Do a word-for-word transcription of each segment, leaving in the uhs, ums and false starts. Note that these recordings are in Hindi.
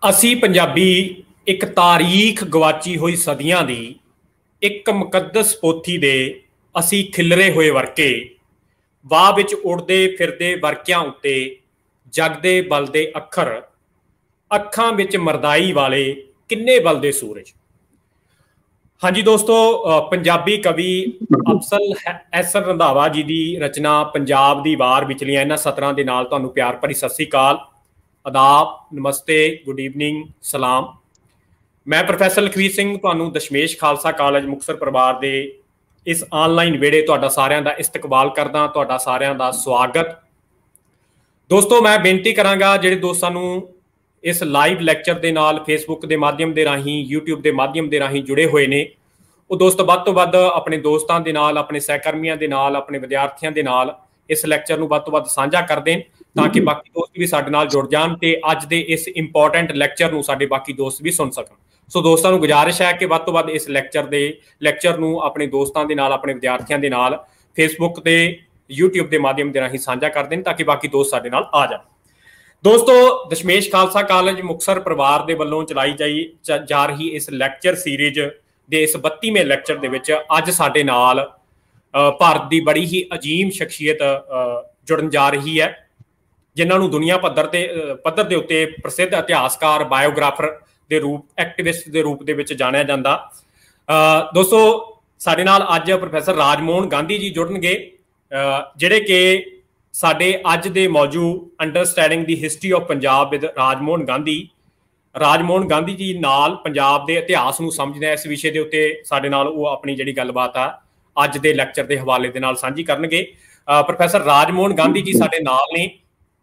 ਅਸੀਂ ਪੰਜਾਬੀ ਇੱਕ ਤਾਰੀਖ ਗਵਾਚੀ ਹੋਈ ਸਦੀਆਂ ਦੀ ਇੱਕ ਮੁਕੱਦਸ ਪੋਥੀ ਦੇ ਅਸੀਂ ਖਿਲਰੇ ਹੋਏ ਵਰਕੇ ਵਾਹ ਵਿੱਚ ਉੜਦੇ ਫਿਰਦੇ ਵਰਕਿਆਂ ਉੱਤੇ ਜਗਦੇ ਬਲਦੇ ਅੱਖਰ ਅੱਖਾਂ ਵਿੱਚ ਮਰਦਾਈ ਵਾਲੇ ਕਿੰਨੇ ਬਲਦੇ ਸੂਰਜ। ਹਾਂਜੀ ਦੋਸਤੋ, ਪੰਜਾਬੀ ਕਵੀ ਅਫਜ਼ਲ ਅਹਿਸਨ ਰੰਧਾਵਾ ਜੀ ਦੀ ਰਚਨਾ ਪੰਜਾਬ ਦੀ ਵਾਰ ਵਿਚਲੀਆਂ ਇਹਨਾਂ ਸਤਰਾਂ ਦੇ ਨਾਲ ਤੁਹਾਨੂੰ ਪਿਆਰ ਭਰੀ ਸਤਿ ਸ੍ਰੀ ਅਕਾਲ, ਆਦਾਬ, ਨਮਸਤੇ, ਗੁੱਡ ਈਵਨਿੰਗ, ਸਲਾਮ। मैं प्रोफैसर लखवीर सिंह ਤੁਹਾਨੂੰ ਦਸ਼ਮੇਸ਼ ਖਾਲਸਾ ਕਾਲਜ ਮੁਕਤਸਰ ਪਰਿਵਾਰ ਦੇ ਇਸ ਆਨਲਾਈਨ ਵਿਹੜੇ ਤੁਹਾਡਾ ਸਾਰਿਆਂ ਦਾ ਇਸਤਕਬਾਲ ਕਰਦਾ, ਤੁਹਾਡਾ ਸਾਰਿਆਂ ਦਾ ਸਵਾਗਤ। ਦੋਸਤੋ, ਮੈਂ ਬੇਨਤੀ ਕਰਾਂਗਾ ਜਿਹੜੇ ਦੋਸਤਾਂ ਨੂੰ ਇਸ ਲਾਈਵ ਲੈਕਚਰ ਦੇ ਨਾਲ ਫੇਸਬੁੱਕ ਦੇ ਮਾਧਿਅਮ ਦੇ ਰਾਹੀਂ, ਯੂਟਿਊਬ ਦੇ ਮਾਧਿਅਮ ਦੇ ਰਾਹੀਂ ਜੁੜੇ ਹੋਏ ਨੇ, ਉਹ ਦੋਸਤ ਵੱਧ ਤੋਂ ਵੱਧ ਆਪਣੇ ਦੋਸਤਾਂ ਦੇ ਨਾਲ, ਆਪਣੇ ਸਹਿਕਰਮੀਆਂ ਦੇ ਨਾਲ, ਆਪਣੇ ਵਿਦਿਆਰਥੀਆਂ ਦੇ ਨਾਲ ਇਸ ਲੈਕਚਰ ਨੂੰ ਵੱਧ ਤੋਂ ਵੱਧ ਸਾਂਝਾ ਕਰ ਦੇਣ ਤਾਂ ਕਿ ਬਾਕੀ ਦੋਸਤ ਵੀ ਸਾਡੇ ਨਾਲ ਜੁੜ ਜਾਣ ਤੇ ਅੱਜ ਦੇ ਇਸ ਇੰਪੋਰਟੈਂਟ ਲੈਕਚਰ ਨੂੰ ਸਾਡੇ ਬਾਕੀ ਦੋਸਤ ਵੀ ਸੁਣ ਸਕਣ। ਸੋ ਦੋਸਤਾਂ ਨੂੰ ਗੁਜ਼ਾਰਿਸ਼ ਹੈ ਕਿ ਵੱਧ ਤੋਂ ਵੱਧ ਇਸ ਲੈਕਚਰ ਦੇ ਲੈਕਚਰ ਨੂੰ ਆਪਣੇ ਦੋਸਤਾਂ ਦੇ ਨਾਲ, ਆਪਣੇ ਵਿਦਿਆਰਥੀਆਂ ਦੇ ਨਾਲ ਫੇਸਬੁੱਕ ਤੇ ਯੂਟਿਊਬ ਦੇ ਮਾਧਿਅਮ ਦੇ ਰਾਹੀਂ ਸਾਂਝਾ ਕਰ ਦੇਣ ਤਾਂ ਕਿ ਬਾਕੀ ਦੋਸਤ ਸਾਡੇ ਨਾਲ ਆ ਜਾਣ। ਦੋਸਤੋ, ਦਸ਼ਮੇਸ਼ ਖਾਲਸਾ ਕਾਲਜ ਮੁਕਤਸਰ ਪਰਿਵਾਰ ਦੇ ਵੱਲੋਂ ਚਲਾਈ ਜਾਈ ਜਾ ਰਹੀ ਇਸ ਲੈਕਚਰ ਸੀਰੀਜ਼ ਦੇ ਇਸ ਬੱਤੀਵੇਂ ਲੈਕਚਰ ਦੇ ਵਿੱਚ ਅੱਜ ਸਾਡੇ ਨਾਲ ਭਾਰਤ ਦੀ ਬੜੀ ਹੀ ਅਜੀਮ ਸ਼ਖਸੀਅਤ ਜੁੜਨ ਜਾ ਰਹੀ ਹੈ, ਜਿਨ੍ਹਾਂ ਨੂੰ ਦੁਨੀਆ ਪੱਧਰ ਤੇ ਪੱਧਰ ਦੇ ਉੱਤੇ ਪ੍ਰਸਿੱਧ ਇਤਿਹਾਸਕਾਰ, ਬਾਇਓਗ੍ਰਾਫਰ ਦੇ ਰੂਪ, ਐਕਟਿਵਿਸਟ ਦੇ ਰੂਪ ਦੇ ਵਿੱਚ ਜਾਣਿਆ ਜਾਂਦਾ। ਦੋਸਤੋ, ਸਾਡੇ ਨਾਲ ਅੱਜ ਪ੍ਰੋਫੈਸਰ ਰਾਜਮੋਹਨ ਗਾਂਧੀ ਜੀ ਜੁੜਨਗੇ, ਜਿਹੜੇ ਕਿ ਸਾਡੇ ਅੱਜ ਦੇ ਮੌਜੂਦ ਅੰਡਰਸਟੈਂਡਿੰਗ ਦੀ history of Punjab with Rajmohan Gandhi Rajmohan Gandhi ji ਨਾਲ ਪੰਜਾਬ ਦੇ ਇਤਿਹਾਸ ਨੂੰ ਸਮਝਦੇ ਇਸ ਵਿਸ਼ੇ ਦੇ ਉੱਤੇ ਸਾਡੇ ਨਾਲ ਉਹ ਆਪਣੀ ਜਿਹੜੀ ਗੱਲਬਾਤ ਆ ਅੱਜ ਦੇ ਲੈਕਚਰ ਦੇ ਹਵਾਲੇ ਦੇ ਨਾਲ ਸਾਂਝੀ ਕਰਨਗੇ। ਪ੍ਰੋਫੈਸਰ ਰਾਜਮੋਹਨ ਗਾਂਧੀ ਜੀ ਸਾਡੇ ਨਾਲ ਨੇ।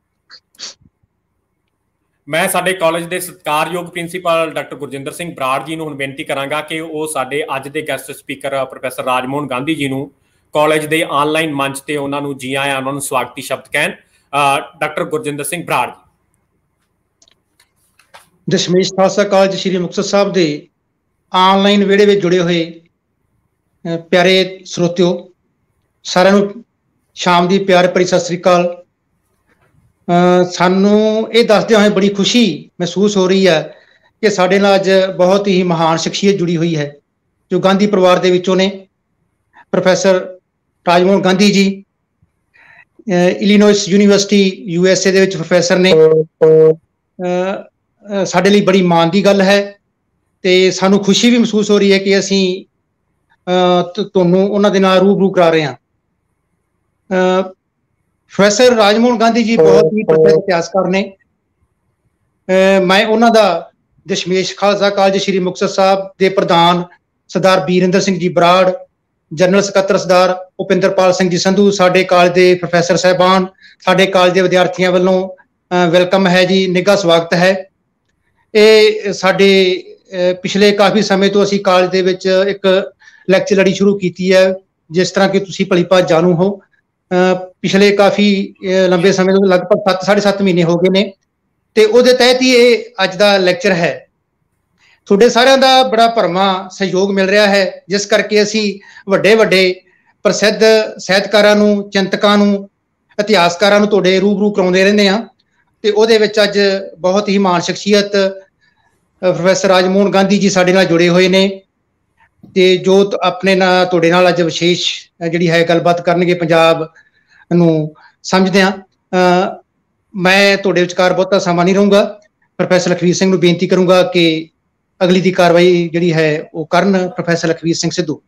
ਮੈਂ ਸਾਡੇ ਕਾਲਜ ਦੇ ਸਤਿਕਾਰਯੋਗ ਪ੍ਰਿੰਸੀਪਲ ਡਾਕਟਰ ਗੁਰਜਿੰਦਰ ਸਿੰਘ ਬਰਾੜ ਜੀ ਨੂੰ ਹੁਣ ਬੇਨਤੀ ਕਰਾਂਗਾ ਕਿ ਉਹ ਸਾਡੇ ਅੱਜ ਦੇ guest speaker professor Rajmohan Gandhi ji ਨੂੰ ਕਾਲਜ ਦੇ ਆਨਲਾਈਨ ਮੰਚ ਤੇ ਉਹਨਾਂ ਨੂੰ ਜੀ ਆਇਆਂ, ਉਹਨਾਂ ਨੂੰ ਸਵਾਗਤੀ ਸ਼ਬਦ ਕਹਿਣ। ਡਾਕਟਰ ਗੁਰਜਿੰਦਰ ਸਿੰਘ ਬਰਾੜ ਜੀ। ਦਸ਼ਮੇਸ਼ ਖਾਲਸਾ ਕਾਲਜ ਸ਼੍ਰੀ ਮੁਕਤਸਰ ਸਾਹਿਬ ਦੇ ਆਨਲਾਈਨ ਵਿਹੜੇ ਵਿੱਚ ਜੁੜੇ ਹੋਏ ਪਿਆਰੇ ਸਰੋਤਿਓ, ਸਾਰਿਆਂ ਨੂੰ ਸ਼ਾਮ ਦੀ ਪਿਆਰ ਭਰੀ ਸਤਿ ਸ੍ਰੀ ਅਕਾਲ। ਸਾਨੂੰ ਇਹ ਦੱਸਦੇ ਹੋਏ ਬੜੀ ਖੁਸ਼ੀ ਮਹਿਸੂਸ ਹੋ ਰਹੀ ਹੈ ਕਿ ਸਾਡੇ ਨਾਲ ਅੱਜ ਬਹੁਤ ਹੀ ਮਹਾਨ ਸ਼ਖਸੀਅਤ ਜੁੜੀ ਹੋਈ ਹੈ ਜੋ ਗਾਂਧੀ ਪਰਿਵਾਰ ਦੇ ਵਿੱਚੋਂ ਨੇ। Professor Rajmohan Gandhi ji Illinois university U S A ਦੇ ਵਿੱਚ ਪ੍ਰੋਫੈਸਰ ਨੇ। ਸਾਡੇ ਲਈ ਬੜੀ ਮਾਣ ਦੀ ਗੱਲ ਹੈ ਤੇ ਸਾਨੂੰ ਖੁਸ਼ੀ ਵੀ ਮਹਿਸੂਸ ਹੋ ਰਹੀ ਹੈ ਕਿ ਅਸੀਂ ਤੁਹਾਨੂੰ ਉਹਨਾਂ ਦੇ ਨਾਲ ਰੂਬਰੂ ਕਰਾ ਰਹੇ ਹਾਂ। ਪ੍ਰੋਫੈਸਰ ਰਾਜਮੋਹਨ ਗਾਂਧੀ ਜੀ ਬਹੁਤ ਹੀ ਪ੍ਰਸਿੱਧ ਇਤਿਹਾਸਕਾਰ ਨੇ। ਮੈਂ ਉਹਨਾਂ ਦਾ ਦਸ਼ਮੇਸ਼ ਖਾਲਸਾ ਕਾਲਜ ਸ਼੍ਰੀ ਮੁਕਤਸਰ ਸਾਹਿਬ ਦੇ ਪ੍ਰਧਾਨ ਸਰਦਾਰ ਬੀਰਿੰਦਰ ਸਿੰਘ ਜੀ ਬਰਾੜ, ਜਨਰਲ ਸਕੱਤਰ ਸਰਦਾਰ ਭੁਪਿੰਦਰਪਾਲ ਸਿੰਘ ਜੀ ਸੰਧੂ, ਸਾਡੇ ਕਾਲਜ ਦੇ ਪ੍ਰੋਫੈਸਰ ਸਾਹਿਬਾਨ, ਸਾਡੇ ਕਾਲਜ ਦੇ ਵਿਦਿਆਰਥੀਆਂ ਵੱਲੋਂ ਵੈਲਕਮ ਹੈ ਜੀ, ਨਿੱਘਾ ਸਵਾਗਤ ਹੈ। ਇਹ ਸਾਡੇ ਪਿਛਲੇ ਕਾਫੀ ਸਮੇਂ ਤੋਂ ਅਸੀਂ ਕਾਲਜ ਦੇ ਵਿੱਚ ਇੱਕ ਲੈਕਚਰ ਲੜੀ ਸ਼ੁਰੂ ਕੀਤੀ ਹੈ, ਜਿਸ ਤਰ੍ਹਾਂ ਕਿ ਤੁਸੀਂ ਭਲੀ ਭਾਂਤ ਜਾਣੂ ਹੋ। ਪਿਛਲੇ ਕਾਫੀ ਲੰਬੇ ਸਮੇਂ ਤੋਂ ਲਗਭਗ ਸੱਤ ਸਾਢੇ ਸੱਤ ਮਹੀਨੇ ਹੋ ਗਏ ਨੇ ਤੇ ਉਹਦੇ ਤਹਿਤ ਹੀ ਇਹ ਅੱਜ ਦਾ ਲੈਕਚਰ ਹੈ। ਤੁਹਾਡੇ ਸਾਰਿਆਂ ਦਾ ਬੜਾ ਭਰਵਾਂ ਸਹਿਯੋਗ ਮਿਲ ਰਿਹਾ ਹੈ, ਜਿਸ ਕਰਕੇ ਅਸੀਂ ਵੱਡੇ ਵੱਡੇ ਪ੍ਰਸਿੱਧ ਸਾਹਿਤਕਾਰਾਂ ਨੂੰ, ਚਿੰਤਕਾਂ ਨੂੰ, ਇਤਿਹਾਸਕਾਰਾਂ ਨੂੰ ਤੁਹਾਡੇ ਰੂਬਰੂ ਕਰਾਉਂਦੇ ਰਹਿੰਦੇ ਹਾਂ ਤੇ ਉਹਦੇ ਵਿੱਚ ਅੱਜ ਬਹੁਤ ਹੀ ਮਹਾਨ ਸ਼ਖਸੀਅਤ ਪ੍ਰੋਫੈਸਰ ਰਾਜਮੋਹਨ ਗਾਂਧੀ ਜੀ ਸਾਡੇ ਨਾਲ ਜੁੜੇ ਹੋਏ ਨੇ ਤੇ ਜੋ ਆਪਣੇ ਨਾਲ ਤੁਹਾਡੇ ਨਾਲ ਅੱਜ ਵਿਸ਼ੇਸ਼ ਜਿਹੜੀ ਹੈ ਗੱਲਬਾਤ ਕਰਨਗੇ ਪੰਜਾਬ ਨੂੰ ਸਮਝਦੇ ਹਾਂ। ਮੈਂ ਤੁਹਾਡੇ ਵਿਚਕਾਰ ਬਹੁਤਾ ਸਮਾਂ ਨਹੀਂ ਰਹੂੰਗਾ। ਪ੍ਰੋਫੈਸਰ ਲਖਵੀਰ ਸਿੰਘ ਨੂੰ ਬੇਨਤੀ ਕਰੂੰਗਾ ਕਿ ਅਗਲੀ ਦੀ ਕਾਰਵਾਈ ਜਿਹੜੀ ਹੈ ਉਹ ਕਰਨ। ਪ੍ਰੋਫੈਸਰ ਲਖਵੀਰ ਸਿੰਘ ਸਿੱਧੂ।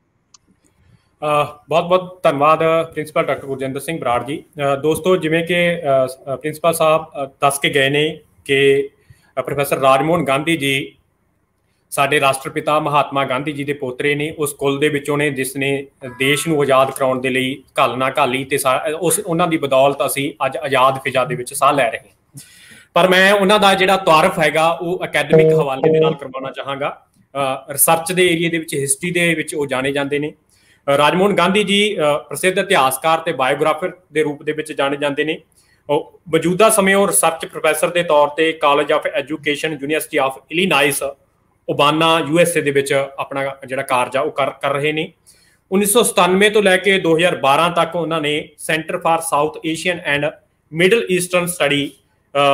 ਬਹੁਤ ਬਹੁਤ ਧੰਨਵਾਦ ਪ੍ਰਿੰਸੀਪਲ ਡਾਕਟਰ ਗੁਰਜਿੰਦਰ ਸਿੰਘ ਬਰਾੜ ਜੀ। ਦੋਸਤੋ, ਜਿਵੇਂ ਕਿ ਪ੍ਰਿੰਸੀਪਲ ਸਾਹਿਬ ਦੱਸ ਕੇ ਗਏ ਨੇ ਕਿ ਪ੍ਰੋਫੈਸਰ ਰਾਜਮੋਹਨ ਗਾਂਧੀ ਜੀ ਸਾਡੇ ਰਾਸ਼ਟਰਪਿਤਾ ਮਹਾਤਮਾ ਗਾਂਧੀ ਜੀ ਦੇ ਪੋਤਰੇ ਨੇ, ਉਸ ਕੁਲ ਦੇ ਵਿੱਚੋਂ ਨੇ ਜਿਸ ਨੇ ਦੇਸ਼ ਨੂੰ ਆਜ਼ਾਦ ਕਰਾਉਣ ਦੇ ਲਈ ਘਾਲ ਨਾ ਘਾਲੀ ਤੇ ਉਸ ਉਹਨਾਂ ਦੀ ਬਦੌਲਤ ਅਸੀਂ ਅੱਜ ਆਜ਼ਾਦ ਫਿਜ਼ਾ ਦੇ ਵਿੱਚ ਸਾਹ ਲੈ ਰਹੇ ਹਾਂ। ਪਰ ਮੈਂ ਉਹਨਾਂ ਦਾ ਜਿਹੜਾ ਤਾਰਫ ਹੈਗਾ ਉਹ ਅਕੈਡਮਿਕ ਹਵਾਲੇ ਦੇ ਨਾਲ ਕਰਵਾਉਣਾ ਚਾਹਾਂਗਾ। ਰਿਸਰਚ ਦੇ ਏਰੀਏ ਦੇ ਵਿੱਚ, ਹਿਸਟਰੀ ਦੇ ਵਿੱਚ ਉਹ ਜਾਣੇ ਜਾਂਦੇ ਨੇ। ਰਾਜਮੋਹਨ ਗਾਂਧੀ ਜੀ ਪ੍ਰਸਿੱਧ ਇਤਿਹਾਸਕਾਰ ਤੇ ਬਾਇਓਗ੍ਰਾਫਰ ਦੇ ਰੂਪ ਦੇ ਵਿੱਚ ਜਾਣੇ ਜਾਂਦੇ ਨੇ। ਉਹ ਮੌਜੂਦਾ ਸਮੇਂ ਉਹ ਰਿਸਰਚ ਪ੍ਰੋਫੈਸਰ ਦੇ ਤੌਰ ਤੇ college of education, university of Illinois, Urbana, U S A ਦੇ ਵਿੱਚ ਆਪਣਾ ਜਿਹੜਾ ਕਾਰਜ ਆ ਉਹ ਕਰ ਕਰ ਰਹੇ ਨੇ। ਉੱਨੀ ਸੌ ਸਤਾਨਵੇਂ ਤੋਂ ਲੈ ਕੇ ਦੋ ਹਜ਼ਾਰ ਬਾਰਾਂ ਤੱਕ ਉਹਨਾਂ ਨੇ center for South Asian and Middle Eastern study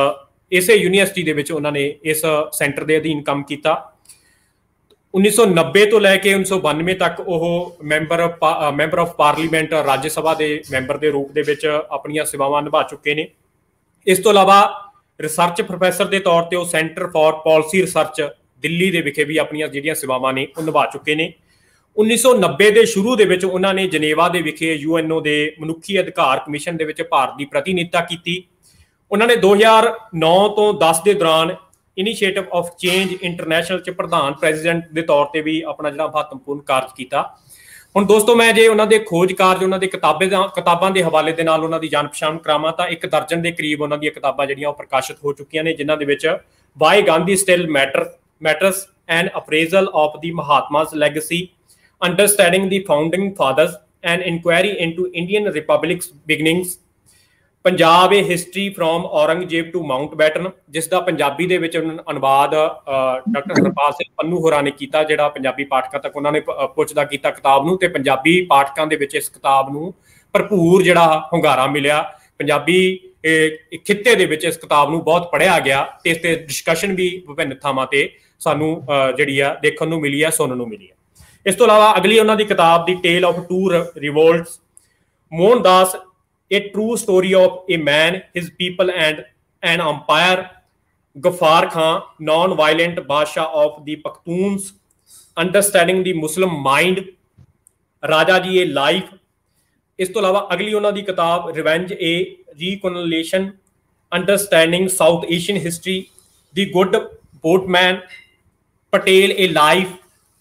ਇਸੇ ਯੂਨੀਵਰਸਿਟੀ ਦੇ ਵਿੱਚ ਉਹਨਾਂ ਨੇ ਇਸ ਸੈਂਟਰ ਦੇ ਅਧੀਨ ਕੰਮ ਕੀਤਾ। ਉੱਨੀ ਸੌ ਨੱਬੇ ਤੋਂ ਲੈ ਕੇ ਉੱਨੀ ਸੌ ਬਾਨਵੇਂ ਤੱਕ ਉਹ member member of parliament Rajya Sabha ਦੇ ਮੈਂਬਰ ਦੇ ਰੂਪ ਦੇ ਵਿੱਚ ਆਪਣੀਆਂ ਸੇਵਾਵਾਂ ਨਿਭਾ ਚੁੱਕੇ ਨੇ। ਇਸ ਤੋਂ ਇਲਾਵਾ ਰਿਸਰਚ ਪ੍ਰੋਫੈਸਰ ਦੇ ਤੌਰ ਤੇ ਉਹ center for policy research Delhi ਦੇ ਵਿਖੇ ਵੀ ਆਪਣੀਆਂ ਜਿਹੜੀਆਂ ਸੇਵਾਵਾਂ ਨੇ ਉਹ ਨਿਭਾ ਚੁੱਕੇ ਨੇ। ਉੱਨੀ ਸੌ ਨੱਬੇ ਦੇ ਸ਼ੁਰੂ ਦੇ ਵਿੱਚ ਉਹਨਾਂ ਨੇ ਜਨੇਵਾ ਦੇ ਵਿਖੇ ਯੂ ਐਨ ਓ ਦੇ ਮਨੁੱਖੀ ਅਧਿਕਾਰ ਕਮਿਸ਼ਨ ਦੇ ਵਿੱਚ ਭਾਰਤ ਦੀ ਪ੍ਰਤੀਨਿਧਤਾ ਕੀਤੀ। ਉਹਨਾਂ ਨੇ ਦੋ ਹਜ਼ਾਰ ਨੌ ਤੋਂ ਦਸ ਦੇ ਦੌਰਾਨ ਇਨੀਸ਼ੀਏਟਿਵ ਆਫ ਚੇਂਜ ਇੰਟਰਨੈਸ਼ਨਲ ਚ ਪ੍ਰਧਾਨ ਪ੍ਰੈਜ਼ੀਡੈਂਟ ਦੇ ਤੌਰ ਤੇ ਵੀ ਆਪਣਾ ਜਿਹੜਾ ਮਹੱਤਵਪੂਰਨ ਕਾਰਜ ਕੀਤਾ। ਹੁਣ ਦੋਸਤੋ ਮੈਂ ਜੇ ਉਹਨਾਂ ਦੇ ਖੋਜ ਕਾਰਜ, ਉਹਨਾਂ ਦੇ ਕਿਤਾਬੇ ਕਿਤਾਬਾਂ ਦੇ ਹਵਾਲੇ ਦੇ ਨਾਲ ਉਹਨਾਂ ਦੀ ਜਾਣ ਪਛਾਣ ਕਰਾਵਾਂ ਤਾਂ ਇੱਕ ਦਰਜਨ ਦੇ ਕਰੀਬ ਉਹਨਾਂ ਦੀਆਂ ਕਿਤਾਬਾਂ ਜਿਹੜੀਆਂ ਉਹ ਪ੍ਰਕਾਸ਼ਿਤ ਹੋ ਚੁੱਕੀਆਂ ਨੇ, ਜਿਨ੍ਹਾਂ ਦੇ ਵਿੱਚ why Gandhi still matter matters an appraisal of the Mahatma's legacy, understanding the founding fathers and inquiry into Indian republic's beginnings, Punjab a history from Aurangzeb to Mountbatten, ਜਿਸ ਦਾ ਪੰਜਾਬੀ ਦੇ ਵਿੱਚ ਅਨੁਵਾਦ ਡਾਕਟਰ ਹਰਪਾਲ ਸਿੰਘ ਪੰਨੂ ਹੋਰਾਂ ਨੇ ਕੀਤਾ, ਜਿਹੜਾ ਪੰਜਾਬੀ ਪਾਠਕਾਂ ਤੱਕ ਉਹਨਾਂ ਨੇ ਪੁੱਛਦਾ ਕੀਤਾ ਕਿਤਾਬ ਨੂੰ, ਤੇ ਪੰਜਾਬੀ ਪਾਠਕਾਂ ਦੇ ਵਿੱਚ ਇਸ ਕਿਤਾਬ ਨੂੰ ਭਰਪੂਰ ਜਿਹੜਾ ਹੁੰਗਾਰਾ ਮਿਲਿਆ। ਪੰਜਾਬੀ ਖਿੱਤੇ ਦੇ ਵਿੱਚ ਇਸ ਕਿਤਾਬ ਨੂੰ ਬਹੁਤ ਪੜ੍ਹਿਆ ਗਿਆ ਤੇ ਇਸ ਤੇ ਡਿਸਕਸ਼ਨ ਵੀ ਵਿਭਿੰਨ ਥਾਵਾਂ ਤੇ ਸਾਨੂੰ ਜਿਹੜੀ ਆ ਦੇਖਣ ਨੂੰ ਮਿਲੀ ਆ, ਸੁਣਨ ਨੂੰ ਮਿਲੀ ਆ। ਇਸ ਤੋਂ ਇਲਾਵਾ ਅਗਲੀ ਉਹਨਾਂ ਦੀ ਕਿਤਾਬ the tale of two revolts, Mohandas A true story of a man, his people and an empire, Ghaffar Khan, non-violent Badshah of the Pakhtuns, understanding the Muslim mind, Raja Ji a life। ਇਸ ਤੋਂ ਇਲਾਵਾ ਅਗਲੀ ਉਹਨਾਂ ਦੀ ਕਿਤਾਬ revenge a reconciliation, understanding South Asian history, The Good Boatman, Patel a life,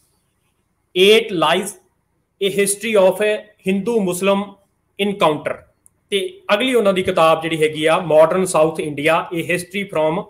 Eight Lies, a history of a Hindu-Muslim encounter। ਤੇ ਅਗਲੀ ਉਹਨਾਂ ਦੀ ਕਿਤਾਬ ਜਿਹੜੀ ਹੈਗੀ ਆ modern South India, a history from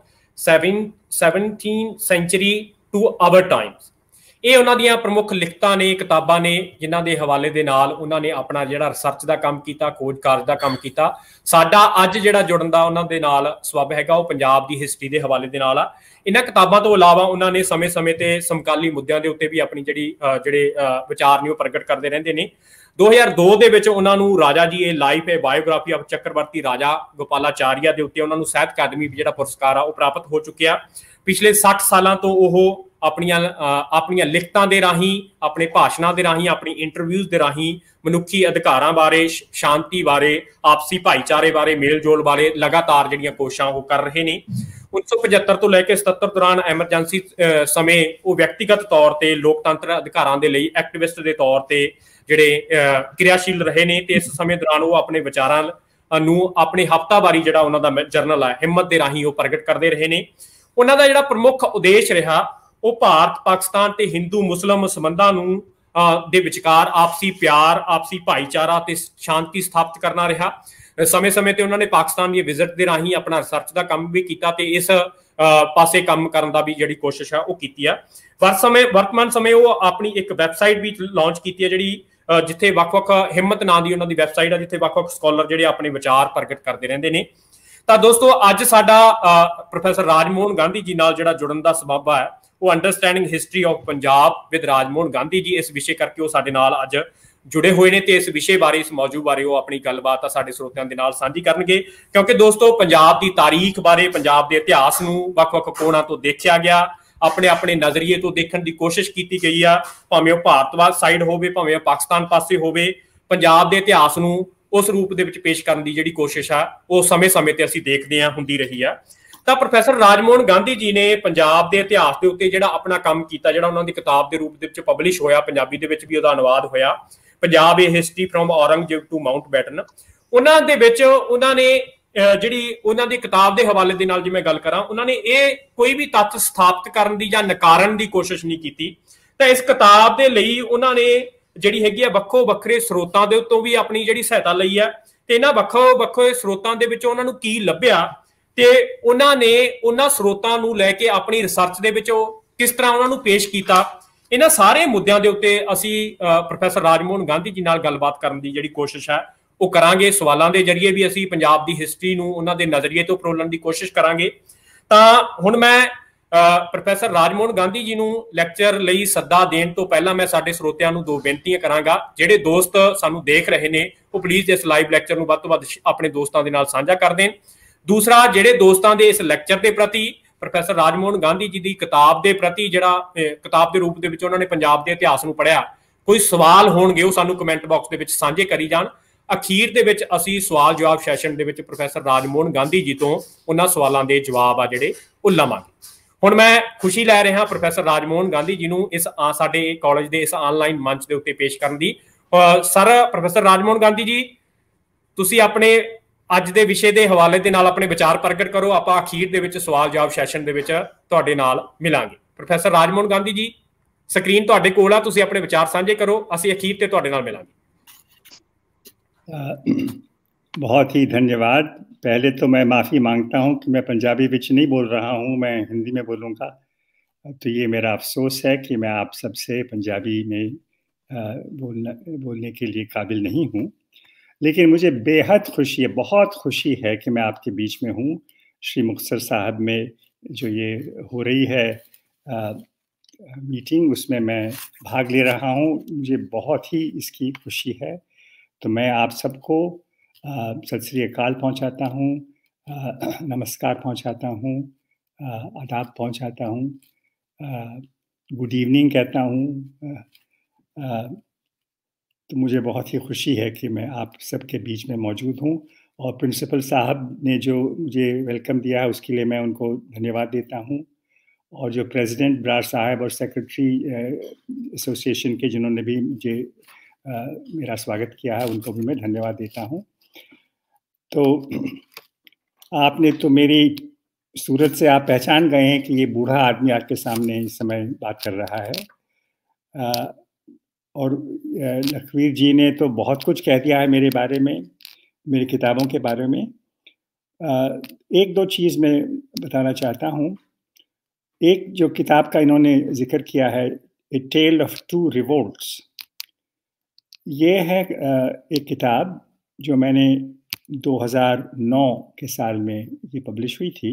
seventeen century to our times. ਇਹ ਉਹਨਾਂ ਦੀਆਂ ਪ੍ਰਮੁੱਖ ਲਿਖਤਾਂ ਨੇ, ਕਿਤਾਬਾਂ ਨੇ, ਜਿਨ੍ਹਾਂ ਦੇ ਹਵਾਲੇ ਦੇ ਨਾਲ ਉਹਨਾਂ ਨੇ ਆਪਣਾ ਜਿਹੜਾ ਰਿਸਰਚ ਦਾ ਕੰਮ ਕੀਤਾ, ਖੋਜ ਕਾਰਜ ਦਾ ਕੰਮ ਕੀਤਾ। ਸਾਡਾ ਅੱਜ ਜਿਹੜਾ ਜੁੜਨ ਦਾ ਉਹਨਾਂ ਦੇ ਨਾਲ ਸਬੱਬ ਹੈਗਾ ਉਹ ਪੰਜਾਬ ਦੀ ਹਿਸਟਰੀ ਦੇ ਹਵਾਲੇ ਦੇ ਨਾਲ ਆ। ਇਹਨਾਂ ਕਿਤਾਬਾਂ ਤੋਂ ਇਲਾਵਾ ਉਹਨਾਂ ਨੇ ਸਮੇਂ ਸਮੇਂ ਤੇ ਸਮਕਾਲੀ ਮੁੱਦਿਆਂ ਦੇ ਉੱਤੇ ਵੀ ਆਪਣੀ ਜਿਹੜੀ ਜਿਹੜੇ ਵਿਚਾਰ ਨੇ ਉਹ ਪ੍ਰਗਟ ਕਰਦੇ ਰਹਿੰਦੇ ਨੇ। ਦੋ ਹਜ਼ਾਰ ਦੋ ਦੇ ਵਿੱਚ ਉਹਨਾਂ ਨੂੰ Rajaji a life a biography of Chakravarti ਰਾਜਾ ਗੋਪਾਲਾਚਾਰੀਆ ਦੇ ਉੱਤੇ ਉਹਨਾਂ ਨੂੰ ਸਾਹਿਤ ਅਕਾਦਮੀ ਜਿਹੜਾ ਪੁਰਸਕਾਰ ਆ ਉਹ ਪ੍ਰਾਪਤ ਹੋ ਚੁੱਕਿਆ। ਪਿਛਲੇ ਸੱਠ ਸਾਲਾਂ ਤੋਂ ਉਹ ਆਪਣੀਆਂ ਆਪਣੀਆਂ ਲਿਖਤਾਂ ਦੇ ਰਾਹੀਂ, ਆਪਣੇ ਭਾਸ਼ਣਾਂ ਦੇ ਰਾਹੀਂ, ਆਪਣੀ ਇੰਟਰਵਿਊਜ਼ ਦੇ ਰਾਹੀਂ ਮਨੁੱਖੀ ਅਧਿਕਾਰਾਂ ਬਾਰੇ, ਸ਼ਾਂਤੀ ਬਾਰੇ, ਆਪਸੀ ਭਾਈਚਾਰੇ ਬਾਰੇ, ਮੇਲ ਜੋਲ ਬਾਰੇ ਲਗਾਤਾਰ ਜਿਹੜੀਆਂ ਕੋਸ਼ਿਸ਼ਾਂ ਉਹ ਕਰ ਰਹੇ ਨੇ। ਉੱਨੀ ਸੌ ਪਝੱਤਰ ਤੋਂ ਲੈ ਕੇ ਸਤੱਤਰ ਦੌਰਾਨ ਐਮਰਜੈਂਸੀ ਸਮੇਂ ਉਹ ਵਿਅਕਤੀਗਤ ਤੌਰ ਤੇ ਲੋਕਤੰਤਰ ਅਧਿਕਾਰਾਂ ਦੇ ਲਈ ਐਕਟਿਵਿਸਟ ਦੇ ਤੌਰ ਤੇ ਜਿਹੜੇ ਕਿਰਿਆਸ਼ੀਲ ਰਹੇ ਨੇ ਤੇ ਇਸ ਸਮੇਂ ਦੌਰਾਨ ਉਹ ਆਪਣੇ ਵਿਚਾਰਾਂ ਨੂੰ ਆਪਣੇ ਹਫ਼ਤਾਵਾਰੀ ਜਿਹੜਾ ਉਹਨਾਂ ਦਾ ਜਰਨਲ ਹੈ ਹਿੰਮਤ ਦੇ ਰਾਹੀਂ ਉਹ ਪ੍ਰਗਟ ਕਰਦੇ ਰਹੇ ਨੇ। ਉਹਨਾਂ ਦਾ ਜਿਹੜਾ ਪ੍ਰਮੁੱਖ ਉਦੇਸ਼ ਰਿਹਾ ਉਹ ਭਾਰਤ ਪਾਕਿਸਤਾਨ ਤੇ ਹਿੰਦੂ ਮੁਸਲਿਮ ਸੰਬੰਧਾਂ ਨੂੰ ਦੇ ਵਿਚਕਾਰ ਆਪਸੀ ਪਿਆਰ, ਆਪਸੀ ਭਾਈਚਾਰਾ ਤੇ ਸ਼ਾਂਤੀ ਸਥਾਪਿਤ ਕਰਨਾ ਰਿਹਾ। ਸਮੇਂ ਸਮੇਂ ਤੇ ਉਹਨਾਂ ਨੇ ਪਾਕਿਸਤਾਨ ਦੀ ਵਿਜ਼ਿਟ ਦੇ ਰਾਹੀਂ ਆਪਣਾ ਰਿਸਰਚ ਦਾ ਕੰਮ ਵੀ ਕੀਤਾ ਤੇ ਇਸ ਪਾਸੇ ਕੰਮ ਕਰਨ ਦਾ ਵੀ ਜਿਹੜੀ ਕੋਸ਼ਿਸ਼ ਆ ਉਹ ਕੀਤੀ ਆ। ਵਰਤ ਸਮੇਂ ਵਰਤਮਾਨ ਸਮੇਂ ਉਹ ਆਪਣੀ ਇੱਕ ਵੈਬਸਾਈਟ ਵੀ ਲਾਂਚ ਕੀਤੀ ਹੈ ਜਿਹੜੀ ਜਿੱਥੇ ਵੱਖ-ਵੱਖ ਹਿੰਮਤ ਨਾਂ ਦੀ ਉਹਨਾਂ ਦੀ ਵੈਬਸਾਈਟ ਆ, ਜਿੱਥੇ ਵੱਖ-ਵੱਖ ਸਕਾਲਰ ਜਿਹੜੇ ਆਪਣੇ ਵਿਚਾਰ ਪ੍ਰਗਟ ਕਰਦੇ ਰਹਿੰਦੇ ਨੇ। ਤਾਂ ਦੋਸਤੋ ਅੱਜ ਸਾਡਾ ਪ੍ਰੋਫੈਸਰ ਰਾਜਮੋਹਨ ਗਾਂਧੀ ਜੀ ਨਾਲ ਜਿਹੜਾ ਜੁੜਨ ਦਾ ਸਬੱਬ ਹੈ ਉਹ understanding history of Punjab with Rajmohan Gandhi ji, ਇਸ ਵਿਸ਼ੇ ਕਰਕੇ ਉਹ ਸਾਡੇ ਨਾਲ ਅੱਜ ਜੁੜੇ ਹੋਏ ਨੇ ਤੇ ਇਸ ਵਿਸ਼ੇ ਬਾਰੇ, ਇਸ ਮੌਜੂ ਬਾਰੇ ਉਹ ਆਪਣੀ ਗੱਲਬਾਤ ਆ ਸਾਡੇ ਸਰੋਤਿਆਂ ਦੇ ਨਾਲ ਸਾਂਝੀ ਕਰਨਗੇ। ਕਿਉਂਕਿ ਦੋਸਤੋ ਪੰਜਾਬ ਦੀ ਤਾਰੀਖ ਬਾਰੇ, ਪੰਜਾਬ ਦੇ ਇਤਿਹਾਸ ਨੂੰ ਵੱਖ-ਵੱਖ ਕੋਣਾਂ ਤੋਂ ਦੇਖਿਆ ਗਿਆ, ਆਪਣੇ ਆਪਣੇ ਨਜ਼ਰੀਏ ਤੋਂ ਦੇਖਣ ਦੀ ਕੋਸ਼ਿਸ਼ ਕੀਤੀ ਗਈ ਆ, ਭਾਵੇਂ ਉਹ ਭਾਰਤਵਾਦ ਸਾਈਡ ਹੋਵੇ, ਭਾਵੇਂ ਉਹ ਪਾਕਿਸਤਾਨ ਪਾਸੇ ਹੋਵੇ। ਪੰਜਾਬ ਦੇ ਇਤਿਹਾਸ ਨੂੰ ਉਸ ਰੂਪ ਦੇ ਵਿੱਚ ਪੇਸ਼ ਕਰਨ ਦੀ ਜਿਹੜੀ ਕੋਸ਼ਿਸ਼ ਆ ਉਹ ਸਮੇਂ-ਸਮੇਂ ਤੇ ਅਸੀਂ ਦੇਖਦੇ ਹਾਂ ਹੁੰਦੀ ਰਹੀ ਆ। ਤਾਂ ਪ੍ਰੋਫੈਸਰ ਰਾਜਮੋਹਨ ਗਾਂਧੀ ਜੀ ਨੇ ਪੰਜਾਬ ਦੇ ਇਤਿਹਾਸ ਦੇ ਉੱਤੇ ਜਿਹੜਾ ਆਪਣਾ ਕੰਮ ਕੀਤਾ, ਜਿਹੜਾ ਉਹਨਾਂ ਦੀ ਕਿਤਾਬ ਦੇ ਰੂਪ ਦੇ ਵਿੱਚ ਪਬਲਿਸ਼ ਹੋਇਆ, ਪੰਜਾਬੀ ਦੇ ਵਿੱਚ ਵੀ ਉਹਦਾ ਅਨੁਵਾਦ ਹੋਇਆ, Punjab a history from Aurangzeb to Mountbatten, ਉਹਨਾਂ ਦੇ ਵਿੱਚ ਉਹਨਾਂ ਨੇ ਜਿਹੜੀ ਉਹਨਾਂ ਦੀ ਕਿਤਾਬ ਦੇ ਹਵਾਲੇ ਦੇ ਨਾਲ ਜੇ ਮੈਂ ਗੱਲ ਕਰਾਂ, ਉਹਨਾਂ ਨੇ ਇਹ ਕੋਈ ਵੀ ਤੱਥ ਸਥਾਪਿਤ ਕਰਨ ਦੀ ਜਾਂ ਨਕਾਰਨ ਦੀ ਕੋਸ਼ਿਸ਼ ਨਹੀਂ ਕੀਤੀ। ਤਾਂ ਇਸ ਕਿਤਾਬ ਦੇ ਲਈ ਉਹਨਾਂ ਨੇ ਜਿਹੜੀ ਹੈਗੀ ਆ ਵੱਖੋ ਵੱਖਰੇ ਸਰੋਤਾਂ ਦੇ ਉੱਤੋਂ ਵੀ ਆਪਣੀ ਜਿਹੜੀ ਸਹਾਇਤਾ ਲਈ ਹੈ ਤੇ ਇਹਨਾਂ ਵੱਖੋ ਵੱਖਰੇ ਸਰੋਤਾਂ ਦੇ ਵਿੱਚ ਉਹਨਾਂ ਨੂੰ ਕੀ ਲੱਭਿਆ ਤੇ ਉਹਨਾਂ ਨੇ ਉਹਨਾਂ ਸਰੋਤਾਂ ਨੂੰ ਲੈ ਕੇ ਆਪਣੀ ਰਿਸਰਚ ਦੇ ਵਿੱਚ ਉਹ ਕਿਸ ਤਰ੍ਹਾਂ ਉਹਨਾਂ ਨੂੰ ਪੇਸ਼ ਕੀਤਾ। ਇਹਨਾਂ ਸਾਰੇ ਮੁੱਦਿਆਂ ਦੇ ਉੱਤੇ ਅਸੀਂ ਪ੍ਰੋਫੈਸਰ ਰਾਜਮੋਹਨ ਗਾਂਧੀ ਜੀ ਨਾਲ ਗੱਲਬਾਤ ਕਰਨ ਦੀ ਜਿਹੜੀ ਕੋਸ਼ਿਸ਼ ਹੈ ਉਹ ਕਰਾਂਗੇ। ਸਵਾਲਾਂ ਦੇ ਜ਼ਰੀਏ ਵੀ ਅਸੀਂ ਪੰਜਾਬ ਦੀ ਹਿਸਟਰੀ ਨੂੰ ਉਹਨਾਂ ਦੇ ਨਜ਼ਰੀਏ ਤੋਂ ਪਰੋਲਣ ਦੀ ਕੋਸ਼ਿਸ਼ ਕਰਾਂਗੇ। ਤਾਂ ਹੁਣ ਮੈਂ ਪ੍ਰੋਫੈਸਰ ਰਾਜਮੋਹਨ ਗਾਂਧੀ ਜੀ ਨੂੰ ਲੈਕਚਰ ਲਈ ਸੱਦਾ ਦੇਣ ਤੋਂ ਪਹਿਲਾਂ ਮੈਂ ਸਾਡੇ ਸਰੋਤਿਆਂ ਨੂੰ ਦੋ ਬੇਨਤੀਆਂ ਕਰਾਂਗਾ। ਜਿਹੜੇ ਦੋਸਤ ਸਾਨੂੰ ਦੇਖ ਰਹੇ ਨੇ ਉਹ ਪਲੀਜ਼ ਇਸ ਲਾਈਵ ਲੈਕਚਰ ਨੂੰ ਵੱਧ ਤੋਂ ਵੱਧ ਆਪਣੇ ਦੋਸਤਾਂ ਦੇ ਨਾਲ ਸਾਂਝਾ ਕਰ ਦੇਣ। दूसरा ਜਿਹੜੇ ਦੋਸਤਾਂ ਦੇ ਇਸ ਲੈਕਚਰ ਦੇ ਪ੍ਰਤੀ ਪ੍ਰੋਫੈਸਰ ਰਾਜਮੋਹਨ ਗਾਂਧੀ ਜੀ ਦੀ ਕਿਤਾਬ ਦੇ ਪ੍ਰਤੀ ਜਿਹੜਾ ਕਿਤਾਬ ਦੇ ਰੂਪ ਦੇ ਵਿੱਚ ਉਹਨਾਂ ਨੇ ਪੰਜਾਬ ਦੇ ਇਤਿਹਾਸ ਨੂੰ ਪੜ੍ਹਿਆ, ਕੋਈ ਸਵਾਲ ਹੋਣਗੇ ਉਹ ਸਾਨੂੰ ਕਮੈਂਟ ਬਾਕਸ ਦੇ ਵਿੱਚ ਸਾਂਝੇ ਕਰੀ ਜਾਣ। ਅਖੀਰ ਦੇ ਵਿੱਚ ਅਸੀਂ ਸਵਾਲ ਜਵਾਬ ਸੈਸ਼ਨ ਦੇ ਵਿੱਚ ਪ੍ਰੋਫੈਸਰ ਰਾਜਮੋਹਨ ਗਾਂਧੀ ਜੀ ਤੋਂ ਉਹਨਾਂ ਸਵਾਲਾਂ ਦੇ ਜਵਾਬ ਆ ਜਿਹੜੇ ਉਹ ਲਵਾਂਗੇ। ਹੁਣ ਮੈਂ ਖੁਸ਼ੀ ਲੈ ਰਿਹਾ ਪ੍ਰੋਫੈਸਰ ਰਾਜਮੋਹਨ ਗਾਂਧੀ ਜੀ ਨੂੰ ਇਸ ਸਾਡੇ ਕਾਲਜ ਦੇ ਇਸ ਆਨਲਾਈਨ ਮੰਚ ਦੇ ਉੱਤੇ ਪੇਸ਼ ਕਰਨ ਦੀ। ਸਰ ਪ੍ਰੋਫੈਸਰ ਰਾਜਮੋਹਨ ਗਾਂਧੀ ਜੀ, ਤੁਸੀਂ ਆਪਣੇ ਅੱਜ ਦੇ ਵਿਸ਼ੇ ਦੇ ਹਵਾਲੇ ਦੇ ਨਾਲ ਆਪਣੇ ਵਿਚਾਰ ਪ੍ਰਗਟ ਕਰੋ। ਆਪਾਂ ਅਖੀਰ ਦੇ ਵਿੱਚ ਸਵਾਲ ਜਵਾਬ ਸੈਸ਼ਨ ਦੇ ਵਿੱਚ ਤੁਹਾਡੇ ਨਾਲ ਮਿਲਾਂਗੇ। ਪ੍ਰੋਫੈਸਰ ਰਾਜਮੋਹਨ ਗਾਂਧੀ ਜੀ, ਸਕਰੀਨ ਤੁਹਾਡੇ ਕੋਲ ਆ, ਤੁਸੀਂ ਆਪਣੇ ਵਿਚਾਰ ਸਾਂਝੇ ਕਰੋ, ਅਸੀਂ ਅਖੀਰ ਤੇ ਤੁਹਾਡੇ ਨਾਲ ਮਿਲਾਂਗੇ। बहुत ही धन्यवाद। पहले तो मैं माफ़ी मांगता हूं कि मैं पंजाबी विच नहीं बोल रहा हूं, मैं हिंदी में बोलूँगा। तो ये मेरा अफसोस है कि मैं आप सबसे पंजाबी में बोलना बोलने के लिए काबिल नहीं हूं, लेकिन मुझे बेहद खुशी है, बहुत खुशी है कि मैं आपके बीच में हूं। श्री मुक्तसर साहब में जो ये हो रही है आ, मीटिंग, उसमें मैं भाग ले रहा हूं, मुझे बहुत ही इसकी खुशी है। तो मैं आप सबको सत श्री अकाल पहुँचाता हूँ, नमस्कार पहुँचाता हूँ, आदाब पहुँचाता हूँ, गुड इवनिंग कहता हूँ। तो मुझे बहुत ही खुशी है कि मैं आप सबके बीच में मौजूद हूँ। और प्रिंसिपल साहब ने जो मुझे वेलकम दिया है उसके लिए मैं उनको धन्यवाद देता हूँ। और जो प्रेसिडेंट ब्रार साहब और सेक्रेटरी एसोसिएशन के जिन्होंने भी मुझे Uh, मेरा स्वागत किया है, उनको भी मैं धन्यवाद देता हूं। तो आपने तो मेरी सूरत से आप पहचान गए हैं कि ये बूढ़ा आदमी आपके सामने इस समय बात कर रहा है। uh, और लखवीर जी ने तो बहुत कुछ कह दिया है मेरे बारे में, मेरी किताबों के बारे में। uh, एक दो चीज़ मैं बताना चाहता हूं। एक जो किताब का इन्होंने जिक्र किया है, a tale of two revolts, ये है एक किताब जो मैंने दो हज़ार नौ के साल में ये पब्लिश हुई थी।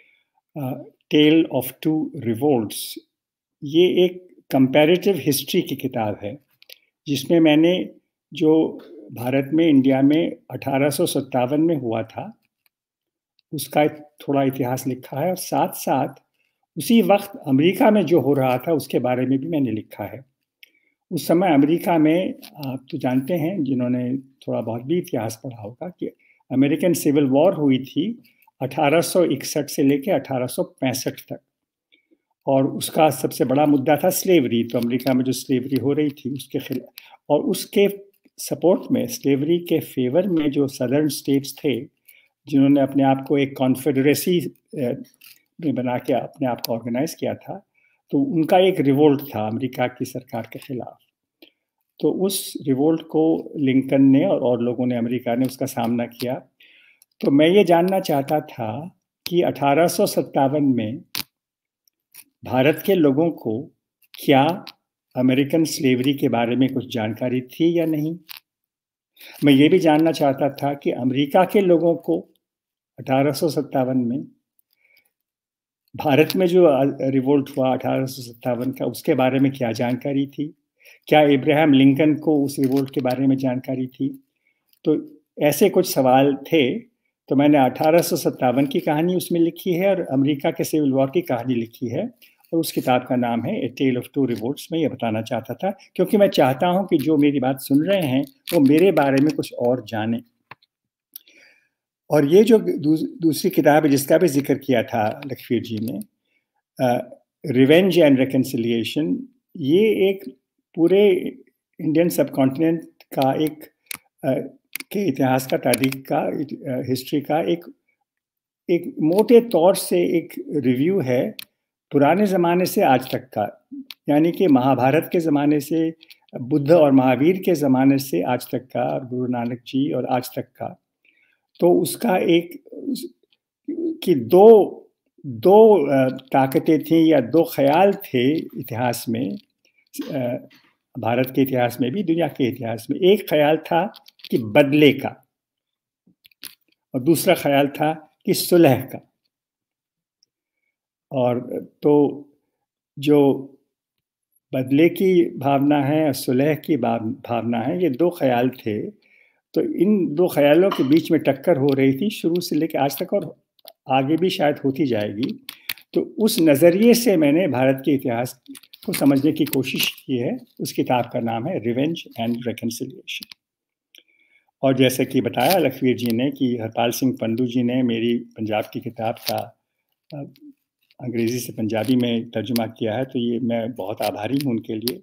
टेल ऑफ टू रिवोल्ट्स ये एक कंपैरेटिव हिस्ट्री की किताब है, जिसमें मैंने जो भारत में, इंडिया में अठारह सौ सत्तावन में हुआ था उसका थोड़ा इतिहास लिखा है, और साथ साथ उसी वक्त अमेरिका में जो हो रहा था उसके बारे में भी मैंने लिखा है। उस समय अमेरिका में, आप तो जानते हैं जिन्होंने थोड़ा बहुत भी इतिहास पढ़ा होगा, कि अमेरिकन सिविल वॉर हुई थी अठारह सौ इकसठ से लेकर अठारह सौ पैंसठ तक, और उसका सबसे बड़ा मुद्दा था स्लेवरी। तो अमेरिका में जो स्लेवरी हो रही थी उसके खिलाफ, और उसके सपोर्ट में, स्लेवरी के फेवर में जो सदर्न स्टेट्स थे जिन्होंने अपने आप को एक कॉन्फेडरेसी में बना के अपने आप को ऑर्गेनाइज किया था, तो उनका एक रिवोल्ट था अमेरिका की सरकार के खिलाफ। तो उस रिवोल्ट को लिंकन ने और, और लोगों ने, अमेरिका ने उसका सामना किया। तो मैं ये जानना चाहता था कि अठारह सौ सत्तावन में भारत के लोगों को क्या अमेरिकन स्लेवरी के बारे में कुछ जानकारी थी या नहीं। मैं ये भी जानना चाहता था कि अमेरिका के लोगों को अठारह सौ सत्तावन में भारत में जो रिवोल्ट हुआ अठारह सौ सत्तावन का, उसके बारे में क्या जानकारी थी, क्या इब्राहिम लिंकन को उस रिवोल्ट के बारे में जानकारी थी। तो ऐसे कुछ सवाल थे। तो मैंने अठारह सौ सत्तावन की कहानी उसमें लिखी है और अमेरिका के सिविल वॉर की कहानी लिखी है, और उस किताब का नाम है a tale of two revolts. मैं ये बताना चाहता था क्योंकि मैं चाहता हूँ कि जो मेरी बात सुन रहे हैं वो मेरे बारे में कुछ और जाने। और ये जो दूस, दूसरी किताब है जिसका भी जिक्र किया था लखवीर जी ने, रिवेंज एंड रिकन्सिलिएशन, ये एक पूरे इंडियन सब कॉन्टिनेंट का एक आ, के इतिहास का, तारीख का, हिस्ट्री का एक एक मोटे तौर से एक रिव्यू है पुराने ज़माने से आज तक का, यानी कि महाभारत के ज़माने से, बुद्ध और महावीर के ज़माने से आज तक का, और गुरु नानक जी और आज तक का। तो उसका एक कि दो दो ताकतें थीं या दो ख्याल थे इतिहास में, भारत के इतिहास में भी, दुनिया के इतिहास में। एक ख्याल था कि बदले का, और दूसरा ख्याल था कि सुलह का। और तो जो बदले की भावना है और सुलह की भावना है, ये दो ख्याल थे तो इन दो ख्यालों के बीच में टक्कर हो रही थी शुरू से लेकर आज तक, और आगे भी शायद होती जाएगी। तो उस नज़रिए से मैंने भारत के इतिहास को समझने की कोशिश की है। उस किताब का नाम है रिवेंज एंड रिकन्सिलिएशन। और जैसे कि बताया लखवीर जी ने कि हरपाल सिंह पंडू जी ने मेरी पंजाब की किताब का अंग्रेज़ी से पंजाबी में तर्जुमा किया है, तो ये मैं बहुत आभारी हूँ उनके लिए।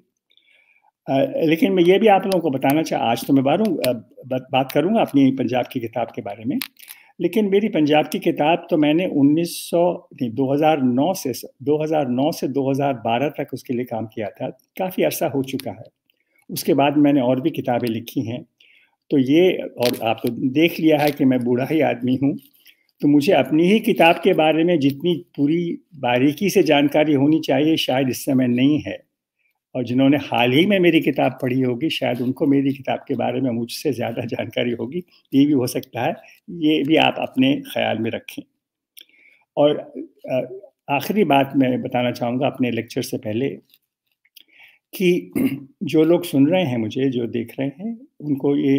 आ, लेकिन मैं ये भी आप लोगों को बताना चाह आज तो मैं बारूँ बात करूँगा अपनी पंजाब की किताब के बारे में, लेकिन मेरी पंजाब की किताब तो मैंने उन्नीस सौ नहीं दो हज़ार नौ से दो हज़ार नौ से दो हज़ार बारह तक उसके लिए काम किया था। काफ़ी अरसा हो चुका है। उसके बाद मैंने और भी किताबें लिखी हैं। तो ये, और आप तो देख लिया है कि मैं बूढ़ा ही आदमी हूँ, तो मुझे अपनी ही किताब के बारे में जितनी पूरी बारीकी से जानकारी होनी चाहिए शायद इस समय नहीं है। और जिन्होंने हाल ही में मेरी किताब पढ़ी होगी शायद उनको मेरी किताब के बारे में मुझसे ज़्यादा जानकारी होगी, ये भी हो सकता है। ये भी आप अपने ख्याल में रखें। और आखिरी बात मैं बताना चाहूँगा अपने लेक्चर से पहले कि जो लोग सुन रहे हैं मुझे, जो देख रहे हैं, उनको ये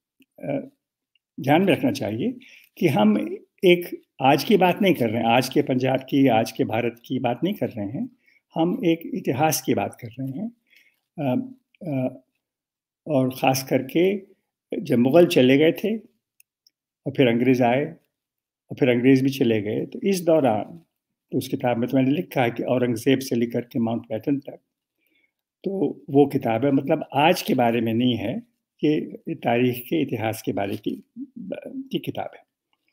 ध्यान में रखना चाहिए कि हम एक आज की बात नहीं कर रहे हैं, आज के पंजाब की, आज के भारत की बात नहीं कर रहे हैं, हम एक इतिहास की बात कर रहे हैं। आ, आ, और ख़ास करके जब मुग़ल चले गए थे और फिर अंग्रेज़ आए और फिर अंग्रेज़ भी चले गए, तो इस दौरान तो उस किताब में तो मैंने लिखा है कि औरंगज़ेब से लेकर के माउंटबेटन तक, तो वो किताब है, मतलब आज के बारे में नहीं है, ये तारीख़ के इतिहास के बारे की, की किताब है।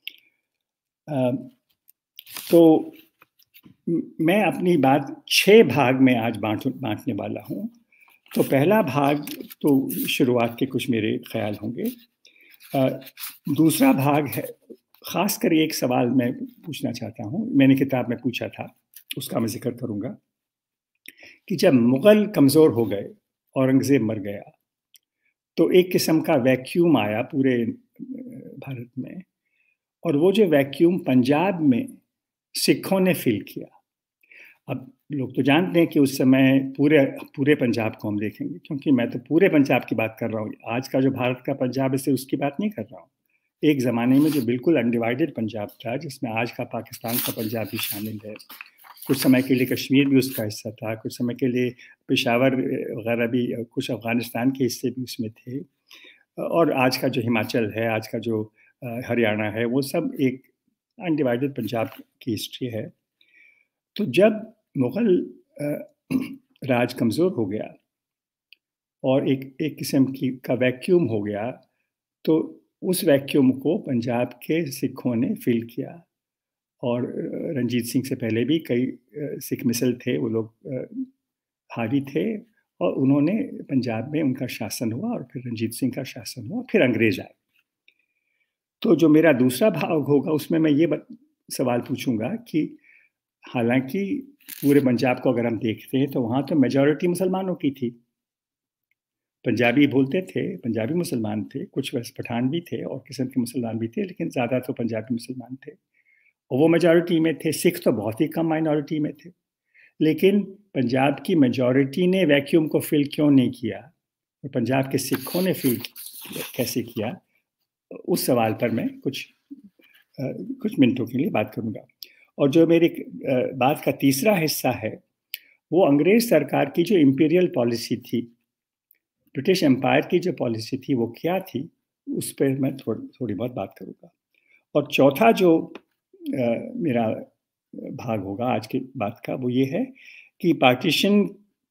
आ, तो मैं अपनी बात छः भाग में आज बांट बांटने वाला हूँ। तो पहला भाग तो शुरुआत के कुछ मेरे ख्याल होंगे। आ, दूसरा भाग है, ख़ास कर एक सवाल मैं पूछना चाहता हूँ, मैंने किताब में पूछा था, उसका मैं जिक्र करूँगा कि जब मुग़ल कमज़ोर हो गए, औरंगज़ेब मर गया, तो एक किस्म का वैक्यूम आया पूरे भारत में, और वो जो वैक्यूम पंजाब में सिखों ने फिल किया। अब लोग तो जानते हैं कि उस समय पूरे पूरे पंजाब को हम देखेंगे, क्योंकि मैं तो पूरे पंजाब की बात कर रहा हूँ। आज का जो भारत का पंजाब है इससे उसकी बात नहीं कर रहा हूँ। एक ज़माने में जो बिल्कुल अनडिवाइडेड पंजाब था, जिसमें आज का पाकिस्तान का पंजाब भी शामिल है, कुछ समय के लिए कश्मीर भी उसका हिस्सा था, कुछ समय के लिए पेशावर वगैरह भी, कुछ अफ़गानिस्तान के हिस्से भी उसमें थे, और आज का जो हिमाचल है, आज का जो हरियाणा है, वो सब एक अनडिवाइडेड पंजाब की हिस्ट्री है। तो जब मुग़ल राज कमज़ोर हो गया और एक एक किस्म की का वैक्यूम हो गया, तो उस वैक्यूम को पंजाब के सिखों ने फिल किया। और रंजीत सिंह से पहले भी कई सिख मिसल थे, वो लोग हावी थे, और उन्होंने पंजाब में उनका शासन हुआ, और फिर रंजीत सिंह का शासन हुआ, फिर अंग्रेज़ आए। तो जो मेरा दूसरा भाग होगा उसमें मैं ये सवाल पूछूंगा कि हालांकि पूरे पंजाब को अगर हम देखते हैं तो वहाँ तो मेजॉरिटी मुसलमानों की थी, पंजाबी बोलते थे, पंजाबी मुसलमान थे, कुछ वैसे पठान भी थे और किस्म के मुसलमान भी थे, लेकिन ज़्यादा तो पंजाबी मुसलमान थे, और वो मेजॉरिटी में थे। सिख तो बहुत ही कम माइनॉरिटी में थे। लेकिन पंजाब की मेजॉरिटी ने वैक्यूम को फिल क्यों नहीं किया, और पंजाब के सिखों ने फिल कैसे किया, उस सवाल पर मैं कुछ आ, कुछ मिनटों के लिए बात करूँगा। और जो मेरी बात का तीसरा हिस्सा है वो अंग्रेज़ सरकार की जो इम्पीरियल पॉलिसी थी, ब्रिटिश एम्पायर की जो पॉलिसी थी, वो क्या थी, उस पर मैं थोड़ी थोड़ी बहुत बात करूँगा। और चौथा जो आ, मेरा भाग होगा आज की बात का, वो ये है कि पार्टीशन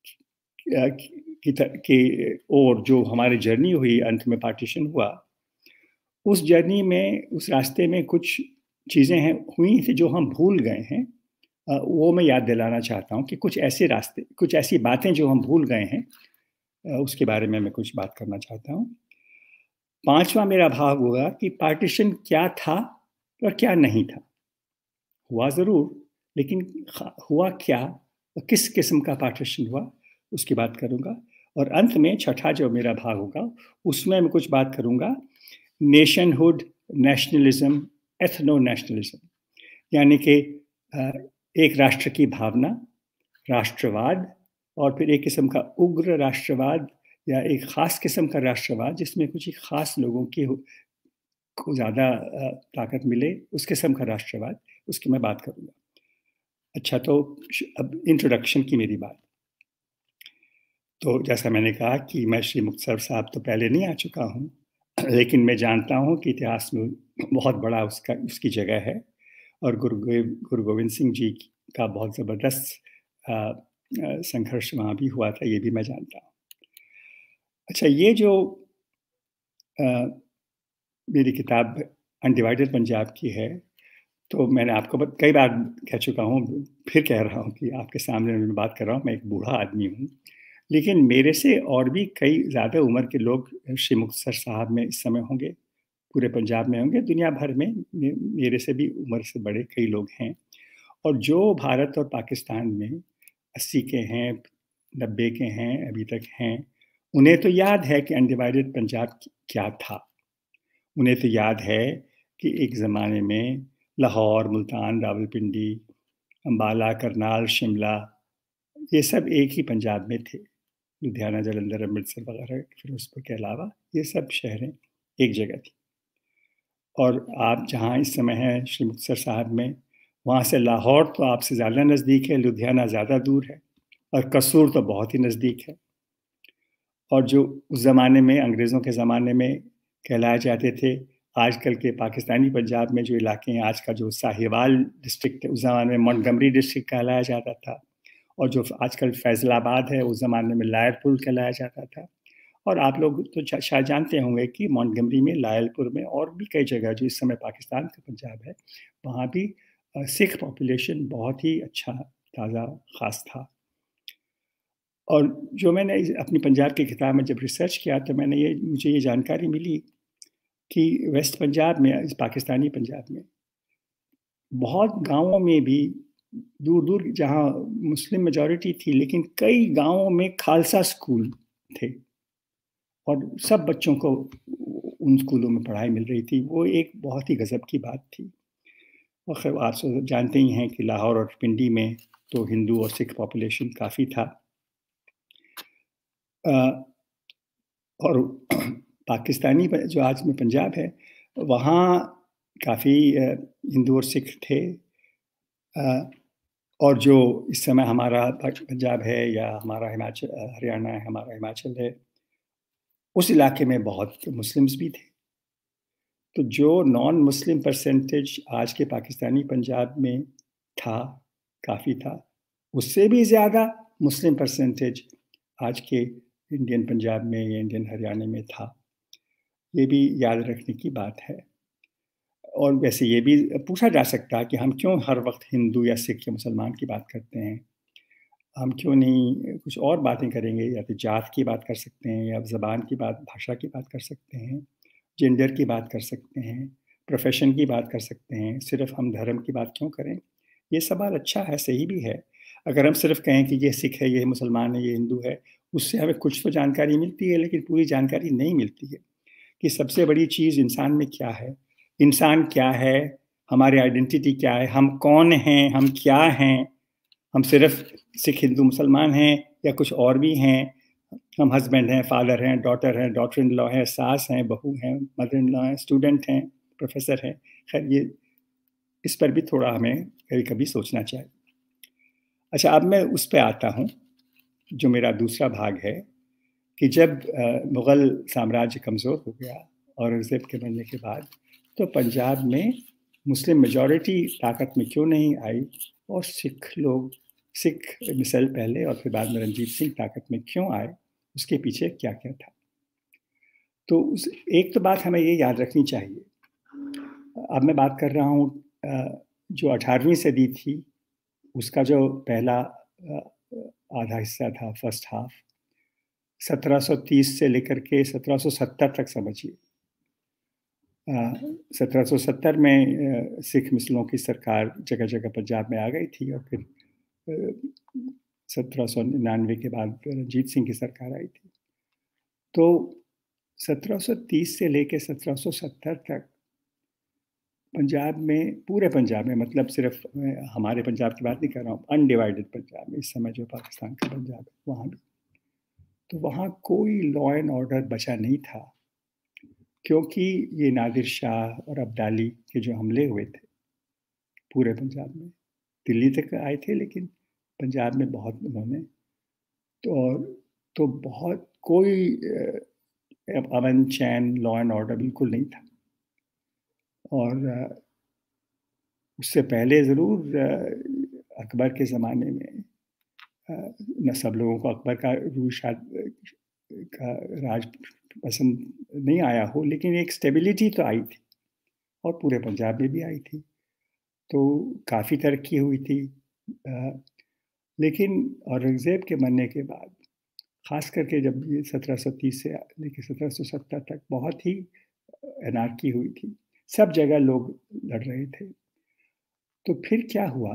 की, की और जो हमारी जर्नी हुई, अंत में पार्टीशन हुआ, उस जर्नी में, उस रास्ते में कुछ चीज़ें हैं हुई थी जो हम भूल गए हैं, वो मैं याद दिलाना चाहता हूँ कि कुछ ऐसे रास्ते, कुछ ऐसी बातें जो हम भूल गए हैं, उसके बारे में मैं कुछ बात करना चाहता हूँ। पांचवा मेरा भाग होगा कि पार्टीशन क्या था और क्या नहीं था। हुआ ज़रूर, लेकिन हुआ क्या और किस किस्म का पार्टीशन हुआ, उसकी बात करूँगा। और अंत में छठा जो मेरा भाग होगा उसमें मैं कुछ बात करूँगा नेशनहुड, नेशनलिज्म, एथनो नेशनलिज्म, यानी कि एक राष्ट्र की भावना, राष्ट्रवाद, और फिर एक किस्म का उग्र राष्ट्रवाद या एक ख़ास किस्म का राष्ट्रवाद जिसमें कुछ एक ख़ास लोगों की को ज़्यादा ताकत मिले, उस किस्म का राष्ट्रवाद, उसकी मैं बात करूँगा। अच्छा, तो अब इंट्रोडक्शन की मेरी बात। तो जैसा मैंने कहा कि मैं श्री मुक्तसर साहब तो पहले नहीं आ चुका हूँ, लेकिन मैं जानता हूँ कि इतिहास में बहुत बड़ा उसका उसकी जगह है और गुरु गुरु गोविंद सिंह जी का बहुत ज़बरदस्त संघर्ष वहाँ भी हुआ था, ये भी मैं जानता हूँ। अच्छा, ये जो आ, मेरी किताब अनडिवाइडेड पंजाब की है, तो मैंने आपको कई बार कह चुका हूँ, फिर कह रहा हूँ कि आपके सामने मैं बात कर रहा हूँ, मैं एक बूढ़ा आदमी हूँ, लेकिन मेरे से और भी कई ज़्यादा उम्र के लोग श्री मुक्तसर साहब में इस समय होंगे, पूरे पंजाब में होंगे, दुनिया भर में मेरे से भी उम्र से बड़े कई लोग हैं। और जो भारत और पाकिस्तान में अस्सी के हैं, नब्बे के हैं, अभी तक हैं, उन्हें तो याद है कि अनडिवाइडेड पंजाब क्या था। उन्हें तो याद है कि एक ज़माने में लाहौर, मुल्तान, रावलपिंडी, अम्बाला, करनाल, शिमला, ये सब एक ही पंजाब में थे। लुधियाना, जालंधर, अमृतसर वगैरह, फिरोजपुर के अलावा ये सब शहरें एक जगह थी। और आप जहाँ इस समय हैं श्री मुक्तसर साहब में, वहाँ से लाहौर तो आपसे ज़्यादा नज़दीक है, लुधियाना ज़्यादा दूर है, और कसूर तो बहुत ही नज़दीक है। और जो उस ज़माने में, अंग्रेज़ों के ज़माने में कहलाए जाते थे, आजकल के पाकिस्तानी पंजाब में जो इलाके हैं, आज का जो साहिवाल डिस्ट्रिक्ट है, उस ज़माने में मोंटगमरी डिस्ट्रिक्ट कहलाया जाता था, और जो आजकल फैज़लाबाद है, उस ज़माने में लायलपुर कहलाया जाता था। और आप लोग तो शायद जानते होंगे कि मोंटगमरी में, लायलपुर में और भी कई जगह जो इस समय पाकिस्तान का पंजाब है, वहाँ भी सिख पॉपुलेशन बहुत ही अच्छा, ताज़ा, ख़ास था। और जो मैंने अपनी पंजाब की किताब में जब रिसर्च किया, तो मैंने ये मुझे ये जानकारी मिली कि वेस्ट पंजाब में, इस पाकिस्तानी पंजाब में, बहुत गाँवों में भी दूर दूर जहाँ मुस्लिम मेजॉरिटी थी, लेकिन कई गाँवों में खालसा स्कूल थे और सब बच्चों को उन स्कूलों में पढ़ाई मिल रही थी। वो एक बहुत ही गज़ब की बात थी। और ख़ैर आप सब जानते ही हैं कि लाहौर और पिंडी में तो हिंदू और सिख पॉपुलेशन काफ़ी था। आ, और पाकिस्तानी जो आज में पंजाब है, वहाँ काफ़ी हिंदू और सिख थे। आ, और जो इस समय हमारा पंजाब है या हमारा हिमाचल, हरियाणा है, हमारा हिमाचल है, उस इलाके में बहुत मुस्लिम्स भी थे। तो जो नॉन मुस्लिम परसेंटेज आज के पाकिस्तानी पंजाब में था, काफ़ी था, उससे भी ज़्यादा मुस्लिम परसेंटेज आज के इंडियन पंजाब में या इंडियन हरियाणा में था। ये भी याद रखने की बात है। और वैसे ये भी पूछा जा सकता है कि हम क्यों हर वक्त हिंदू या सिख या मुसलमान की बात करते हैं, हम क्यों नहीं कुछ और बातें करेंगे, या तो जात की बात कर सकते हैं, या ज़बान की बात, भाषा की बात कर सकते हैं, जेंडर की बात कर सकते हैं, प्रोफेशन की बात कर सकते हैं, सिर्फ हम धर्म की बात क्यों करें? ये सवाल अच्छा है, सही भी है। अगर हम सिर्फ कहें कि ये सिख है, ये मुसलमान है, ये हिंदू है, उससे हमें कुछ तो जानकारी मिलती है, लेकिन पूरी जानकारी नहीं मिलती है कि सबसे बड़ी चीज़ इंसान में क्या है, इंसान क्या है, हमारी आइडेंटिटी क्या है, हम कौन हैं, हम क्या हैं, हम सिर्फ सिख, हिंदू, मुसलमान हैं या कुछ और भी हैं, हम हस्बैंड हैं, फादर हैं, डॉटर हैं, डॉटर इन लॉ हैं, सास हैं, बहू हैं, मदर इन लॉ हैं, स्टूडेंट हैं, प्रोफेसर हैं। खैर, ये इस पर भी थोड़ा हमें कभी कभी सोचना चाहिए। अच्छा, अब मैं उस पर आता हूँ जो मेरा दूसरा भाग है कि जब मुग़ल साम्राज्य कमज़ोर हो गया औरंगज़ेब के बनने के बाद, तो पंजाब में मुस्लिम मेजॉरिटी ताकत में क्यों नहीं आई, और सिख लोग, सिख मिसल पहले और फिर बाद में रंजीत सिंह ताकत में क्यों आए, उसके पीछे क्या क्या था। तो उस एक तो बात हमें ये याद रखनी चाहिए। अब मैं बात कर रहा हूँ जो अठारहवीं सदी थी, उसका जो पहला आधा हिस्सा था, फर्स्ट हाफ, सत्रह सौ तीस से लेकर के सत्रह सौ सत्तर तक समझिए। सत्रह सौ सत्तर में सिख मिसलों की सरकार जगह जगह पंजाब में आ गई थी, और फिर सत्रह सौ निन्यानवे के बाद रंजीत सिंह की सरकार आई थी। तो सत्रह सौ तीस से लेकर सत्रह सौ सत्तर तक पंजाब में, पूरे पंजाब में, मतलब सिर्फ हमारे पंजाब की बात नहीं कर रहा हूँ, अनडिवाइडेड पंजाब में, इस समय जो पाकिस्तान का पंजाब है वहाँ भी, तो वहाँ कोई लॉ एंड ऑर्डर बचा नहीं था, क्योंकि ये नादिर शाह और अब्दाली के जो हमले हुए थे पूरे पंजाब में, दिल्ली तक आए थे लेकिन पंजाब में बहुत उन्होंने तो तो बहुत कोई अमन चैन लॉ एंड ऑर्डर बिल्कुल नहीं था। और उससे पहले ज़रूर अकबर के ज़माने में न सब लोगों को अकबर का रूज का राज पसंद नहीं आया हो, लेकिन एक स्टेबिलिटी तो आई थी और पूरे पंजाब में भी आई थी, तो काफ़ी तरक्की हुई थी। लेकिन औरंगज़ेब के मरने के बाद, ख़ास करके जब ये सत्रह सौ तीस से लेकर सत्रह सौ सत्तर तक बहुत ही एनार्की हुई थी, सब जगह लोग लड़ रहे थे। तो फिर क्या हुआ,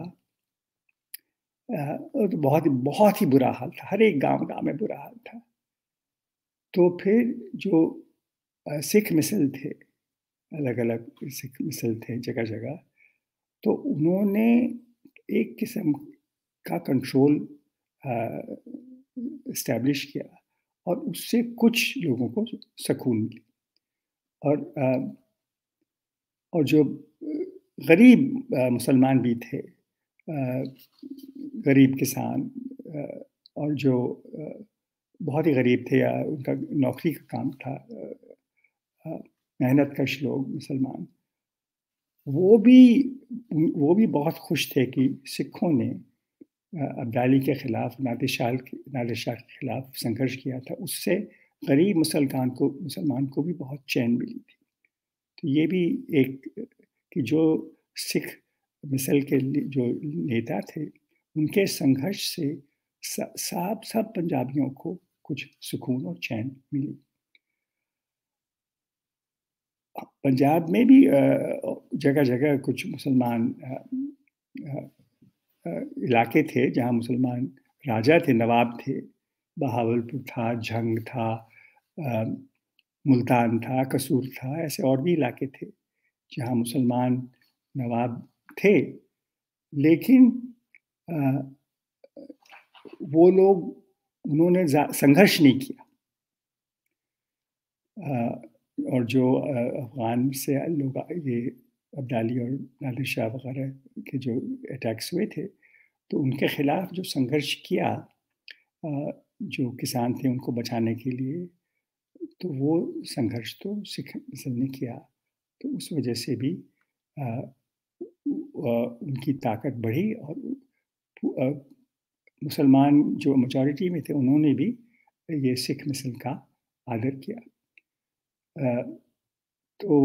तो बहुत बहुत ही बुरा हाल था, हर एक गांव गांव में बुरा हाल था। तो फिर जो सिख मिसल थे, अलग अलग सिख मिसल थे जगह जगह, तो उन्होंने एक किस्म का कंट्रोल इस्टेब्लिश किया और उससे कुछ लोगों को सुकून मिली। और आ, और जो गरीब मुसलमान भी थे, गरीब किसान और जो बहुत ही गरीब थे या उनका नौकरी का काम था, मेहनत कश लोग मुसलमान, वो भी वो भी बहुत खुश थे कि सिखों ने अब्दाली के ख़िलाफ़, नादिर शाह नादिर शाह के ख़िलाफ़ संघर्ष किया था। उससे गरीब मुसलमान को मुसलमान को भी बहुत चैन मिली थी। तो ये भी एक कि जो सिख मिसल के जो नेता थे, उनके संघर्ष से सब सब पंजाबियों को कुछ सुकून और चैन मिली। पंजाब में भी जगह जगह कुछ मुसलमान इलाके थे जहाँ मुसलमान राजा थे, नवाब थे। बहावलपुर था, झंग था, मुल्तान था, कसूर था, ऐसे और भी इलाके थे जहाँ मुसलमान नवाब थे। लेकिन आ, वो लोग उन्होंने संघर्ष नहीं किया। आ, और जो अफ़गान से लोग ये अब्दाली और नादिर शाह वगैरह के जो अटैक्स हुए थे, तो उनके ख़िलाफ़ जो संघर्ष किया जो किसान थे उनको बचाने के लिए, तो वो संघर्ष तो सिख मिसल ने किया। तो उस वजह से भी आ, उनकी ताकत बढ़ी और मुसलमान जो मेजॉरिटी में थे उन्होंने भी ये सिख मिसल का आदर किया। आ, तो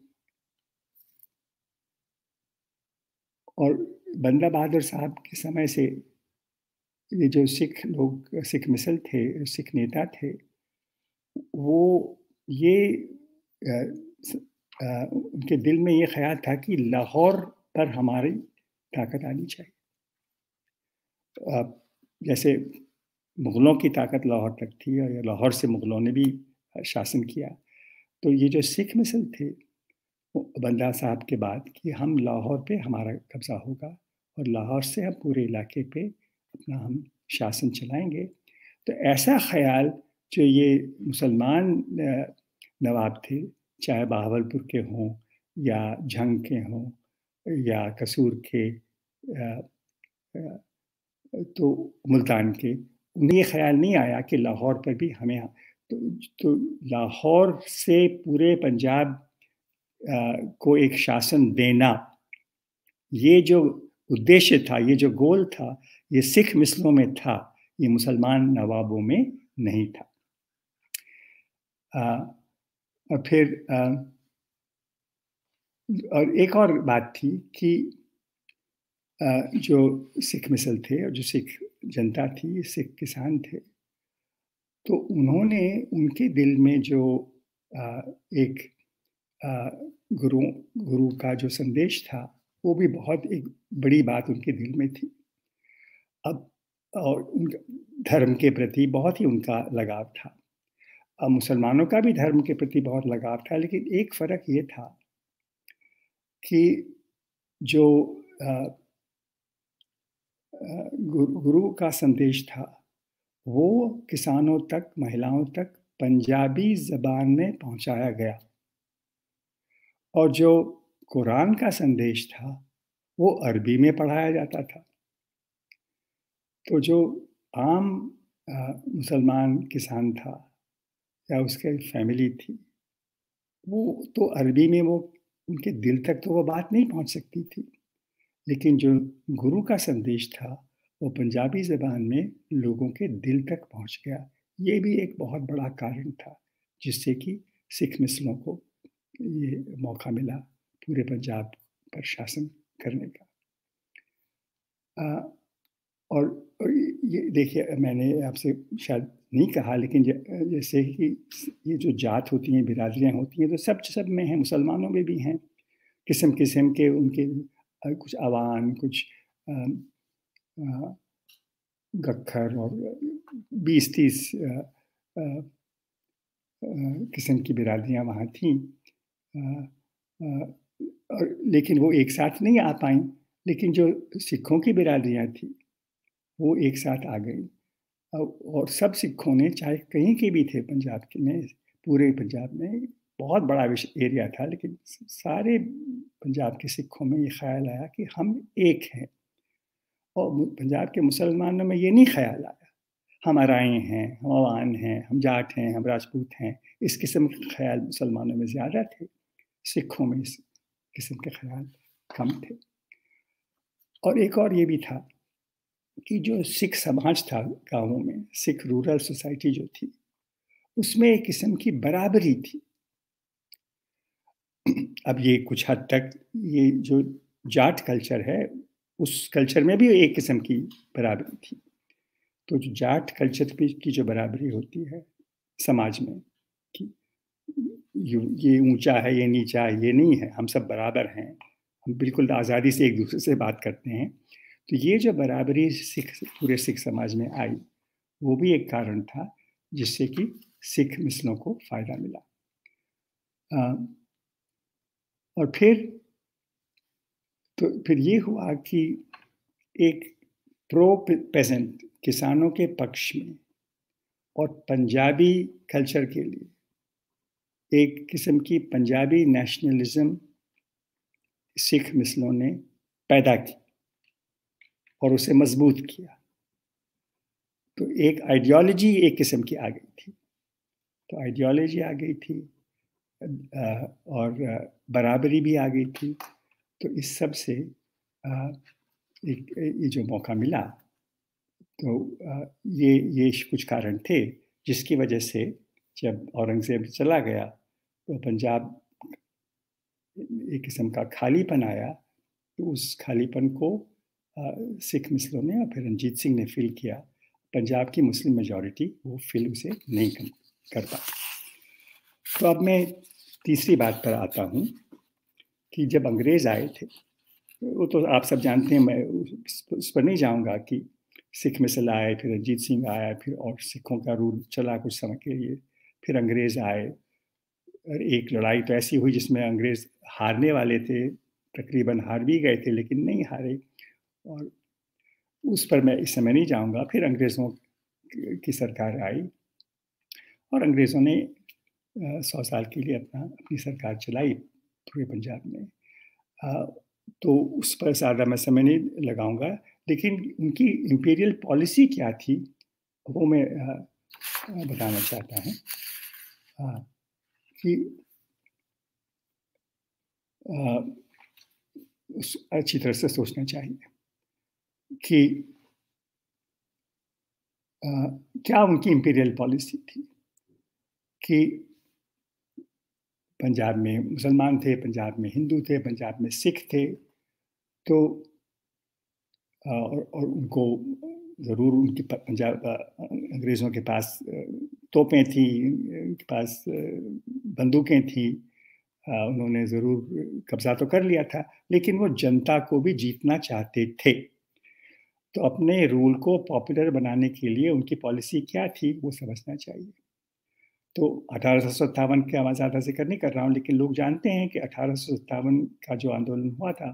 और बंदा बहादुर साहब के समय से ये जो सिख लोग, सिख मिसल थे, सिख नेता थे, वो ये आ, आ, उनके दिल में ये ख्याल था कि लाहौर पर हमारी ताकत आनी चाहिए। आ, जैसे मुग़लों की ताकत लाहौर तक थी और लाहौर से मुग़लों ने भी शासन किया। तो ये जो सिख मिसल थे बंदा साहब के बाद कि हम लाहौर पे हमारा कब्ज़ा होगा और लाहौर से हम पूरे इलाके पे अपना हम शासन चलाएंगे। तो ऐसा ख्याल जो ये मुसलमान नवाब थे, चाहे बहावलपुर के हों या झंग के हों या कसूर के आ, आ, तो मुल्तान के, उन्हें ये ख्याल नहीं आया कि लाहौर पर भी हमें तो, तो लाहौर से पूरे पंजाब को एक शासन देना, ये जो उद्देश्य था, ये जो गोल था, ये सिख मिसलों में था, ये मुसलमान नवाबों में नहीं था। आ, और फिर आ, और एक और बात थी कि आ, जो सिख मिसल थे और जो सिख जनता थी, सिख किसान थे, तो उन्होंने उनके दिल में जो आ, एक गुरु गुरु का जो संदेश था, वो भी बहुत एक बड़ी बात उनके दिल में थी। अब और उनका धर्म के प्रति बहुत ही उनका लगाव था। अब मुसलमानों का भी धर्म के प्रति बहुत लगाव था, लेकिन एक फ़र्क ये था कि जो गुरु, गुरु का संदेश था वो किसानों तक, महिलाओं तक पंजाबी ज़बान में पहुंचाया गया। और जो कुरान का संदेश था वो अरबी में पढ़ाया जाता था। तो जो आम मुसलमान किसान था या उसके फैमिली थी, वो तो अरबी में वो उनके दिल तक तो वो बात नहीं पहुंच सकती थी, लेकिन जो गुरु का संदेश था वो पंजाबी ज़बान में लोगों के दिल तक पहुंच गया। ये भी एक बहुत बड़ा कारण था जिससे कि सिख मिसलों को ये मौका मिला पूरे पंजाब पर शासन करने का। आ, और, और ये देखिए, मैंने आपसे शायद नहीं कहा, लेकिन जैसे कि ये जो जात होती हैं, बिरादरियाँ होती हैं, तो सब सब में हैं, मुसलमानों में भी हैं किस्म किस्म के उनके, कुछ अवान, कुछ आ, आ, गक्खर और बीस तीस किस्म की बिरादरियाँ वहाँ थीं। और लेकिन वो एक साथ नहीं आ पाई, लेकिन जो सिखों की बिरादरियाँ थी वो एक साथ आ गई। और सब सिखों ने, चाहे कहीं के भी थे पंजाब के में, पूरे पंजाब में बहुत बड़ा एरिया था, लेकिन सारे पंजाब के सिखों में ये ख्याल आया कि हम एक हैं। और पंजाब के मुसलमानों में ये नहीं ख्याल आया हम अराए हैं, हम अवान हैं, हम जाट हैं, हम राजपूत हैं। इस किस्म के ख्याल मुसलमानों में ज़्यादा थे, सिखों में इस किस्म के ख्याल कम थे। और एक और ये भी था कि जो सिख समाज था गाँवों में, सिख रूरल सोसाइटी जो थी, उसमें एक किस्म की बराबरी थी। अब ये कुछ हद तक ये जो जाट कल्चर है, उस कल्चर में भी एक किस्म की बराबरी थी। तो जो जाट कल्चर की जो बराबरी होती है समाज में कि ये ऊंचा है, ये नीचा है, ये नहीं है, हम सब बराबर हैं, हम बिल्कुल आज़ादी से एक दूसरे से बात करते हैं। तो ये जो बराबरी सिख पूरे सिख समाज में आई, वो भी एक कारण था जिससे कि सिख मिसलों को फ़ायदा मिला। आ, और फिर तो फिर ये हुआ कि एक प्रो पेजेंट, किसानों के पक्ष में और पंजाबी कल्चर के लिए एक किस्म की पंजाबी नेशनलिज्म सिख मिसलों ने पैदा की और उसे मजबूत किया। तो एक आइडियोलॉजी एक किस्म की आ गई थी, तो आइडियोलॉजी आ गई थी और बराबरी भी आ गई थी। तो इस सब से एक ये जो मौका मिला, तो ये ये कुछ कारण थे जिसकी वजह से जब औरंगज़ेब चला गया तो पंजाब एक किस्म का खालीपन आया। तो उस खालीपन को सिख मिसलों ने और फिर रंजीत सिंह ने फिल किया। पंजाब की मुस्लिम मेजॉरिटी वो फिल उसे नहीं कर पाई। तो अब मैं तीसरी बात पर आता हूँ कि जब अंग्रेज़ आए थे, वो तो आप सब जानते हैं, मैं उस पर नहीं जाऊँगा कि सिख मिसल आए, फिर रंजीत सिंह आया, फिर और सिखों का रूल चला कुछ समय के लिए, फिर अंग्रेज़ आए और एक लड़ाई तो ऐसी हुई जिसमें अंग्रेज़ हारने वाले थे, तकरीबन हार भी गए थे लेकिन नहीं हारे, और उस पर मैं इस समय नहीं जाऊँगा। फिर अंग्रेज़ों की सरकार आई और अंग्रेज़ों ने सौ साल के लिए अपना अपनी सरकार चलाई पूरे पंजाब में। आ, तो उस पर ज़्यादा मैं समय नहीं लगाऊंगा, लेकिन उनकी इंपीरियल पॉलिसी क्या थी वो मैं आ, बताना चाहता हूँ कि आ, अच्छी तरह से सोचना चाहिए कि आ, क्या उनकी इंपीरियल पॉलिसी थी कि पंजाब में मुसलमान थे, पंजाब में हिंदू थे, पंजाब में सिख थे, तो और, और उनको ज़रूर उनके पंजाब अंग्रेज़ों के पास तोपें थी, उनके पास बंदूकें थी, उन्होंने ज़रूर कब्ज़ा तो कर लिया था, लेकिन वो जनता को भी जीतना चाहते थे। तो अपने रूल को पॉपुलर बनाने के लिए उनकी पॉलिसी क्या थी वो समझना चाहिए। तो अठारह सौ सत्तावन का मैं ज़्यादा जिक्र नहीं कर रहा हूँ, लेकिन लोग जानते हैं कि अठारह सौ सत्तावन का जो आंदोलन हुआ था,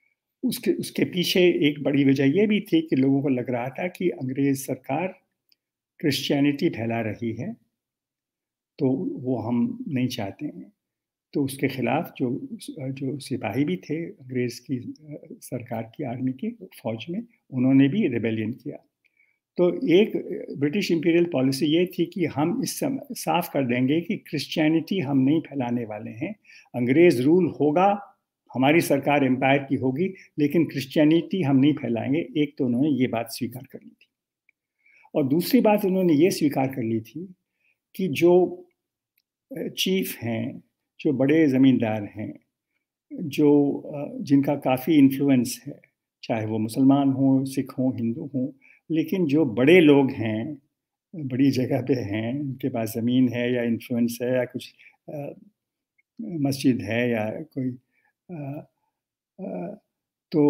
उसके उसके पीछे एक बड़ी वजह ये भी थी कि लोगों को लग रहा था कि अंग्रेज़ सरकार क्रिश्चियनिटी फैला रही है, तो वो हम नहीं चाहते हैं। तो उसके खिलाफ जो जो सिपाही भी थे अंग्रेज़ की सरकार की आर्मी की फौज में, उन्होंने भी रिबेलियन किया। तो एक ब्रिटिश इंपीरियल पॉलिसी ये थी कि हम इस समय साफ कर देंगे कि क्रिश्चियनिटी हम नहीं फैलाने वाले हैं, अंग्रेज़ रूल होगा, हमारी सरकार एम्पायर की होगी, लेकिन क्रिश्चियनिटी हम नहीं फैलाएंगे। एक तो उन्होंने ये बात स्वीकार कर ली थी, और दूसरी बात उन्होंने ये स्वीकार कर ली थी कि जो चीफ हैं, जो बड़े ज़मींदार हैं, जो जिनका काफ़ी इन्फ्लुएंस है, चाहे वो मुसलमान हों, सिख हों, हिंदू हों, लेकिन जो बड़े लोग हैं, बड़ी जगह पे हैं, उनके पास ज़मीन है या इन्फ्लुएंस है या कुछ आ, मस्जिद है या कोई आ, आ, तो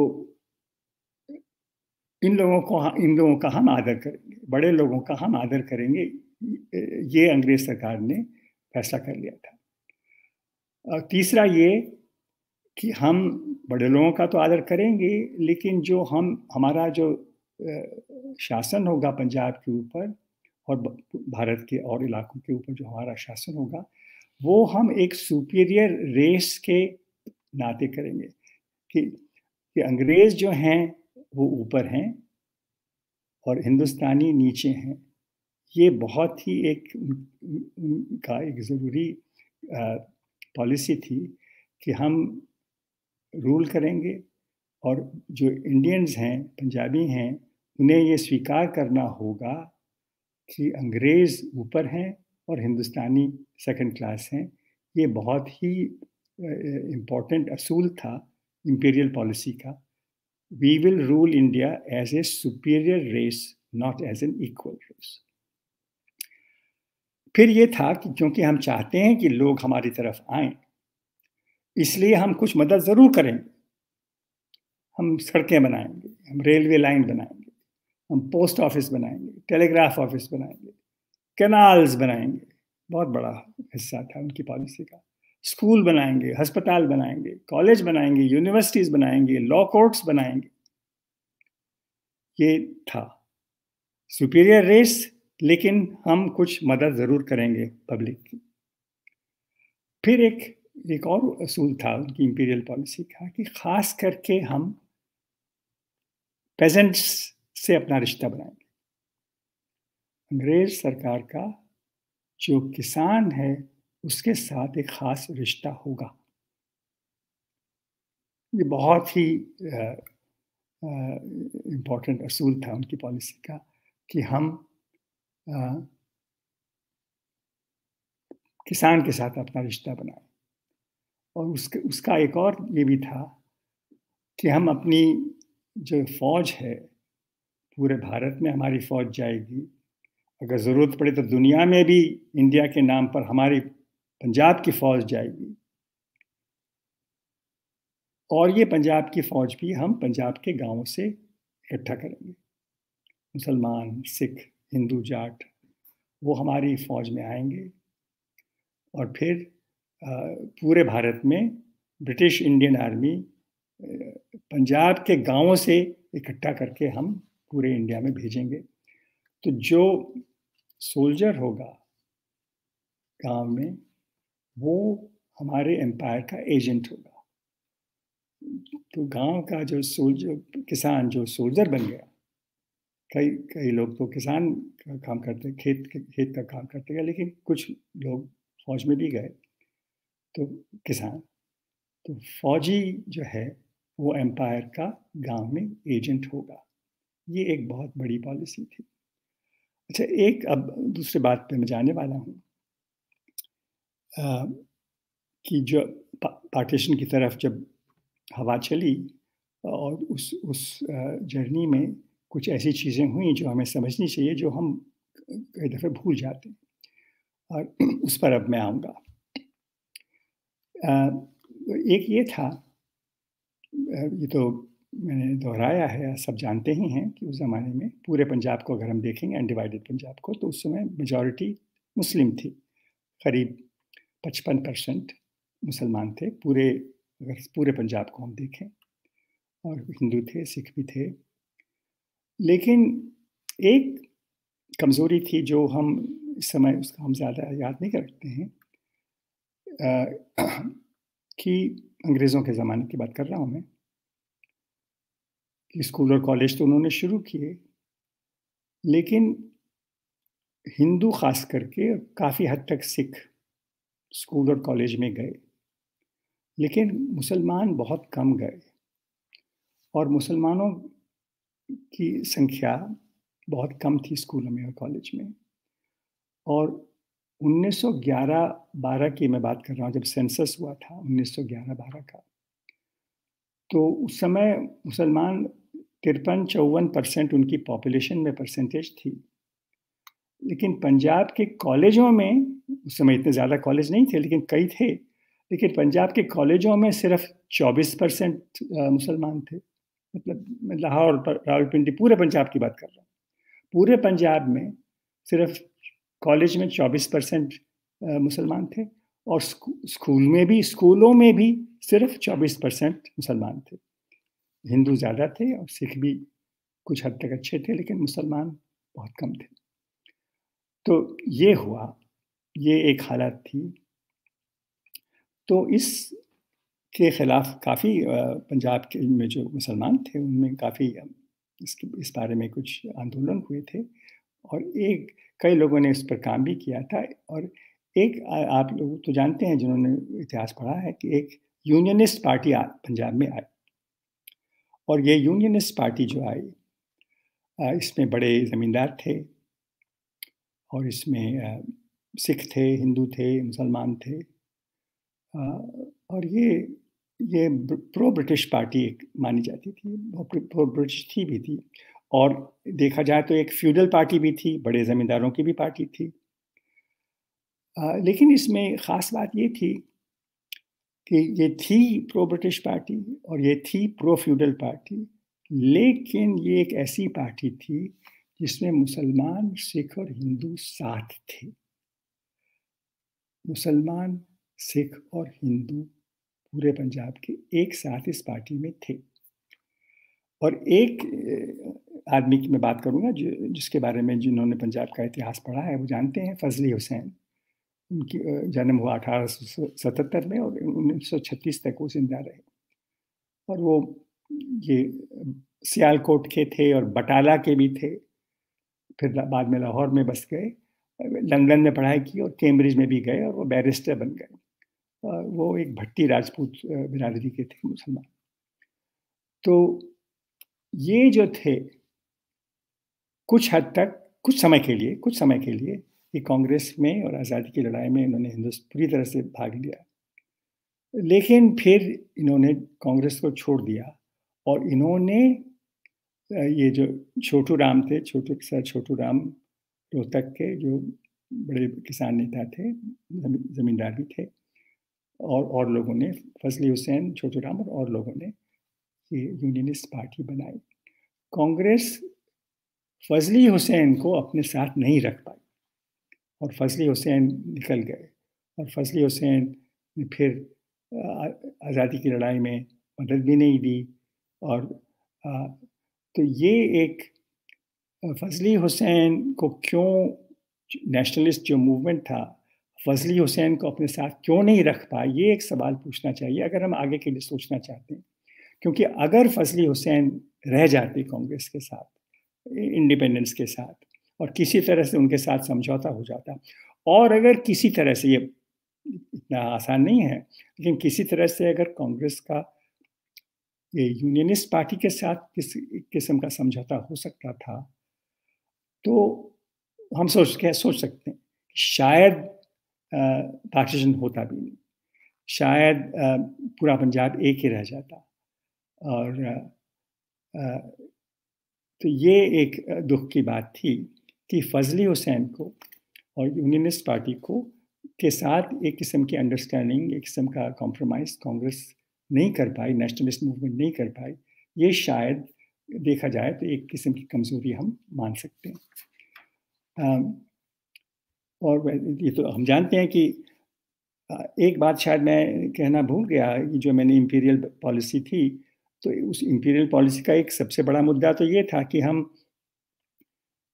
इन लोगों को इन लोगों का हम आदर करेंगे, बड़े लोगों का हम आदर करेंगे। ये अंग्रेज़ सरकार ने फैसला कर लिया था। और तीसरा ये कि हम बड़े लोगों का तो आदर करेंगे, लेकिन जो हम हमारा जो शासन होगा पंजाब के ऊपर और भारत के और इलाकों के ऊपर जो हमारा शासन होगा, वो हम एक सुपीरियर रेस के नाते करेंगे कि, कि अंग्रेज़ जो हैं वो ऊपर हैं और हिंदुस्तानी नीचे हैं। ये बहुत ही एक का एक ज़रूरी पॉलिसी थी कि हम रूल करेंगे, और जो इंडियंस हैं, पंजाबी हैं, उन्हें ये स्वीकार करना होगा कि अंग्रेज़ ऊपर हैं और हिंदुस्तानी सेकंड क्लास हैं। ये बहुत ही इम्पोर्टेंट असूल था इंपीरियल पॉलिसी का। We will rule India as a superior race, not as an equal race. फिर ये था कि क्योंकि हम चाहते हैं कि लोग हमारी तरफ आएं, इसलिए हम कुछ मदद ज़रूर करेंगे। हम सड़कें बनाएंगे, हम रेलवे लाइन बनाएंगे, हम पोस्ट ऑफिस बनाएंगे, टेलीग्राफ ऑफिस बनाएंगे, कैनाल्स बनाएंगे। बहुत बड़ा हिस्सा था उनकी पॉलिसी का। स्कूल बनाएंगे, अस्पताल बनाएंगे, कॉलेज बनाएंगे, यूनिवर्सिटीज़ बनाएंगे, लॉ कोर्ट्स बनाएंगे। ये था सुपीरियर रेस, लेकिन हम कुछ मदद ज़रूर करेंगे पब्लिक की। फिर एक एक और असूल था उनकी इंपीरियल पॉलिसी का कि ख़ास करके हम पेजेंट्स से अपना रिश्ता बनाएंगे। अंग्रेज़ सरकार का जो किसान है उसके साथ एक ख़ास रिश्ता होगा। ये बहुत ही इम्पोर्टेंट असूल था उनकी पॉलिसी का कि हम आ, किसान के साथ अपना रिश्ता बनाएं। और उसके उसका एक और ये भी था कि हम अपनी जो फ़ौज है, पूरे भारत में हमारी फ़ौज जाएगी, अगर ज़रूरत पड़े तो दुनिया में भी इंडिया के नाम पर हमारी पंजाब की फ़ौज जाएगी। और ये पंजाब की फ़ौज भी हम पंजाब के गांवों से इकट्ठा करेंगे। मुसलमान, सिख, हिंदू, जाट, वो हमारी फ़ौज में आएंगे और फिर पूरे भारत में ब्रिटिश इंडियन आर्मी पंजाब के गांवों से इकट्ठा करके हम पूरे इंडिया में भेजेंगे। तो जो सोल्जर होगा गांव में, वो हमारे एम्पायर का एजेंट होगा। तो गांव का जो सोल्जर, किसान जो सोल्जर बन गया, कई कई लोग तो किसान का काम करते, खेत खेत का काम करते गए, लेकिन कुछ लोग फौज में भी गए। तो किसान, तो फौजी जो है वो एम्पायर का गांव में एजेंट होगा। ये एक बहुत बड़ी पॉलिसी थी। अच्छा, एक अब दूसरी बात पे मैं जाने वाला हूँ कि जो पा, पार्टीशन की तरफ जब हवा चली और उस उस जर्नी में कुछ ऐसी चीज़ें हुई जो हमें समझनी चाहिए, जो हम कई दफ़े भूल जाते हैं, और उस पर अब मैं आऊँगा। एक ये था, ये तो मैंने दोहराया है, सब जानते ही हैं कि उस ज़माने में पूरे पंजाब को अगर हम देखेंगे, अनडिवाइडेड पंजाब को, तो उस समय मेजॉरिटी मुस्लिम थी। करीब पचपन परसेंट मुसलमान थे पूरे, अगर पूरे पंजाब को हम देखें, और हिंदू थे, सिख भी थे। लेकिन एक कमज़ोरी थी जो हम इस समय उसका हम ज़्यादा याद नहीं करते हैं, कि अंग्रेज़ों के ज़माने की बात कर रहा हूँ मैं, कि स्कूल और कॉलेज तो उन्होंने शुरू किए, लेकिन हिंदू ख़ास करके काफ़ी हद तक सिख स्कूल और कॉलेज में गए, लेकिन मुसलमान बहुत कम गए, और मुसलमानों की संख्या बहुत कम थी स्कूलों में और कॉलेज में। और उन्नीस सौ ग्यारह बारह की मैं बात कर रहा हूँ, जब सेंसस हुआ था उन्नीस सौ ग्यारह बारह का, तो उस समय मुसलमान तिरपन चौवन परसेंट उनकी पॉपुलेशन में परसेंटेज थी, लेकिन पंजाब के कॉलेजों में उस समय इतने ज़्यादा कॉलेज नहीं थे, लेकिन कई थे, लेकिन पंजाब के कॉलेजों में सिर्फ चौबीस परसेंट मुसलमान थे। मतलब लाहौर, रावलपिंडी, पूरे पंजाब की बात कर रहा हूँ, पूरे पंजाब में सिर्फ कॉलेज में चौबीस परसेंट मुसलमान थे, और स्कूल में भी स्कूलों में भी सिर्फ चौबीस परसेंट मुसलमान थे। हिंदू ज़्यादा थे और सिख भी कुछ हद तक अच्छे थे, लेकिन मुसलमान बहुत कम थे। तो ये हुआ, ये एक हालत थी। तो इस के ख़िलाफ़ काफ़ी पंजाब के में जो मुसलमान थे उनमें काफ़ी इसके इस बारे में कुछ आंदोलन हुए थे, और एक कई लोगों ने इस पर काम भी किया था। और एक आप लोग तो जानते हैं जिन्होंने इतिहास पढ़ा है कि एक यूनियनिस्ट पार्टी पंजाब में आई, और ये यूनियनिस्ट पार्टी जो आई इसमें बड़े ज़मींदार थे, और इसमें सिख थे, हिंदू थे, मुसलमान थे, और ये ये प्रो ब्रिटिश पार्टी एक मानी जाती थी, प्रो ब्रिटिश थी भी थी, और देखा जाए तो एक फ्यूडल पार्टी भी थी, बड़े ज़मींदारों की भी पार्टी थी। आ, लेकिन इसमें ख़ास बात ये थी कि ये थी प्रो ब्रिटिश पार्टी और ये थी प्रो फ्यूडल पार्टी, लेकिन ये एक ऐसी पार्टी थी जिसमें मुसलमान, सिख और हिंदू साथ थे। मुसलमान, सिख और हिंदू पूरे पंजाब के एक साथ इस पार्टी में थे। और एक आदमी की मैं बात करूँगा जिसके बारे में जिन्होंने पंजाब का इतिहास पढ़ा है वो जानते हैं, फजली हुसैन। उनकी जन्म हुआ अठारह सौ सतहत्तर में और उन्नीस सौ छत्तीस तक वो जिंदा रहे। और वो ये सियालकोट के थे और बटाला के भी थे, फिर बाद में लाहौर में बस गए, लंदन में पढ़ाई की और कैम्ब्रिज में भी गए और वो बैरिस्टर बन गए। वो एक भट्टी राजपूत बिरादरी के थे मुसलमान। तो ये जो थे कुछ हद तक, कुछ समय के लिए कुछ समय के लिए ये कांग्रेस में और आज़ादी की लड़ाई में इन्होंने हिंदुस्तान पूरी तरह से भाग लिया, लेकिन फिर इन्होंने कांग्रेस को छोड़ दिया और इन्होंने ये जो छोटू राम थे, छोटू सर छोटू राम रोहतक के जो बड़े किसान नेता थे, जमींदार भी थे, और और लोगों ने, फजली हुसैन, छोटू राम और, और लोगों ने ये यूनियनिस्ट पार्टी बनाई। कांग्रेस फजली हुसैन को अपने साथ नहीं रख पाई और फजली हुसैन निकल गए, और फजली हुसैन ने फिर आज़ादी की लड़ाई में मदद भी नहीं दी। और आ, तो ये एक फजली हुसैन को क्यों, नेशनलिस्ट जो मूवमेंट था, फजली हुसैन को अपने साथ क्यों नहीं रख पाए, ये एक सवाल पूछना चाहिए अगर हम आगे के लिए सोचना चाहते हैं। क्योंकि अगर फजली हुसैन रह जाते कांग्रेस के साथ, इंडिपेंडेंस के साथ, और किसी तरह से उनके साथ समझौता हो जाता, और अगर किसी तरह से, ये इतना आसान नहीं है, लेकिन किसी तरह से अगर कांग्रेस का ये यूनियनिस्ट पार्टी के साथ किस किस्म का समझौता हो सकता था, तो हम सोच के सोच सकते हैं शायद पार्टीशन होता भी नहीं, शायद आ, पूरा पंजाब एक ही रह जाता। और आ, तो ये एक दुख की बात थी कि फजली हुसैन को और यूनियनिस्ट पार्टी को के साथ एक किस्म की अंडरस्टैंडिंग, एक किस्म का कॉम्प्रोमाइज़ कांग्रेस नहीं कर पाई, नेशनलिस्ट मूवमेंट नहीं कर पाई। ये शायद देखा जाए तो एक किस्म की कमज़ोरी हम मान सकते हैं। और ये तो हम जानते हैं कि एक बात शायद मैं कहना भूल गया, जो मैंने इंपीरियल पॉलिसी थी, तो उस इंपीरियल पॉलिसी का एक सबसे बड़ा मुद्दा तो ये था कि हम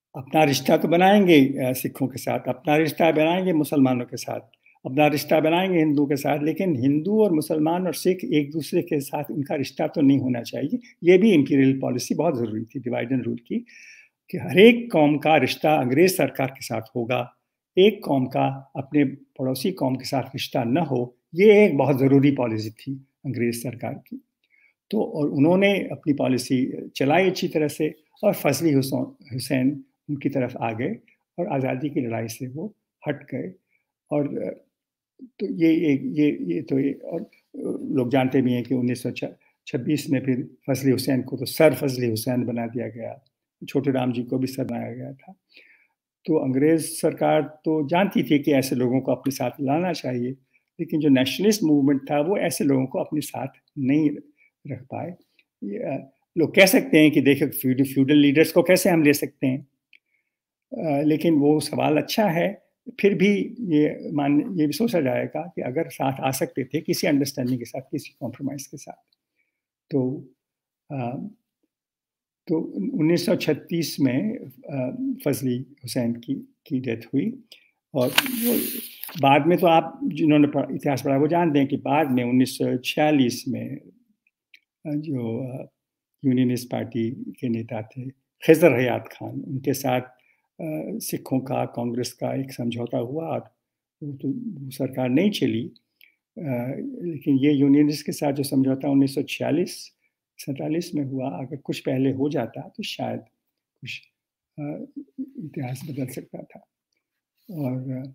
अपना रिश्ता तो बनाएंगे सिखों के साथ, अपना रिश्ता बनाएंगे मुसलमानों के साथ, अपना रिश्ता बनाएंगे हिंदू के साथ, लेकिन हिंदू और मुसलमान और सिख एक दूसरे के साथ इनका रिश्ता तो नहीं होना चाहिए। ये भी इंपीरियल पॉलिसी बहुत ज़रूरी थी डिवाइड एंड रूल की, कि हर एक कौम का रिश्ता अंग्रेज सरकार के साथ होगा, एक कौम का अपने पड़ोसी कौम के साथ रिश्ता न हो। ये एक बहुत ज़रूरी पॉलिसी थी अंग्रेज सरकार की। तो और उन्होंने अपनी पॉलिसी चलाई अच्छी तरह से, और फजली हुसैन उनकी तरफ आ गए और आज़ादी की लड़ाई से वो हट गए। और तो ये एक ये ये तो ये, और लोग जानते भी हैं कि उन्नीस सौ छब्बीस में फिर फजली हुसैन को तो सर फजली हुसैन बना दिया गया, छोटे राम जी को भी सर बनाया गया था। तो अंग्रेज सरकार तो जानती थी कि ऐसे लोगों को अपने साथ लाना चाहिए, लेकिन जो नेशनलिस्ट मूवमेंट था वो ऐसे लोगों को अपने साथ नहीं रख पाए। लोग कह सकते हैं कि देखो फ्यूडल लीडर्स को कैसे हम ले सकते हैं, आ, लेकिन वो सवाल अच्छा है। फिर भी ये मान ये भी सोचा जाएगा कि अगर साथ आ सकते थे किसी अंडरस्टैंडिंग के साथ, किसी कॉम्प्रोमाइज के साथ, तो आ, तो उन्नीस सौ छत्तीस में फजली हुसैन की की डेथ हुई। और वो बाद में तो आप जिन्होंने इतिहास पढ़ा वो जानते हैं कि बाद में उन्नीस सौ छियालीस में जो यूनियनिस्ट पार्टी के नेता थे खिजर हयात खान, उनके साथ सिखों का कांग्रेस का एक समझौता हुआ, और वो तो सरकार नहीं चली। लेकिन ये यूनियनिस्ट के साथ जो समझौता उन्नीस सौ छियालीस सैंतालीस में हुआ, अगर कुछ पहले हो जाता तो शायद कुछ इतिहास बदल सकता था। और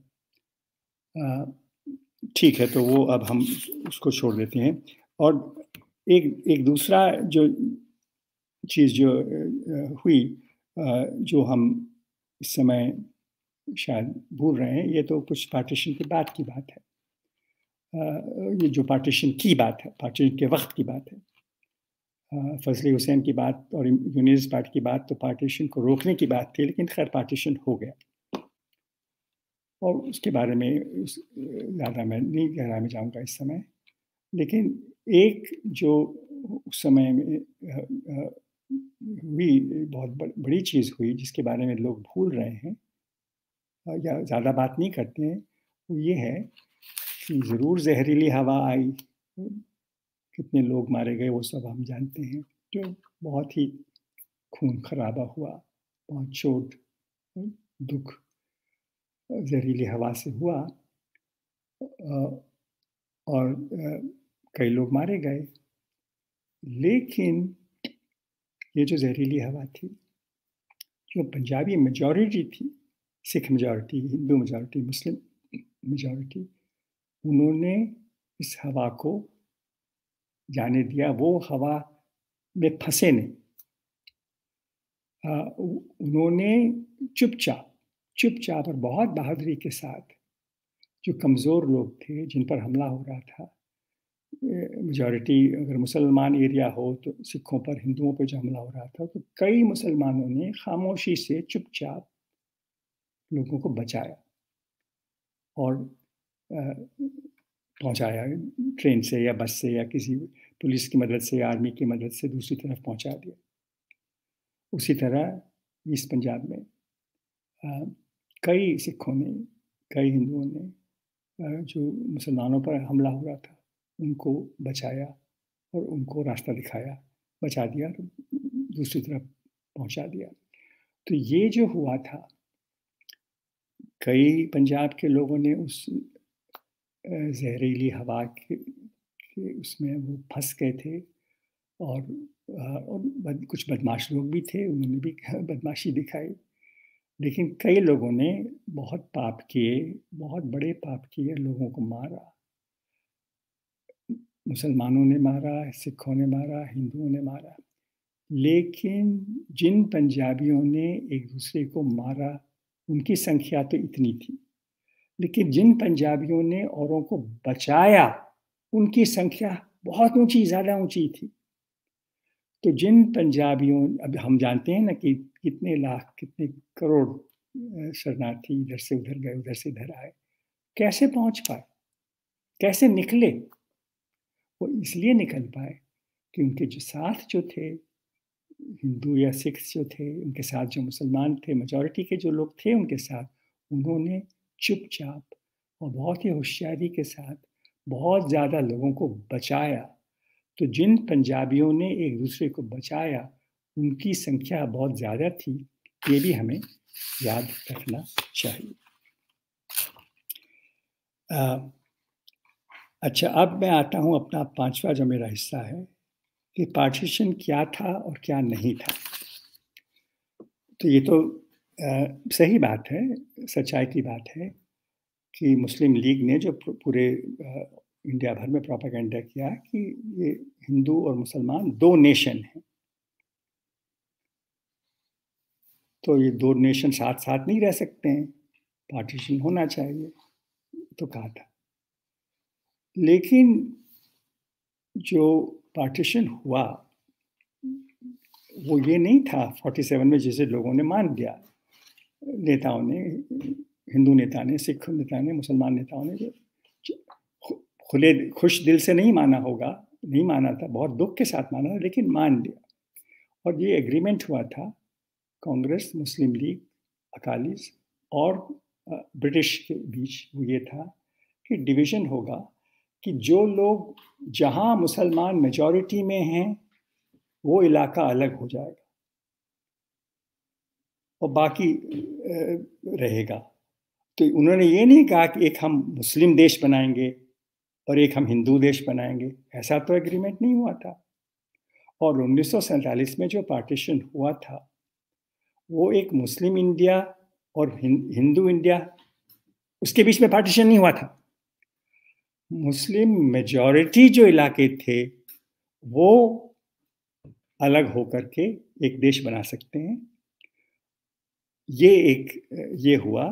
ठीक है, तो वो अब हम उसको छोड़ देते हैं। और एक एक दूसरा जो चीज़ जो हुई, जो हम इस समय शायद भूल रहे हैं, ये तो कुछ पार्टीशन के बाद की बात है। ये जो पार्टीशन की बात है, पार्टीशन के वक्त की बात है। फजली हुसैन की बात और यूनियनिस्ट पार्टी की बात तो पार्टीशन को रोकने की बात थी, लेकिन खैर पार्टीशन हो गया, और उसके बारे में ज़्यादा मैं नहीं गहराई में जाऊँगा इस समय। लेकिन एक जो उस समय में हुई बहुत बड़ी चीज़ हुई, जिसके बारे में लोग भूल रहे हैं या ज़्यादा बात नहीं करते हैं, वो ये है कि ज़रूर जहरीली हवा आई, कितने लोग मारे गए वो सब हम जानते हैं, जो बहुत ही खून खराबा हुआ, बहुत चोट दुख जहरीली हवा से हुआ, और कई लोग मारे गए। लेकिन ये जो जहरीली हवा थी, जो पंजाबी मेजॉरिटी थी, Sikh majority, Hindu majority, Muslim majority, उन्होंने इस हवा को जाने दिया। वो हवा में फंसे नहीं, उन्होंने चुपचाप चुपचाप और बहुत बहादुरी के साथ जो कमज़ोर लोग थे, जिन पर हमला हो रहा था, मेजॉरिटी अगर मुसलमान एरिया हो तो सिखों पर, हिंदुओं पर जो हमला हो रहा था, तो कई मुसलमानों ने खामोशी से चुपचाप लोगों को बचाया और पहुंचाया, ट्रेन से या बस से या किसी पुलिस की मदद से या आर्मी की मदद से दूसरी तरफ पहुंचा दिया। उसी तरह ईस्ट पंजाब में आ, कई सिखों ने, कई हिंदुओं ने आ, जो मुसलमानों पर हमला हो रहा था उनको बचाया और उनको रास्ता दिखाया, बचा दिया, दूसरी तरफ पहुंचा दिया। तो ये जो हुआ था, कई पंजाब के लोगों ने उस जहरीली हवा के, के उसमें वो फंस गए थे, और, और बद, कुछ बदमाश लोग भी थे, उन्होंने भी बदमाशी दिखाई। लेकिन कई लोगों ने बहुत पाप किए, बहुत बड़े पाप किए, लोगों को मारा, मुसलमानों ने मारा, सिखों ने मारा, हिंदुओं ने मारा। लेकिन जिन पंजाबियों ने एक दूसरे को मारा, उनकी संख्या तो इतनी थी, लेकिन जिन पंजाबियों ने औरों को बचाया, उनकी संख्या बहुत ऊंची, ज़्यादा ऊंची थी। तो जिन पंजाबियों, अब हम जानते हैं ना कि कितने लाख, कितने करोड़ शरणार्थी इधर से उधर गए, उधर से इधर आए, कैसे पहुंच पाए, कैसे निकले? वो इसलिए निकल पाए कि उनके जो साथ जो थे हिंदू या सिख जो थे उनके साथ, जो मुसलमान थे, मेजॉरिटी के जो लोग थे उनके साथ, उन्होंने चुपचाप और बहुत ही होशियारी के साथ बहुत ज़्यादा लोगों को बचाया। तो जिन पंजाबियों ने एक दूसरे को बचाया उनकी संख्या बहुत ज़्यादा थी, ये भी हमें याद रखना चाहिए। आ, अच्छा, अब मैं आता हूँ अपना पांचवा जो मेरा हिस्सा है कि पार्टीशन क्या था और क्या नहीं था। तो ये तो आ, सही बात है, सच्चाई की बात है कि मुस्लिम लीग ने जो पूरे आ, इंडिया भर में प्रोपेगेंडा किया कि ये हिंदू और मुसलमान दो नेशन हैं, तो ये दो नेशन साथ साथ नहीं रह सकते हैं, पार्टीशन होना चाहिए, तो कहा था। लेकिन जो पार्टीशन हुआ वो ये नहीं था सैंतालीस में जैसे लोगों ने मान लिया, नेताओं ने, हिंदू नेता ने, सिख नेता ने, मुसलमान नेताओं ने खुले खुश दिल से नहीं माना होगा, नहीं माना था, बहुत दुख के साथ माना, लेकिन मान लिया। और ये एग्रीमेंट हुआ था कांग्रेस, मुस्लिम लीग, अकालीस और ब्रिटिश के बीच। वो ये था कि डिवीज़न होगा कि जो लोग जहां मुसलमान मेजॉरिटी में हैं वो इलाका अलग हो जाएगा और बाकी रहेगा। तो उन्होंने ये नहीं कहा कि एक हम मुस्लिम देश बनाएंगे और एक हम हिंदू देश बनाएंगे, ऐसा तो एग्रीमेंट नहीं हुआ था। और उन्नीस सौ सैंतालीस में जो पार्टीशन हुआ था वो एक मुस्लिम इंडिया और हिंदू इंडिया, उसके बीच में पार्टीशन नहीं हुआ था। मुस्लिम मेजॉरिटी जो इलाके थे वो अलग होकर के एक देश बना सकते हैं, ये एक ये हुआ।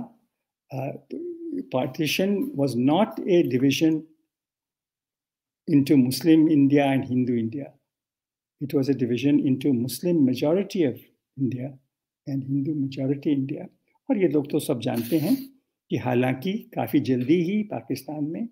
Partition was not a division into Muslim India and Hindu India. It was a division into Muslim majority of India and Hindu majority India. और ये लोग तो सब जानते हैं कि हालांकि काफ़ी जल्दी ही पाकिस्तान में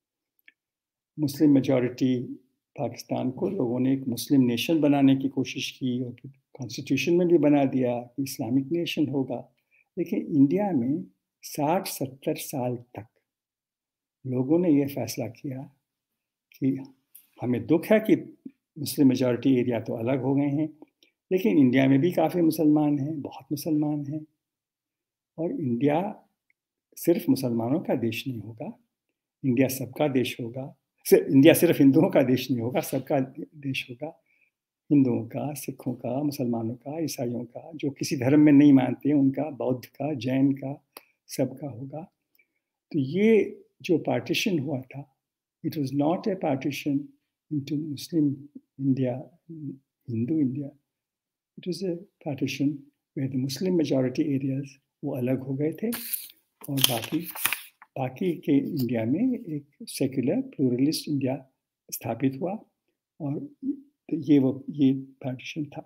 मुस्लिम मेजॉरिटी पाकिस्तान को लोगों ने एक मुस्लिम नेशन बनाने की कोशिश की और फिर कॉन्स्टिट्यूशन में भी बना दिया कि इस्लामिक नेशन होगा। लेकिन इंडिया में साठ सत्तर साल तक लोगों ने ये फैसला किया कि हमें दुख है कि मुस्लिम मेजॉरिटी एरिया तो अलग हो गए हैं, लेकिन इंडिया में भी काफ़ी मुसलमान हैं, बहुत मुसलमान हैं, और इंडिया सिर्फ मुसलमानों का देश नहीं होगा, इंडिया सबका देश होगा। इंडिया सिर्फ हिंदुओं का देश नहीं होगा, सबका देश होगा, हिंदुओं का, सिखों का, मुसलमानों का, ईसाइयों का, जो किसी धर्म में नहीं मानते उनका, बौद्ध का, जैन का, सबका होगा। तो ये जो पार्टीशन हुआ था, it was not a partition into Muslim India, Hindu India. It was a partition where the Muslim majority areas वो अलग हो गए थे और बाकी बाकी के इंडिया में एक सेक्युलर प्लूरलिस्ट इंडिया स्थापित हुआ, और ये वो ये पार्टीशन था।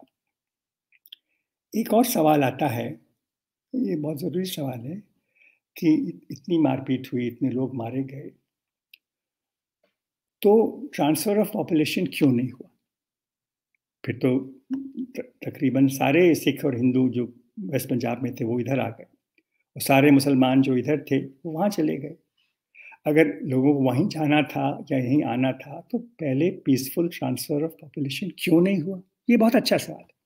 एक और सवाल आता है, ये बहुत ज़रूरी सवाल है कि इतनी मारपीट हुई, इतने लोग मारे गए, तो ट्रांसफ़र ऑफ पॉपुलेशन क्यों नहीं हुआ? फिर तो तकरीबन सारे सिख और हिंदू जो वेस्ट पंजाब में थे वो इधर आ गए, और सारे मुसलमान जो इधर थे वो वहाँ चले गए। अगर लोगों को वहीं जाना था या यहीं आना था तो पहले पीसफुल ट्रांसफ़र ऑफ पॉपुलेशन क्यों नहीं हुआ? ये बहुत अच्छा सवाल है।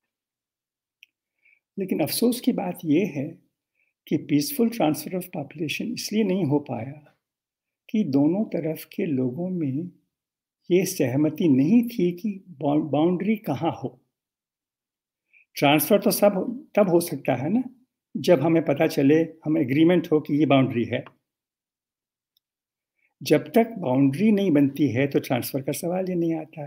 लेकिन अफसोस की बात ये है कि पीसफुल ट्रांसफ़र ऑफ पॉपुलेशन इसलिए नहीं हो पाया कि दोनों तरफ के लोगों में ये सहमति नहीं थी कि बाउंड्री कहाँ हो। ट्रांसफ़र तो सब तब हो सकता है ना जब हमें पता चले, हम एग्रीमेंट हो कि ये बाउंड्री है। जब तक बाउंड्री नहीं बनती है तो ट्रांसफ़र का सवाल ही नहीं आता है।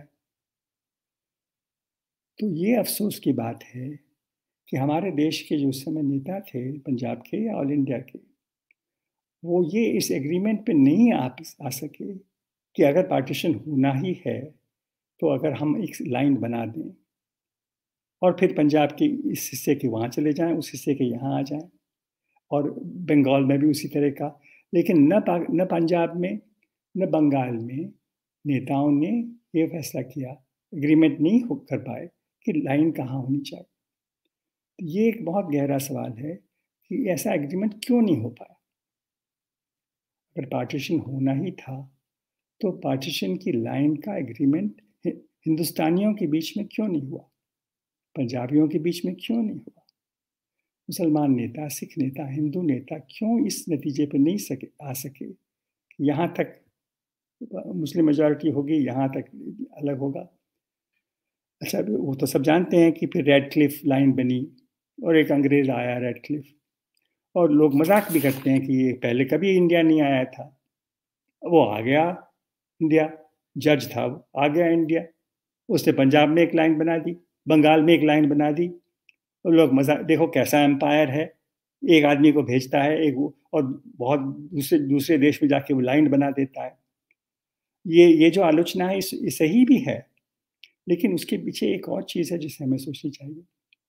तो ये अफसोस की बात है कि हमारे देश के जो उस समय नेता थे, पंजाब के या ऑल इंडिया के, वो ये इस एग्रीमेंट पे नहीं आ, आ सके कि अगर पार्टीशन होना ही है तो अगर हम एक लाइन बना दें और फिर पंजाब के इस हिस्से के वहाँ चले जाएं, उस हिस्से के यहाँ आ जाएं, और बंगाल में भी उसी तरह का। लेकिन न न पंजाब में न बंगाल में नेताओं ने ये फैसला किया, एग्रीमेंट नहीं हो कर पाए कि लाइन कहाँ होनी चाहिए। तो ये एक बहुत गहरा सवाल है कि ऐसा एग्रीमेंट क्यों नहीं हो पाया। अगर पार्टीशन होना ही था तो पार्टीशन की लाइन का एग्रीमेंट हिंदुस्तानियों के बीच में क्यों नहीं हुआ, पंजाबियों के बीच में क्यों नहीं हुआ, मुसलमान नेता, सिख नेता, हिंदू नेता क्यों इस नतीजे पर नहीं सके आ सके, यहाँ तक मुस्लिम मेजॉरिटी होगी, यहाँ तक अलग होगा। अच्छा, वो तो सब जानते हैं कि फिर रेड क्लिफ लाइन बनी और एक अंग्रेज आया रेड क्लिफ, और लोग मजाक भी करते हैं कि ये पहले कभी इंडिया नहीं आया था, वो आ गया इंडिया, जज था वो आ गया इंडिया, उसने पंजाब में एक लाइन बना दी, बंगाल में एक लाइन बना दी, और लोग मजाक, देखो कैसा एम्पायर है, एक आदमी को भेजता है एक और बहुत दूसरे दूसरे देश में जाके वो लाइन बना देता है। ये ये जो आलोचना है ये सही भी है, लेकिन उसके पीछे एक और चीज़ है जिसे हमें सोचनी चाहिए।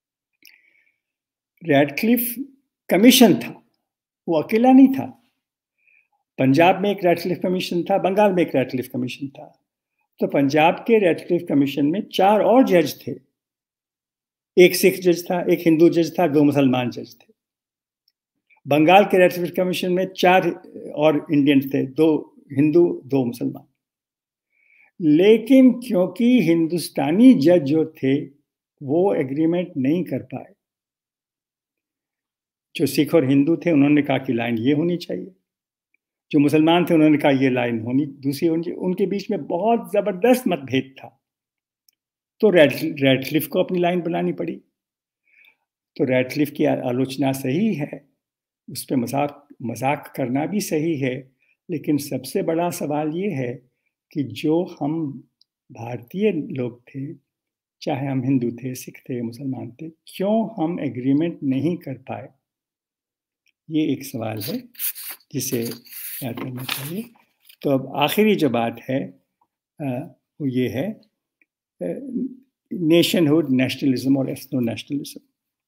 रेडक्लिफ कमीशन था, वो अकेला नहीं था। पंजाब में एक रेडक्लिफ कमीशन था, बंगाल में एक रेडक्लिफ कमीशन था। तो पंजाब के रेडक्लिफ कमीशन में चार और जज थे, एक सिख जज था, एक हिंदू जज था, दो मुसलमान जज थे। बंगाल के रेडक्लिफ कमीशन में चार और इंडियन थे, दो हिंदू दो मुसलमान। लेकिन क्योंकि हिंदुस्तानी जज जो थे वो एग्रीमेंट नहीं कर पाए, जो सिख और हिंदू थे उन्होंने कहा कि लाइन ये होनी चाहिए, जो मुसलमान थे उन्होंने कहा ये लाइन होनी दूसरी होनी, उनके बीच में बहुत जबरदस्त मतभेद था। तो रेड रेडक्लिफ को अपनी लाइन बनानी पड़ी। तो रेडक्लिफ की आलोचना सही है, उस पर मजाक मजाक करना भी सही है, लेकिन सबसे बड़ा सवाल ये है कि जो हम भारतीय लोग थे, चाहे हम हिंदू थे, सिख थे, मुसलमान थे, क्यों हम एग्रीमेंट नहीं कर पाए, ये एक सवाल है जिसे याद करना चाहिए। तो अब आखिरी जो बात है वो ये है नेशनहुड, नेशनलिज्म और एथनो नेशनलिज्म।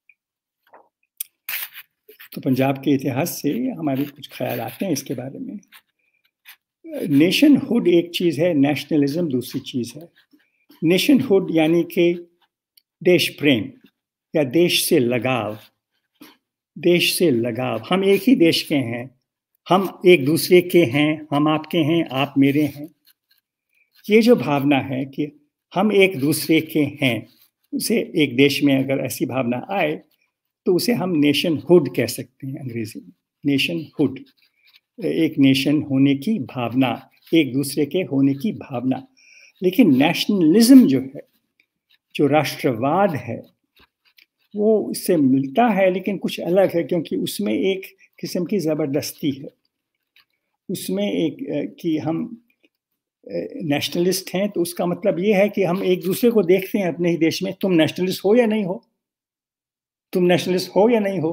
तो पंजाब के इतिहास से हमारे कुछ ख्याल आते हैं इसके बारे में। नेशनहुड एक चीज़ है, नेशनलिज्म दूसरी चीज़ है। नेशनहुड यानी कि देश प्रेम या देश से लगाव, देश से लगाव, हम एक ही देश के हैं, हम एक दूसरे के हैं, हम आपके हैं, आप मेरे हैं। ये जो भावना है कि हम एक दूसरे के हैं, उसे एक देश में अगर ऐसी भावना आए तो उसे हम नेशनहुड कह सकते हैं अंग्रेजी में। नेशनहुड, एक नेशन होने की भावना, एक दूसरे के होने की भावना। लेकिन नेशनलिज्म जो है, जो राष्ट्रवाद है, वो इससे मिलता है लेकिन कुछ अलग है, क्योंकि उसमें एक किस्म की ज़बरदस्ती है। उसमें एक कि हम नेशनलिस्ट हैं तो उसका मतलब ये है कि हम एक दूसरे को देखते हैं अपने ही देश में, तुम नेशनलिस्ट हो या नहीं हो, तुम नेशनलिस्ट हो या नहीं हो,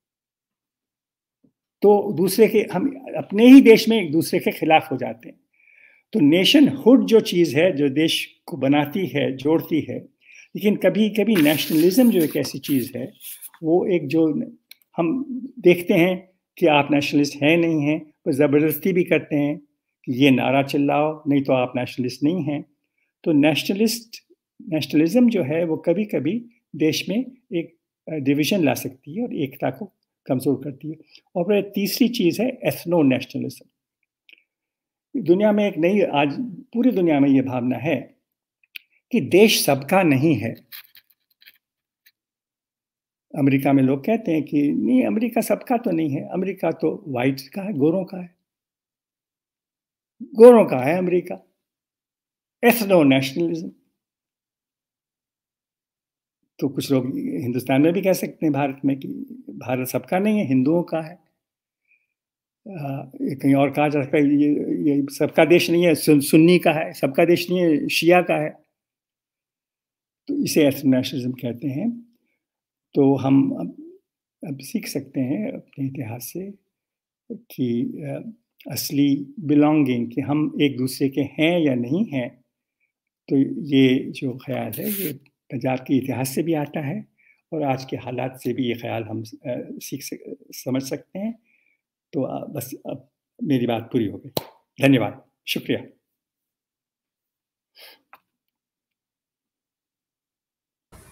तो दूसरे के, हम अपने ही देश में एक दूसरे के खिलाफ हो जाते हैं। तो नेशनहुड जो चीज़ है, जो देश को बनाती है, जोड़ती है, लेकिन कभी कभी नेशनलिज्म जो एक ऐसी चीज़ है, वो एक जो हम देखते हैं कि आप नेशनलिस्ट हैं नहीं हैं, वो ज़बरदस्ती भी करते हैं कि ये नारा चिल्लाओ नहीं तो आप नेशनलिस्ट नहीं हैं। तो नेशनलिस्ट नेशनलिज्म जो है वो कभी कभी देश में एक डिवीज़न ला सकती है और एकता को कमज़ोर करती है। और फिर तीसरी चीज़ है एथनो नेशनलिज्म। दुनिया में एक नई, आज पूरी दुनिया में ये भावना है कि देश सबका नहीं है। अमेरिका में लोग कहते हैं कि नहीं, अमेरिका सबका तो नहीं है, अमेरिका तो वाइट का है, गोरों का है, गोरों का है अमेरिका। Ethno nationalism. तो कुछ लोग हिंदुस्तान में भी कह सकते हैं भारत में कि भारत सबका नहीं है, हिंदुओं का है। कहीं और कहा जा सकता है ये ये सबका देश नहीं है, सुन, सुन्नी का है, सबका देश नहीं है, शिया का है। तो इसे एथनो नेशनलिज्म कहते हैं। तो हम अब, अब सीख सकते हैं अपने इतिहास से कि असली बिलोंगिंग, कि हम एक दूसरे के हैं या नहीं हैं। तो ये जो ख्याल है ये पंजाब के इतिहास से भी आता है और आज के हालात से भी ये ख्याल हम सीख सक, समझ सकते हैं। तो बस अब मेरी बात पूरी हो गई। धन्यवाद, शुक्रिया।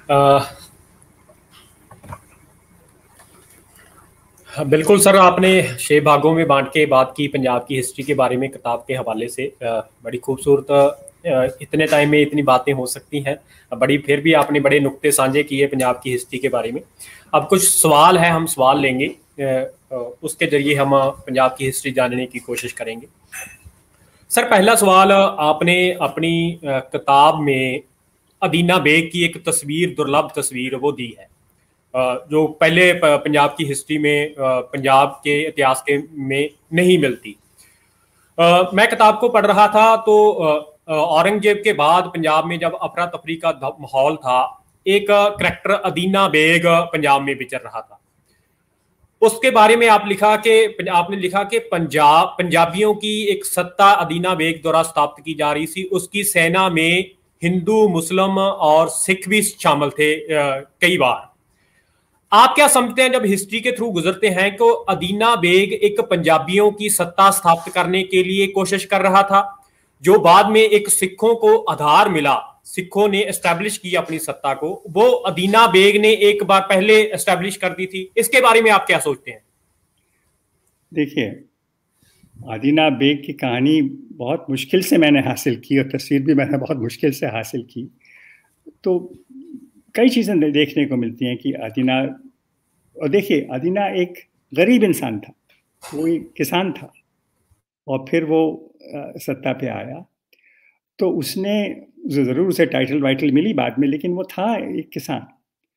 बिल्कुल सर, आपने छह भागों में बांट के बात की पंजाब की हिस्ट्री के बारे में किताब के हवाले से। बड़ी खूबसूरत, इतने टाइम में इतनी बातें हो सकती हैं, बड़ी फिर भी आपने बड़े नुक्ते साझे किए पंजाब की हिस्ट्री के बारे में। अब कुछ सवाल है, हम सवाल लेंगे, उसके जरिए हम पंजाब की हिस्ट्री जानने की कोशिश करेंगे। सर, पहला सवाल, आपने अपनी किताब में अदीना बेग की एक तस्वीर, दुर्लभ तस्वीर वो दी है, जो पहले पंजाब की हिस्ट्री में, पंजाब के इतिहास के में नहीं मिलती। मैं किताब को पढ़ रहा था तो औरंगजेब के बाद पंजाब में जब अफरा तफरी का माहौल था, एक करैक्टर अदीना बेग पंजाब में विचर रहा था। उसके बारे में आप लिखा कि आपने लिखा कि पंजाब पंजाबियों की एक सत्ता अदीना बेग द्वारा स्थापित की जा रही थी। उसकी सेना में हिंदू, मुस्लिम और सिख भी शामिल थे कई बार। आप क्या समझते हैं, जब हिस्ट्री के थ्रू गुजरते हैं, कि अदीना बेग एक पंजाबियों की सत्ता स्थापित करने के लिए कोशिश कर रहा था, जो बाद में एक सिखों को आधार मिला, सिखों ने एस्टैब्लिश की अपनी सत्ता को, वो अदीना बेग ने एक बार पहले एस्टैब्लिश कर दी थी। इसके बारे में आप क्या सोचते हैं? देखिए, अदीना बेग की कहानी बहुत मुश्किल से मैंने हासिल की और तस्वीर भी मैंने बहुत मुश्किल से हासिल की। तो कई चीज़ें देखने को मिलती हैं कि अदीना, और देखिए अदीना एक गरीब इंसान था, वो एक किसान था और फिर वो सत्ता पे आया। तो उसने ज़रूर उसे टाइटल वाइटल मिली बाद में, लेकिन वो था एक किसान।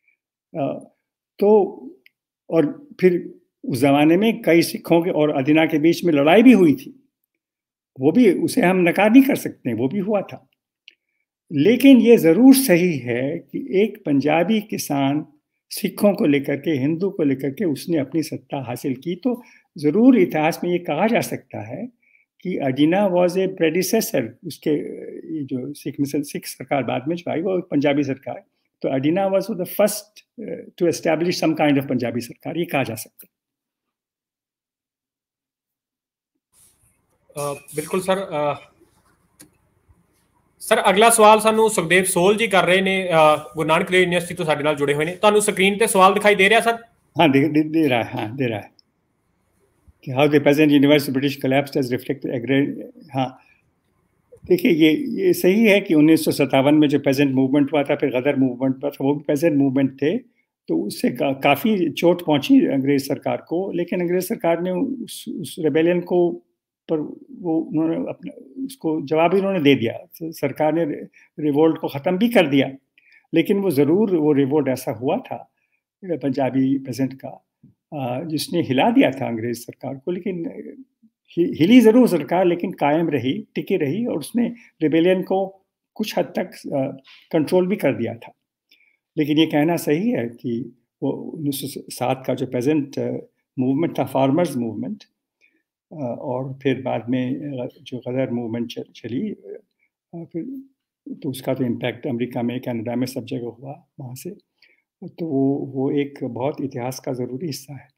तो और फिर उस ज़माने में कई सिखों के और अदीना के बीच में लड़ाई भी हुई थी, वो भी, उसे हम नकार नहीं कर सकते, वो भी हुआ था। लेकिन ये ज़रूर सही है कि एक पंजाबी किसान सिखों को लेकर के, हिंदू को लेकर के उसने अपनी सत्ता हासिल की। तो ज़रूर इतिहास में ये कहा जा सकता है कि अदीना वॉज ए प्रेडिसेसर, उसके जो सिख सिख सरकार बाद में जो आई वो पंजाबी सरकार, तो Adina was the first to establish some kind of Punjabi सरकार, ये कहा जा सकता है। uh, बिल्कुल सर। uh... सर, अगला सवाल सानू सुखदेव सोल जी कर रहे हैं, गुरु नानक देव यूनिवर्सिटी तो साडे नाल जुड़े हुए हैं। तुहानू स्क्रीन पे सवाल दिखाई दे रहा सर? हाँ, दे, दे, दे रहा है, हाँ दे रहा है कि how the present universe British collapsed has reflected agree. हाँ, देखिए ये ये सही है कि उन्नीस सौ सत्तावन में जो पेजेंट मूवमेंट हुआ था, फिर गदर मूवमेंट हुआ था, वो भी पेजेंट मूवमेंट थे। तो उससे का, काफ़ी चोट पहुंची अंग्रेज सरकार को, लेकिन अंग्रेज सरकार ने उस, उस रेबेलियन को पर वो उन्होंने अपने उसको जवाब ही उन्होंने दे दिया। सरकार ने रिवोल्ट को ख़त्म भी कर दिया, लेकिन वो ज़रूर वो रिवोल्ट ऐसा हुआ था पंजाबी पेजेंट का जिसने हिला दिया था अंग्रेज सरकार को। लेकिन हिली ज़रूर सरकार, लेकिन कायम रही, टिकी रही, और उसने रिबेलियन को कुछ हद तक कंट्रोल भी कर दिया था। लेकिन ये कहना सही है कि वो उन्नीस सौ सात का जो पेजेंट मूवमेंट था, फार्मर्स मूवमेंट, और फिर बाद में जो गदर मूवमेंट चली, फिर तो उसका तो इम्पैक्ट अमेरिका में, कनाडा में, सब जगह हुआ वहाँ से। तो वो वो एक बहुत इतिहास का ज़रूरी हिस्सा है।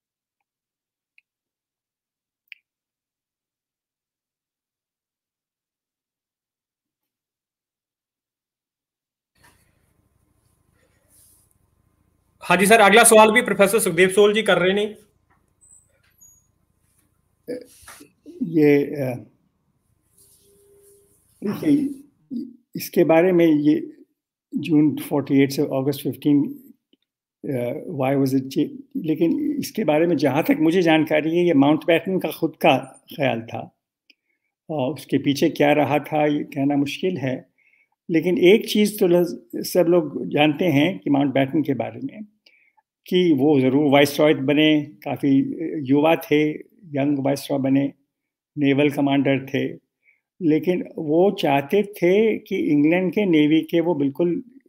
हाँ जी सर, अगला सवाल भी प्रोफेसर सुखदेव सोल जी कर रहे हैं। ये देखिए, इसके बारे में ये जून अड़तालीस से अगस्त पंद्रह वाई वाज इट, लेकिन इसके बारे में जहाँ तक मुझे जानकारी है, ये माउंटबेटन का खुद का ख्याल था, और उसके पीछे क्या रहा था ये कहना मुश्किल है। लेकिन एक चीज़ तो सब लोग जानते हैं कि माउंटबेटन के बारे में, कि वो ज़रूर वाइसरॉय बने, काफ़ी युवा थे, यंग वाइसरॉय बने, नेवल कमांडर थे, लेकिन वो चाहते थे कि इंग्लैंड के नेवी के वो बिल्कुल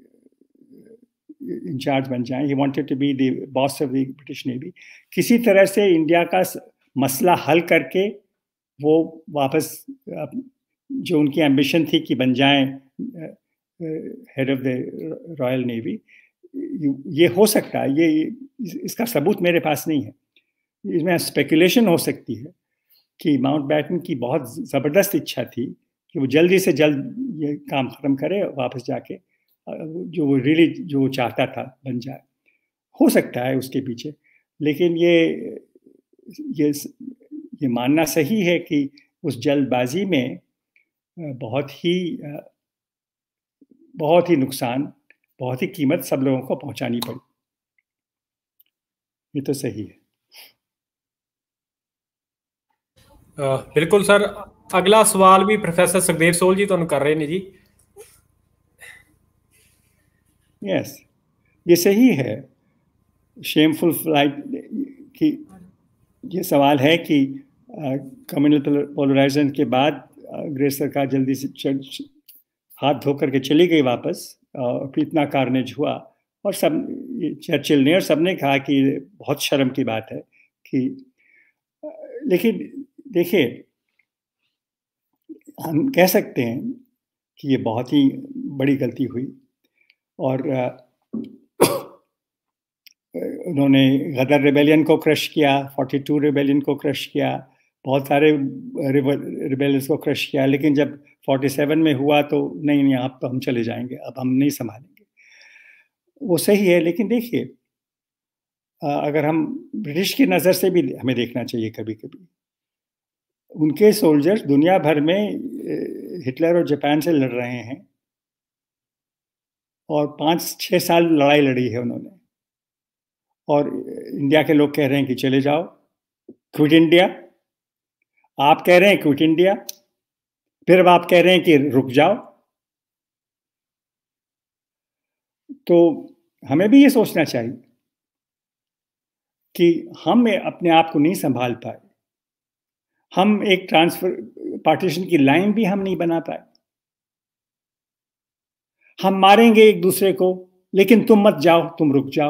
इंचार्ज बन जाएं। He wanted to be the boss of the British navy. किसी तरह से इंडिया का मसला हल करके वो वापस, जो उनकी एम्बिशन थी कि बन जाएं head of the Royal Navy, ये हो सकता है। ये इसका सबूत मेरे पास नहीं है, इसमें स्पेकुलेशन हो सकती है कि माउंटबेटन की बहुत ज़बरदस्त इच्छा थी कि वो जल्दी से जल्द ये काम ख़त्म करे, वापस जाके जो वो रियली जो वो चाहता था बन जाए। हो सकता है उसके पीछे, लेकिन ये ये ये मानना सही है कि उस जल्दबाजी में बहुत ही बहुत ही नुकसान, बहुत ही कीमत सब लोगों को पहुंचानी पड़ी। ये तो सही है। बिल्कुल सर, अगला सवाल भी प्रोफेसर सुखदेव सोल जी तुहानू कर रहे हैं जी। यस, ये सही है। शेमफुल फ्लाइट की ये सवाल है कि कम्युनल पोलराइजेशन के बाद अंग्रेज सरकार जल्दी से हाथ धो करके चली गई वापस, और फिर इतना कारनेज हुआ, और सब चर्चिल ने और सबने कहा कि बहुत शर्म की बात है कि, लेकिन देखिए हम कह सकते हैं कि ये बहुत ही बड़ी गलती हुई, और उन्होंने गदर रिबेलियन को क्रश किया, बयालीस रिबेलियन को क्रश किया, बहुत सारे रिबेलियंस को क्रश किया, लेकिन जब सैंतालीस में हुआ तो नहीं नहीं अब तो हम चले जाएंगे, अब हम नहीं संभालेंगे। वो सही है, लेकिन देखिए अगर हम ब्रिटिश की नज़र से भी हमें देखना चाहिए कभी कभी। उनके सोल्जर्स दुनिया भर में हिटलर और जापान से लड़ रहे हैं, और पाँच छः साल लड़ाई लड़ी है उन्होंने, और इंडिया के लोग कह रहे हैं कि चले जाओ, क्विट इंडिया। आप कह रहे हैं क्विट इंडिया, फिर अब आप कह रहे हैं कि रुक जाओ। तो हमें भी ये सोचना चाहिए कि हम अपने आप को नहीं संभाल पाए, हम एक ट्रांसफर पार्टीशन की लाइन भी हम नहीं बना पाए। हम मारेंगे एक दूसरे को, लेकिन तुम मत जाओ, तुम रुक जाओ।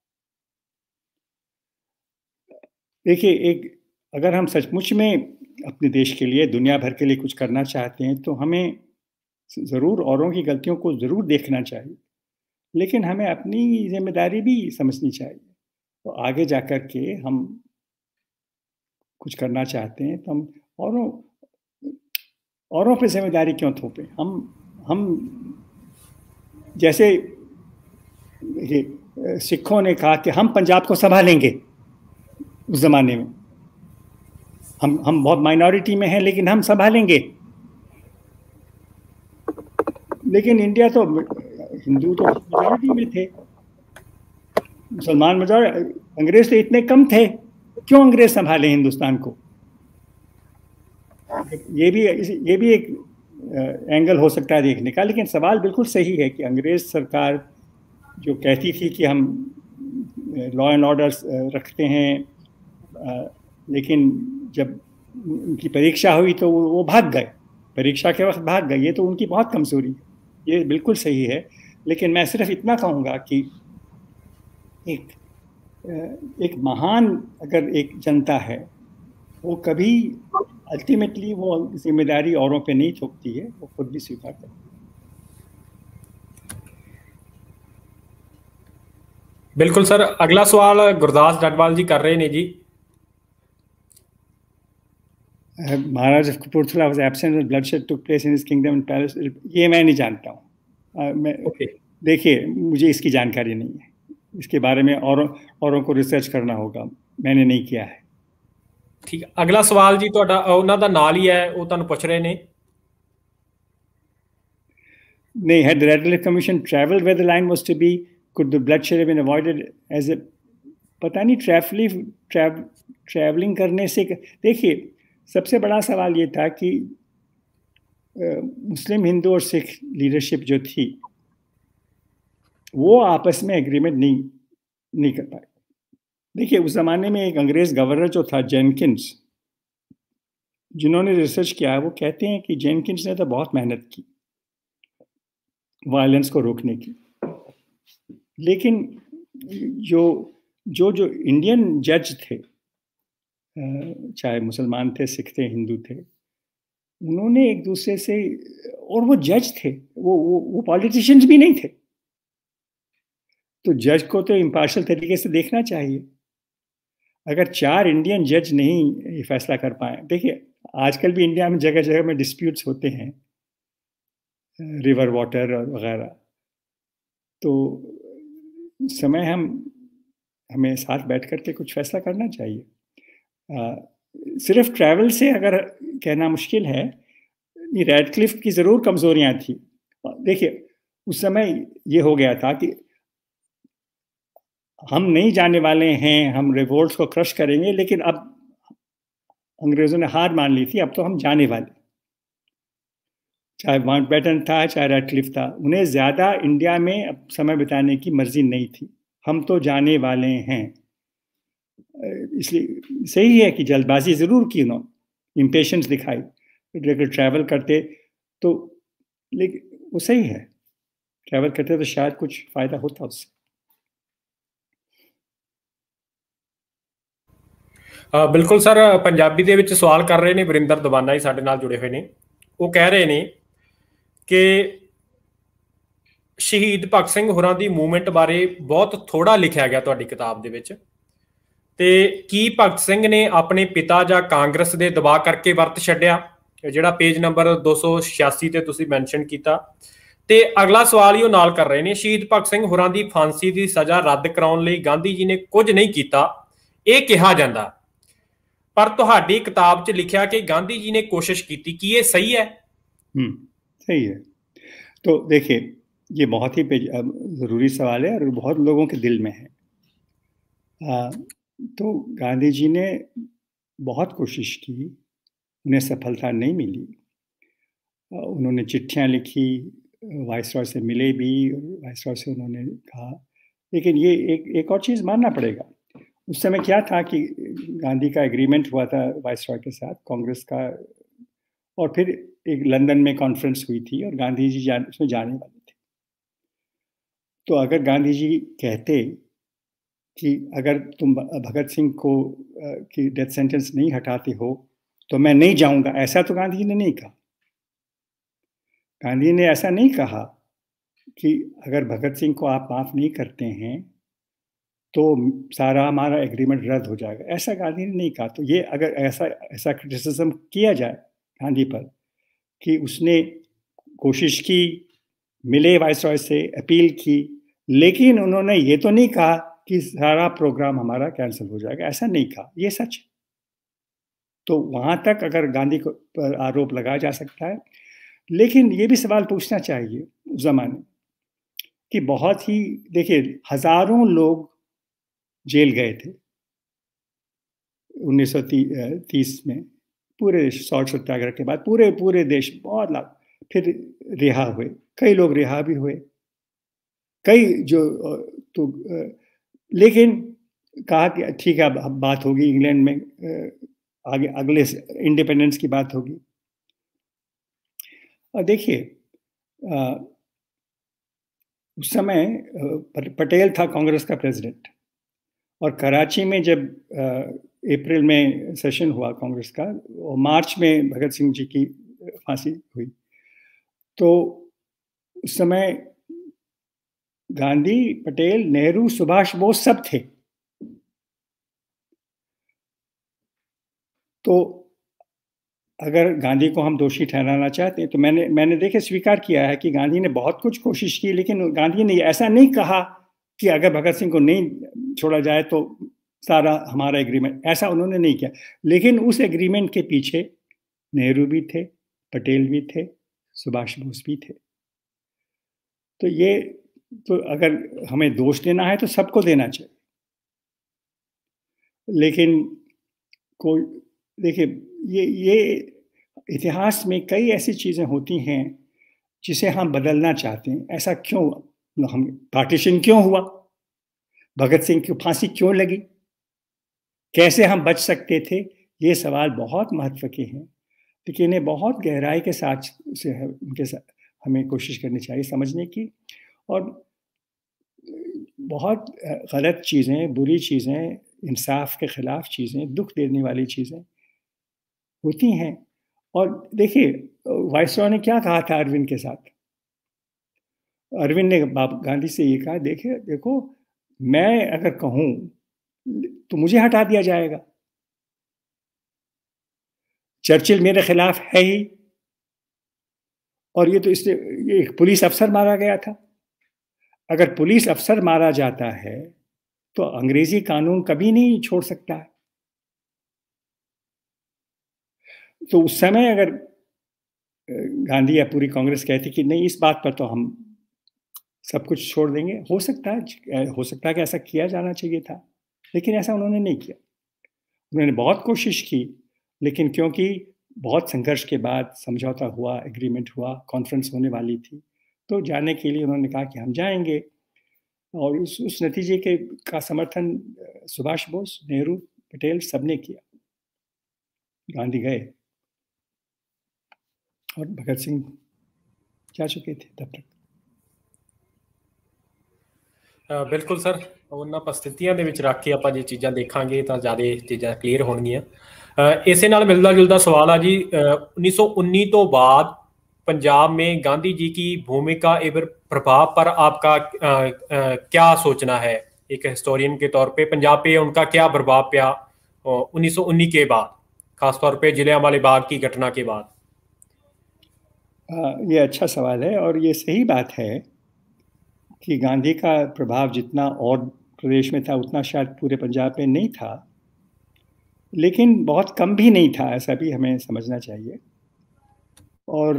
देखिए, एक अगर हम सचमुच में अपने देश के लिए, दुनिया भर के लिए कुछ करना चाहते हैं, तो हमें ज़रूर औरों की गलतियों को ज़रूर देखना चाहिए, लेकिन हमें अपनी जिम्मेदारी भी समझनी चाहिए। तो आगे जाकर के हम कुछ करना चाहते हैं तो हम औरों औरों पे जिम्मेदारी क्यों थोपें? हम हम जैसे ये सिखों ने कहा कि हम पंजाब को संभालेंगे, उस ज़माने में हम हम बहुत माइनॉरिटी में हैं, लेकिन हम संभालेंगे। लेकिन इंडिया तो हिंदू तो मेजॉरिटी में थे, मुसलमान मेजॉरिटी, अंग्रेज तो इतने कम थे, क्यों अंग्रेज संभाले हिंदुस्तान को? ये भी ये भी एक एंगल हो सकता है देखने का। लेकिन सवाल बिल्कुल सही है कि अंग्रेज सरकार जो कहती थी कि हम लॉ एंड ऑर्डर रखते हैं, लेकिन जब उनकी परीक्षा हुई तो वो भाग गए, परीक्षा के वक्त भाग गए। ये तो उनकी बहुत कमजोरी है, ये बिल्कुल सही है। लेकिन मैं सिर्फ इतना कहूँगा कि एक एक महान अगर एक जनता है, वो कभी अल्टीमेटली वो जिम्मेदारी औरों पे नहीं थोपती है, वो खुद भी स्वीकार करती है। बिल्कुल सर, अगला सवाल गुरदास डडवाल जी कर रहे हैं जी। Maharaj of Kapurthala was absent when bloodshed took place in his kingdom and palace. ये मैं नहीं जानता हूँ। मैं okay. देखिए, मुझे इसकी जानकारी नहीं है, इसके बारे में औरों औरों को रिसर्च करना होगा, मैंने नहीं किया है। ठीक है, अगला सवाल जी ਤੁਹਾਡਾ ਉਹਨਾਂ ਦਾ ਨਾਲ ਹੀ ਹੈ, ਉਹ ਤੁਹਾਨੂੰ ਪੁੱਛ ਰਹੇ ਨੇ। नहीं, had the Radcliffe Commission traveled where the line was to be, could the bloodshed have been avoided as a पता नहीं ट्रैवलिंग ट्रैव ट्रैवलिंग करने से। देखिए, सबसे बड़ा सवाल ये था कि मुस्लिम हिंदू और सिख लीडरशिप जो थी वो आपस में एग्रीमेंट नहीं नहीं कर पाए। देखिए, उस ज़माने में एक अंग्रेज़ गवर्नर जो था जेनकिंस, जिन्होंने रिसर्च किया, वो कहते हैं कि जेनकिंस ने तो बहुत मेहनत की वायलेंस को रोकने की, लेकिन जो जो जो इंडियन जज थे, चाहे मुसलमान थे, सिख थे, हिंदू थे, उन्होंने एक दूसरे से, और वो जज थे, वो वो वो पॉलिटिशियंस भी नहीं थे, तो जज को तो इम्पार्शियल तरीके से देखना चाहिए। अगर चार इंडियन जज नहीं ये फैसला कर पाए, देखिए आजकल भी इंडिया में जगह जगह में डिस्प्यूट्स होते हैं, रिवर वाटर और वगैरह, तो उस समय हम हमें साथ बैठ कर के कुछ फैसला करना चाहिए। आ, सिर्फ ट्रैवल से अगर कहना मुश्किल है, रैडक्लिफ की ज़रूर कमज़ोरियाँ थी। देखिए, उस समय ये हो गया था कि हम नहीं जाने वाले हैं, हम रिवोल्ट्स को क्रश करेंगे, लेकिन अब अंग्रेज़ों ने हार मान ली थी, अब तो हम जाने वाले। चाहे माउंटबेटन था, चाहे रैडक्लिफ था, उन्हें ज़्यादा इंडिया में अब समय बिताने की मर्ज़ी नहीं थी। हम तो जाने वाले हैं। इसलिए सही है कि जल्दबाजी ज़रूर की उन्होंने, इम्पेशेंस दिखाई। अगर ट्रैवल करते तो, लेकिन वो सही है, ट्रैवल करते तो शायद कुछ फ़ायदा होता उससे। बिल्कुल सर, पंजाबी ਦੇ ਵਿੱਚ ਸਵਾਲ ਕਰ ਰਹੇ ਨੇ ਵਰਿੰਦਰ ਦਵਾਨਾ ਜੀ, ਸਾਡੇ ਨਾਲ ਜੁੜੇ ਹੋਏ ਨੇ। ਉਹ ਕਹਿ ਰਹੇ ਨੇ ਕਿ ਸ਼ਹੀਦ ਭਗਤ ਸਿੰਘ ਹੋਰਾਂ ਦੀ ਮੂਵਮੈਂਟ ਬਾਰੇ ਬਹੁਤ ਥੋੜਾ ਲਿਖਿਆ ਗਿਆ ਤੁਹਾਡੀ ਕਿਤਾਬ ਦੇ ਵਿੱਚ, ਤੇ ਕੀ ਭਗਤ ਸਿੰਘ ਨੇ ਆਪਣੇ ਪਿਤਾ ਜਾਂ ਕਾਂਗਰਸ ਦੇ ਦਬਾਅ ਕਰਕੇ ਵਰਤ ਛੱਡਿਆ, ਜਿਹੜਾ ਪੇਜ ਨੰਬਰ ਦੋ ਸੌ ਛਿਆਸੀ ਤੇ ਤੁਸੀਂ ਮੈਂਸ਼ਨ ਕੀਤਾ। ਤੇ ਅਗਲਾ ਸਵਾਲ ਹੀ ਉਹ ਨਾਲ ਕਰ ਰਹੇ ਨੇ, ਸ਼ਹੀਦ ਭਗਤ ਸਿੰਘ ਹੋਰਾਂ ਦੀ ਫਾਂਸੀ ਦੀ ਸਜ਼ਾ ਰੱਦ ਕਰਾਉਣ ਲਈ ਗਾਂਧੀ ਜੀ ਨੇ ਕੁਝ ਨਹੀਂ ਕੀਤਾ ਇਹ ਕਿਹਾ ਜਾਂਦਾ, पर तुहाडी किताब च लिखा कि गांधी जी ने कोशिश की, कि ये सही है? हम्म, सही है। तो देखिए, ये बहुत ही ज़रूरी सवाल है और बहुत लोगों के दिल में है। आ, तो गांधी जी ने बहुत कोशिश की, उन्हें सफलता नहीं मिली। आ, उन्होंने चिट्ठियाँ लिखी, वाइसरॉय से मिले भी, वाइसरॉय से उन्होंने कहा, लेकिन ये एक एक और चीज़ मानना पड़ेगा। उस समय क्या था कि गांधी का एग्रीमेंट हुआ था वाइसरॉय के साथ, कांग्रेस का, और फिर एक लंदन में कॉन्फ्रेंस हुई थी और गांधी जी जान, उसमें जाने वाले थे। तो अगर गांधी जी कहते कि अगर तुम भगत सिंह को की डेथ सेंटेंस नहीं हटाते हो तो मैं नहीं जाऊंगा, ऐसा तो गांधी जी ने नहीं कहा। गांधी जी ने ऐसा नहीं कहा कि अगर भगत सिंह को आप माफ़ नहीं करते हैं तो सारा हमारा एग्रीमेंट रद्द हो जाएगा, ऐसा गांधी ने नहीं कहा। तो ये अगर ऐसा ऐसा क्रिटिसिज्म किया जाए गांधी पर कि उसने कोशिश की, मिले वाइसरॉय से, अपील की, लेकिन उन्होंने ये तो नहीं कहा कि सारा प्रोग्राम हमारा कैंसिल हो जाएगा, ऐसा नहीं कहा, ये सच है। तो वहाँ तक अगर गांधी को पर आरोप लगाया जा सकता है, लेकिन ये भी सवाल पूछना चाहिए उस ज़माने कि बहुत ही, देखिए, हज़ारों लोग जेल गए थे उन्नीस सौ तीस में, पूरे सॉल्ट सत्याग्रह के बाद पूरे पूरे देश बहुत लाख, फिर रिहा हुए, कई लोग रिहा भी हुए, कई जो तो, लेकिन कहा कि ठीक है, अब बात होगी इंग्लैंड में, आगे अगले इंडिपेंडेंस की बात होगी। और देखिए, उस समय पटेल था कांग्रेस का प्रेसिडेंट, और कराची में जब अप्रैल में सेशन हुआ कांग्रेस का, और मार्च में भगत सिंह जी की फांसी हुई, तो उस समय गांधी, पटेल, नेहरू, सुभाष बोस सब थे। तो अगर गांधी को हम दोषी ठहराना चाहते हैं तो मैंने मैंने देखे स्वीकार किया है कि गांधी ने बहुत कुछ कोशिश की, लेकिन गांधी ने ऐसा नहीं कहा कि अगर भगत सिंह को नहीं छोड़ा जाए तो सारा हमारा एग्रीमेंट, ऐसा उन्होंने नहीं किया। लेकिन उस एग्रीमेंट के पीछे नेहरू भी थे, पटेल भी थे, सुभाष बोस भी थे। तो ये तो अगर हमें दोष देना है तो सबको देना चाहिए, लेकिन कोई, देखिए, ये ये इतिहास में कई ऐसी चीज़ें होती हैं जिसे हम बदलना चाहते हैं। ऐसा क्यों, हम पार्टीशन क्यों हुआ, भगत सिंह की फांसी क्यों लगी, कैसे हम बच सकते थे, ये सवाल बहुत महत्व के हैं, लेकिन इन्हें बहुत गहराई के साथ से उनके साथ हमें कोशिश करनी चाहिए समझने की। और बहुत गलत चीज़ें, बुरी चीज़ें, इंसाफ के ख़िलाफ़ चीज़ें, दुख देने वाली चीज़ें होती हैं। और देखिए, वाइसरॉय ने क्या कहा था अरविंद के साथ, अरविंद ने गांधी से ये कहा, देखिए देखो, मैं अगर कहूँ तो मुझे हटा दिया जाएगा, चर्चिल मेरे खिलाफ है ही, और ये तो इससे ये एक पुलिस अफसर मारा गया था, अगर पुलिस अफसर मारा जाता है तो अंग्रेजी कानून कभी नहीं छोड़ सकता है। तो उस समय अगर गांधी या पूरी कांग्रेस कहती कि नहीं, इस बात पर तो हम सब कुछ छोड़ देंगे, हो सकता है हो सकता है कि ऐसा किया जाना चाहिए था, लेकिन ऐसा उन्होंने नहीं किया। उन्होंने बहुत कोशिश की, लेकिन क्योंकि बहुत संघर्ष के बाद समझौता हुआ, एग्रीमेंट हुआ, कॉन्फ्रेंस होने वाली थी, तो जाने के लिए उन्होंने कहा कि हम जाएंगे। और उस उस नतीजे के का समर्थन सुभाष बोस, नेहरू, पटेल सबने किया। गांधी गए और भगत सिंह जा चुके थे तब तक। ਬਿਲਕੁਲ ਸਰ, ਉਹਨਾਂ ਪਰਿਸਥਿਤੀਆਂ ਦੇ ਵਿੱਚ ਰੱਖ ਕੇ ਆਪਾਂ ਜੇ ਚੀਜ਼ਾਂ ਦੇਖਾਂਗੇ ਤਾਂ ਜ਼ਿਆਦਾ ਚੀਜ਼ਾਂ ਕਲੀਅਰ ਹੋਣਗੀਆਂ। ਇਸੇ ਨਾਲ ਮਿਲਦਾ ਜੁਲਦਾ ਸਵਾਲ ਆ ਜੀ, उन्नीस सौ उन्नीस तो बाद पंजाब में गांधी जी की भूमिका एवं प्रभाव पर आपका आ, आ, क्या सोचना है? एक हिस्टोरियन के तौर पे पंजाब पे उनका क्या प्रभाव पाया उन्नीस सौ उन्नीस के बाद, खासतौर पे जलियांवाले बाग की घटना के बाद? आ, ये अच्छा सवाल है और ये सही बात है कि गांधी का प्रभाव जितना और प्रदेश में था उतना शायद पूरे पंजाब में नहीं था, लेकिन बहुत कम भी नहीं था, ऐसा भी हमें समझना चाहिए। और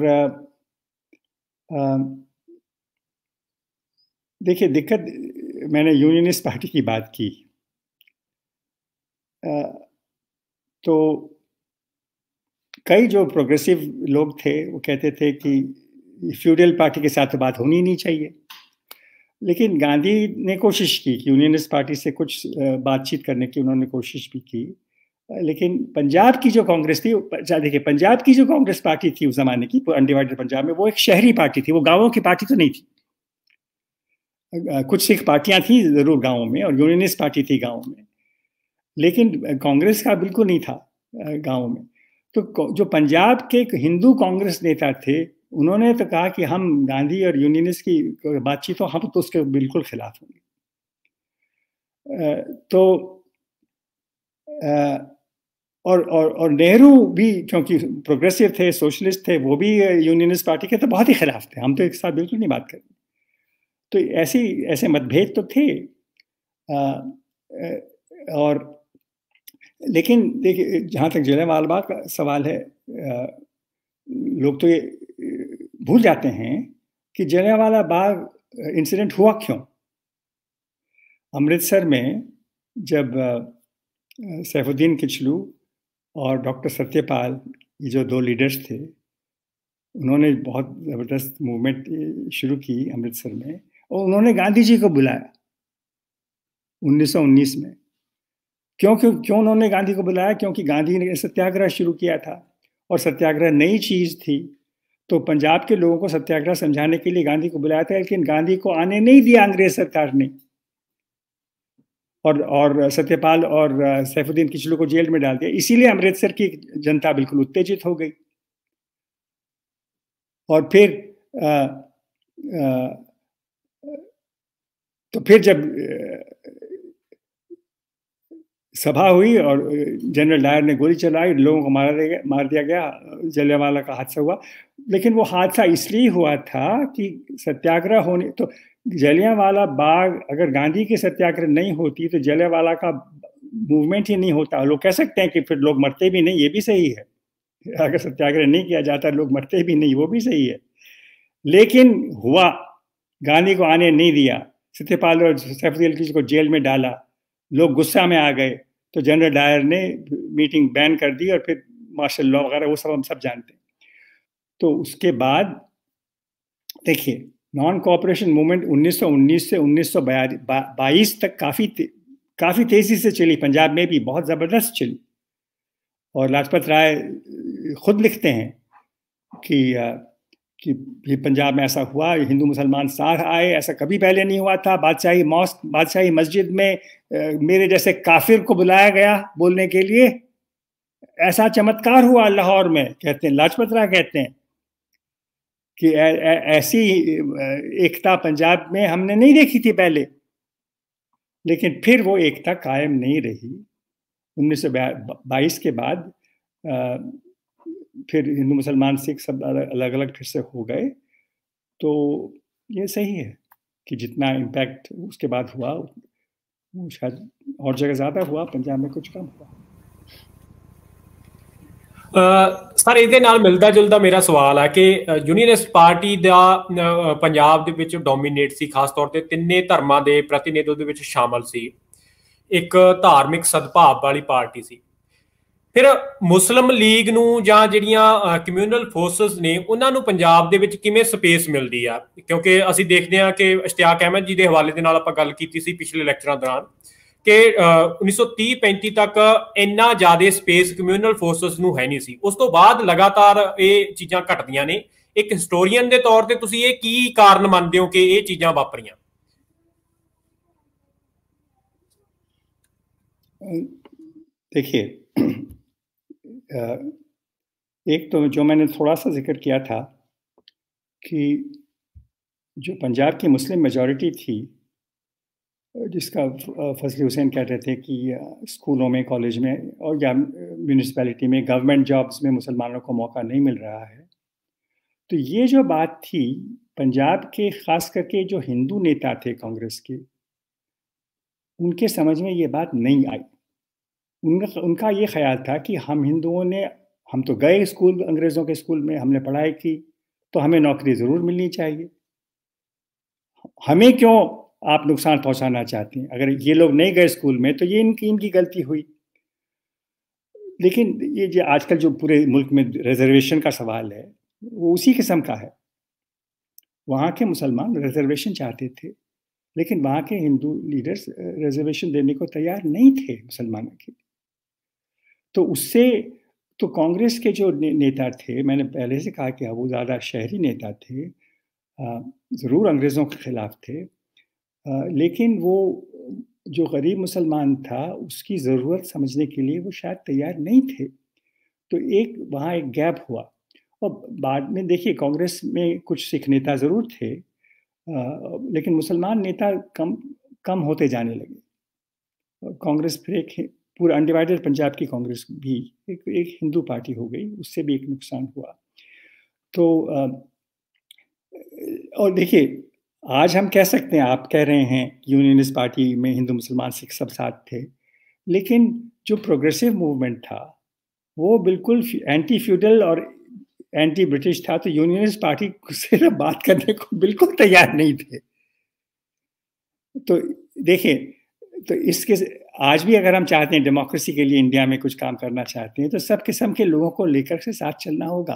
देखिए, दिक्कत, मैंने यूनियनिस्ट पार्टी की बात की, आ, तो कई जो प्रोग्रेसिव लोग थे वो कहते थे कि फ्यूडल पार्टी के साथ तो बात होनी नहीं चाहिए, लेकिन गांधी ने कोशिश की कि यूनियनिस्ट पार्टी से कुछ बातचीत करने की उन्होंने कोशिश भी की, लेकिन पंजाब की जो कांग्रेस थी, देखिए पंजाब की जो कांग्रेस पार्टी थी उस जमाने की, अनडिवाइडेड पंजाब में, वो एक शहरी पार्टी थी, वो गांवों की पार्टी तो नहीं थी। कुछ सिख पार्टियां थी जरूर गांवों में और यूनियनिस्ट पार्टी थी गांवों में, लेकिन कांग्रेस का बिल्कुल नहीं था गांवों में। तो जो पंजाब के हिंदू कांग्रेस नेता थे उन्होंने तो कहा कि हम गांधी और यूनियनिस्ट की बातचीत हो, हम तो उसके बिल्कुल खिलाफ होंगे। तो और और और नेहरू भी क्योंकि प्रोग्रेसिव थे, सोशलिस्ट थे, वो भी यूनियनिस्ट पार्टी के तो बहुत ही खिलाफ थे, हम तो एक साथ बिल्कुल नहीं बात करें। तो ऐसी ऐसे मतभेद तो थे। और लेकिन देखिए, जहाँ तक जलियांवाला बाग का सवाल है, लोग तो ये भूल जाते हैं कि जलियांवाला बाग इंसिडेंट हुआ क्यों। अमृतसर में जब सैफुद्दीन किचलू और डॉक्टर सत्यपाल, ये जो दो लीडर्स थे, उन्होंने बहुत ज़बरदस्त मूवमेंट शुरू की अमृतसर में, और उन्होंने गांधी जी को बुलाया उन्नीस सौ उन्नीस में। क्यों क्यों क्यों उन्होंने गांधी को बुलाया? क्योंकि गांधी ने सत्याग्रह शुरू किया था और सत्याग्रह नई चीज़ थी, तो पंजाब के लोगों को सत्याग्रह समझाने के लिए गांधी को बुलाया था, लेकिन गांधी को आने नहीं दिया अंग्रेज सरकार ने, और और सत्यपाल और सैफुद्दीन किचलू को जेल में डाल दिया। इसीलिए अमृतसर की जनता बिल्कुल उत्तेजित हो गई। और फिर आ, आ, तो फिर जब सभा हुई और जनरल डायर ने गोली चलाई, लोगों को मार दिया मार दिया गया, जलियांवाला का हादसा हुआ। लेकिन वो हादसा इसलिए हुआ था कि सत्याग्रह होने, तो जलियांवाला बाग, अगर गांधी की सत्याग्रह नहीं होती तो जलियांवाला का मूवमेंट ही नहीं होता। लोग कह सकते हैं कि फिर लोग मरते भी नहीं, ये भी सही है, अगर सत्याग्रह नहीं किया जाता लोग मरते भी नहीं, वो भी सही है। लेकिन हुआ, गांधी को आने नहीं दिया, सत्यपाल और सैफुद्दीन किचलू को जेल में डाला, लोग गुस्सा में आ गए, तो जनरल डायर ने मीटिंग बैन कर दी और फिर मार्शल लॉ वगैरह वो सब हम सब जानते हैं। तो उसके बाद देखिए, नॉन कोऑपरेशन मूवमेंट उन्नीस सौ उन्नीस से उन्नीस सौ बाईस तक काफ़ी ते, काफ़ी तेज़ी से चली, पंजाब में भी बहुत ज़बरदस्त चली। और लाजपत राय खुद लिखते हैं कि कि पंजाब में ऐसा हुआ, हिंदू मुसलमान साथ आए, ऐसा कभी पहले नहीं हुआ था। बादशाही मॉस्क, बादशाही मस्जिद में मेरे जैसे काफिर को बुलाया गया बोलने के लिए, ऐसा चमत्कार हुआ लाहौर में, कहते हैं लाजपत राय कहते हैं कि ऐ, ऐ, ऐसी एकता पंजाब में हमने नहीं देखी थी पहले। लेकिन फिर वो एकता कायम नहीं रही। उन्नीस सौ बाईस के बाद आ, फिर हिंदू मुसलमान सिख सब अलग अलग फिर से हो गए। तो ये सही है, कि जितना इम्पैक्ट उसके बाद हुआ वो शायद और जगह ज़्यादा हुआ, पंजाब में कुछ कम हुआ। ਸਰ ਇਹਦੇ ਨਾਲ ਮਿਲਦਾ ਜੁਲਦਾ ਮੇਰਾ ਸਵਾਲ ਹੈ ਕਿ ਯੂਨੀਅਨਿਸਟ ਪਾਰਟੀ ਦਾ ਪੰਜਾਬ ਦੇ ਵਿੱਚ ਡੋਮੀਨੇਟ ਸੀ, ਖਾਸ ਤੌਰ ਤੇ ਤਿੰਨੇ ਧਰਮਾਂ ਦੇ ਪ੍ਰਤੀਨਿਧ ਉਹਦੇ ਵਿੱਚ ਸ਼ਾਮਲ ਸੀ, ਇੱਕ ਧਾਰਮਿਕ ਸਦਭਾਵ ਵਾਲੀ ਪਾਰਟੀ ਸੀ। ਫਿਰ ਮੁਸਲਿਮ ਲੀਗ ਨੂੰ ਜਾਂ ਜਿਹੜੀਆਂ ਕਮਿਊਨਲ ਫੋਰਸਸ ਨੇ ਉਹਨਾਂ ਨੂੰ ਪੰਜਾਬ ਦੇ ਵਿੱਚ ਕਿਵੇਂ ਸਪੇਸ ਮਿਲਦੀ ਆ? ਕਿਉਂਕਿ ਅਸੀਂ ਦੇਖਦੇ ਹਾਂ ਕਿ ਇਸ਼ਤਿਆਕ ਅਹਿਮਦ ਜੀ ਦੇ ਹਵਾਲੇ ਦੇ ਨਾਲ ਆਪਾਂ ਗੱਲ ਕੀਤੀ ਸੀ ਪਿਛਲੇ ਲੈਕਚਰਾਂ ਦੌਰਾਨ ਕਿ ਉੱਨੀ ਸੌ ਤੀਹ ਪੈਂਤੀ ਤੱਕ ਇੰਨਾ ਜ਼ਿਆਦਾ ਸਪੇਸ ਕਮਿਊਨਲ ਫੋਰਸਸ ਨੂੰ ਹੈ ਨਹੀਂ ਸੀ। ਉਸ ਤੋਂ ਬਾਅਦ ਲਗਾਤਾਰ ਇਹ ਚੀਜ਼ਾਂ ਘਟਦੀਆਂ ਨੇ। ਇੱਕ ਹਿਸਟੋਰੀਅਨ ਦੇ ਤੌਰ ਤੇ ਤੁਸੀਂ ਇਹ ਕੀ ਕਾਰਨ ਮੰਨਦੇ ਹੋ ਕਿ ਇਹ ਚੀਜ਼ਾਂ ਵਾਪਰੀਆਂ? देखिए, एक तो जो मैंने थोड़ा सा जिक्र किया था कि जो पंजाब की मुस्लिम मेजॉरिटी थी, जिसका फजली हुसैन कहते थे कि स्कूलों में, कॉलेज में और या म्यूनिसिपैलिटी में, गवर्नमेंट जॉब्स में मुसलमानों को मौका नहीं मिल रहा है। तो ये जो बात थी, पंजाब के ख़ास करके जो हिंदू नेता थे कांग्रेस के, उनके समझ में ये बात नहीं आई। उनका उनका ये ख्याल था कि हम हिंदुओं ने, हम तो गए स्कूल, अंग्रेज़ों के स्कूल में हमने पढ़ाई की, तो हमें नौकरी ज़रूर मिलनी चाहिए, हमें क्यों आप नुकसान पहुंचाना चाहते हैं? अगर ये लोग नहीं गए स्कूल में तो ये इनकी इनकी गलती हुई। लेकिन ये जो आजकल जो पूरे मुल्क में रिजर्वेशन का सवाल है, वो उसी किस्म का है। वहाँ के मुसलमान रिजर्वेशन चाहते थे, लेकिन वहाँ के हिंदू लीडर्स रिजर्वेशन देने को तैयार नहीं थे मुसलमानों के। तो उससे तो कांग्रेस के जो ने, नेता थे, मैंने पहले से कहा कि वो ज़्यादा शहरी नेता थे, ज़रूर अंग्रेज़ों के ख़िलाफ़ थे, आ, लेकिन वो जो गरीब मुसलमान था उसकी ज़रूरत समझने के लिए वो शायद तैयार नहीं थे। तो एक वहाँ एक गैप हुआ। और बाद में देखिए, कांग्रेस में कुछ सिख नेता ज़रूर थे, आ, लेकिन मुसलमान नेता कम कम होते जाने लगे। कांग्रेस फिर एक पूरा अनडिवाइडेड पंजाब की कांग्रेस भी एक एक हिंदू पार्टी हो गई, उससे भी एक नुकसान हुआ। तो आ, और देखिए, आज हम कह सकते हैं, आप कह रहे हैं यूनियनिस्ट पार्टी में हिंदू मुसलमान सिख सब साथ थे, लेकिन जो प्रोग्रेसिव मूवमेंट था वो बिल्कुल एंटी फ्यूडल और एंटी ब्रिटिश था। तो यूनियनिस्ट पार्टी से बात करने को बिल्कुल तैयार नहीं थे। तो देखिए, तो इसके आज भी अगर हम चाहते हैं डेमोक्रेसी के लिए इंडिया में कुछ काम करना चाहते हैं, तो सब किस्म के लोगों को लेकर से साथ चलना होगा।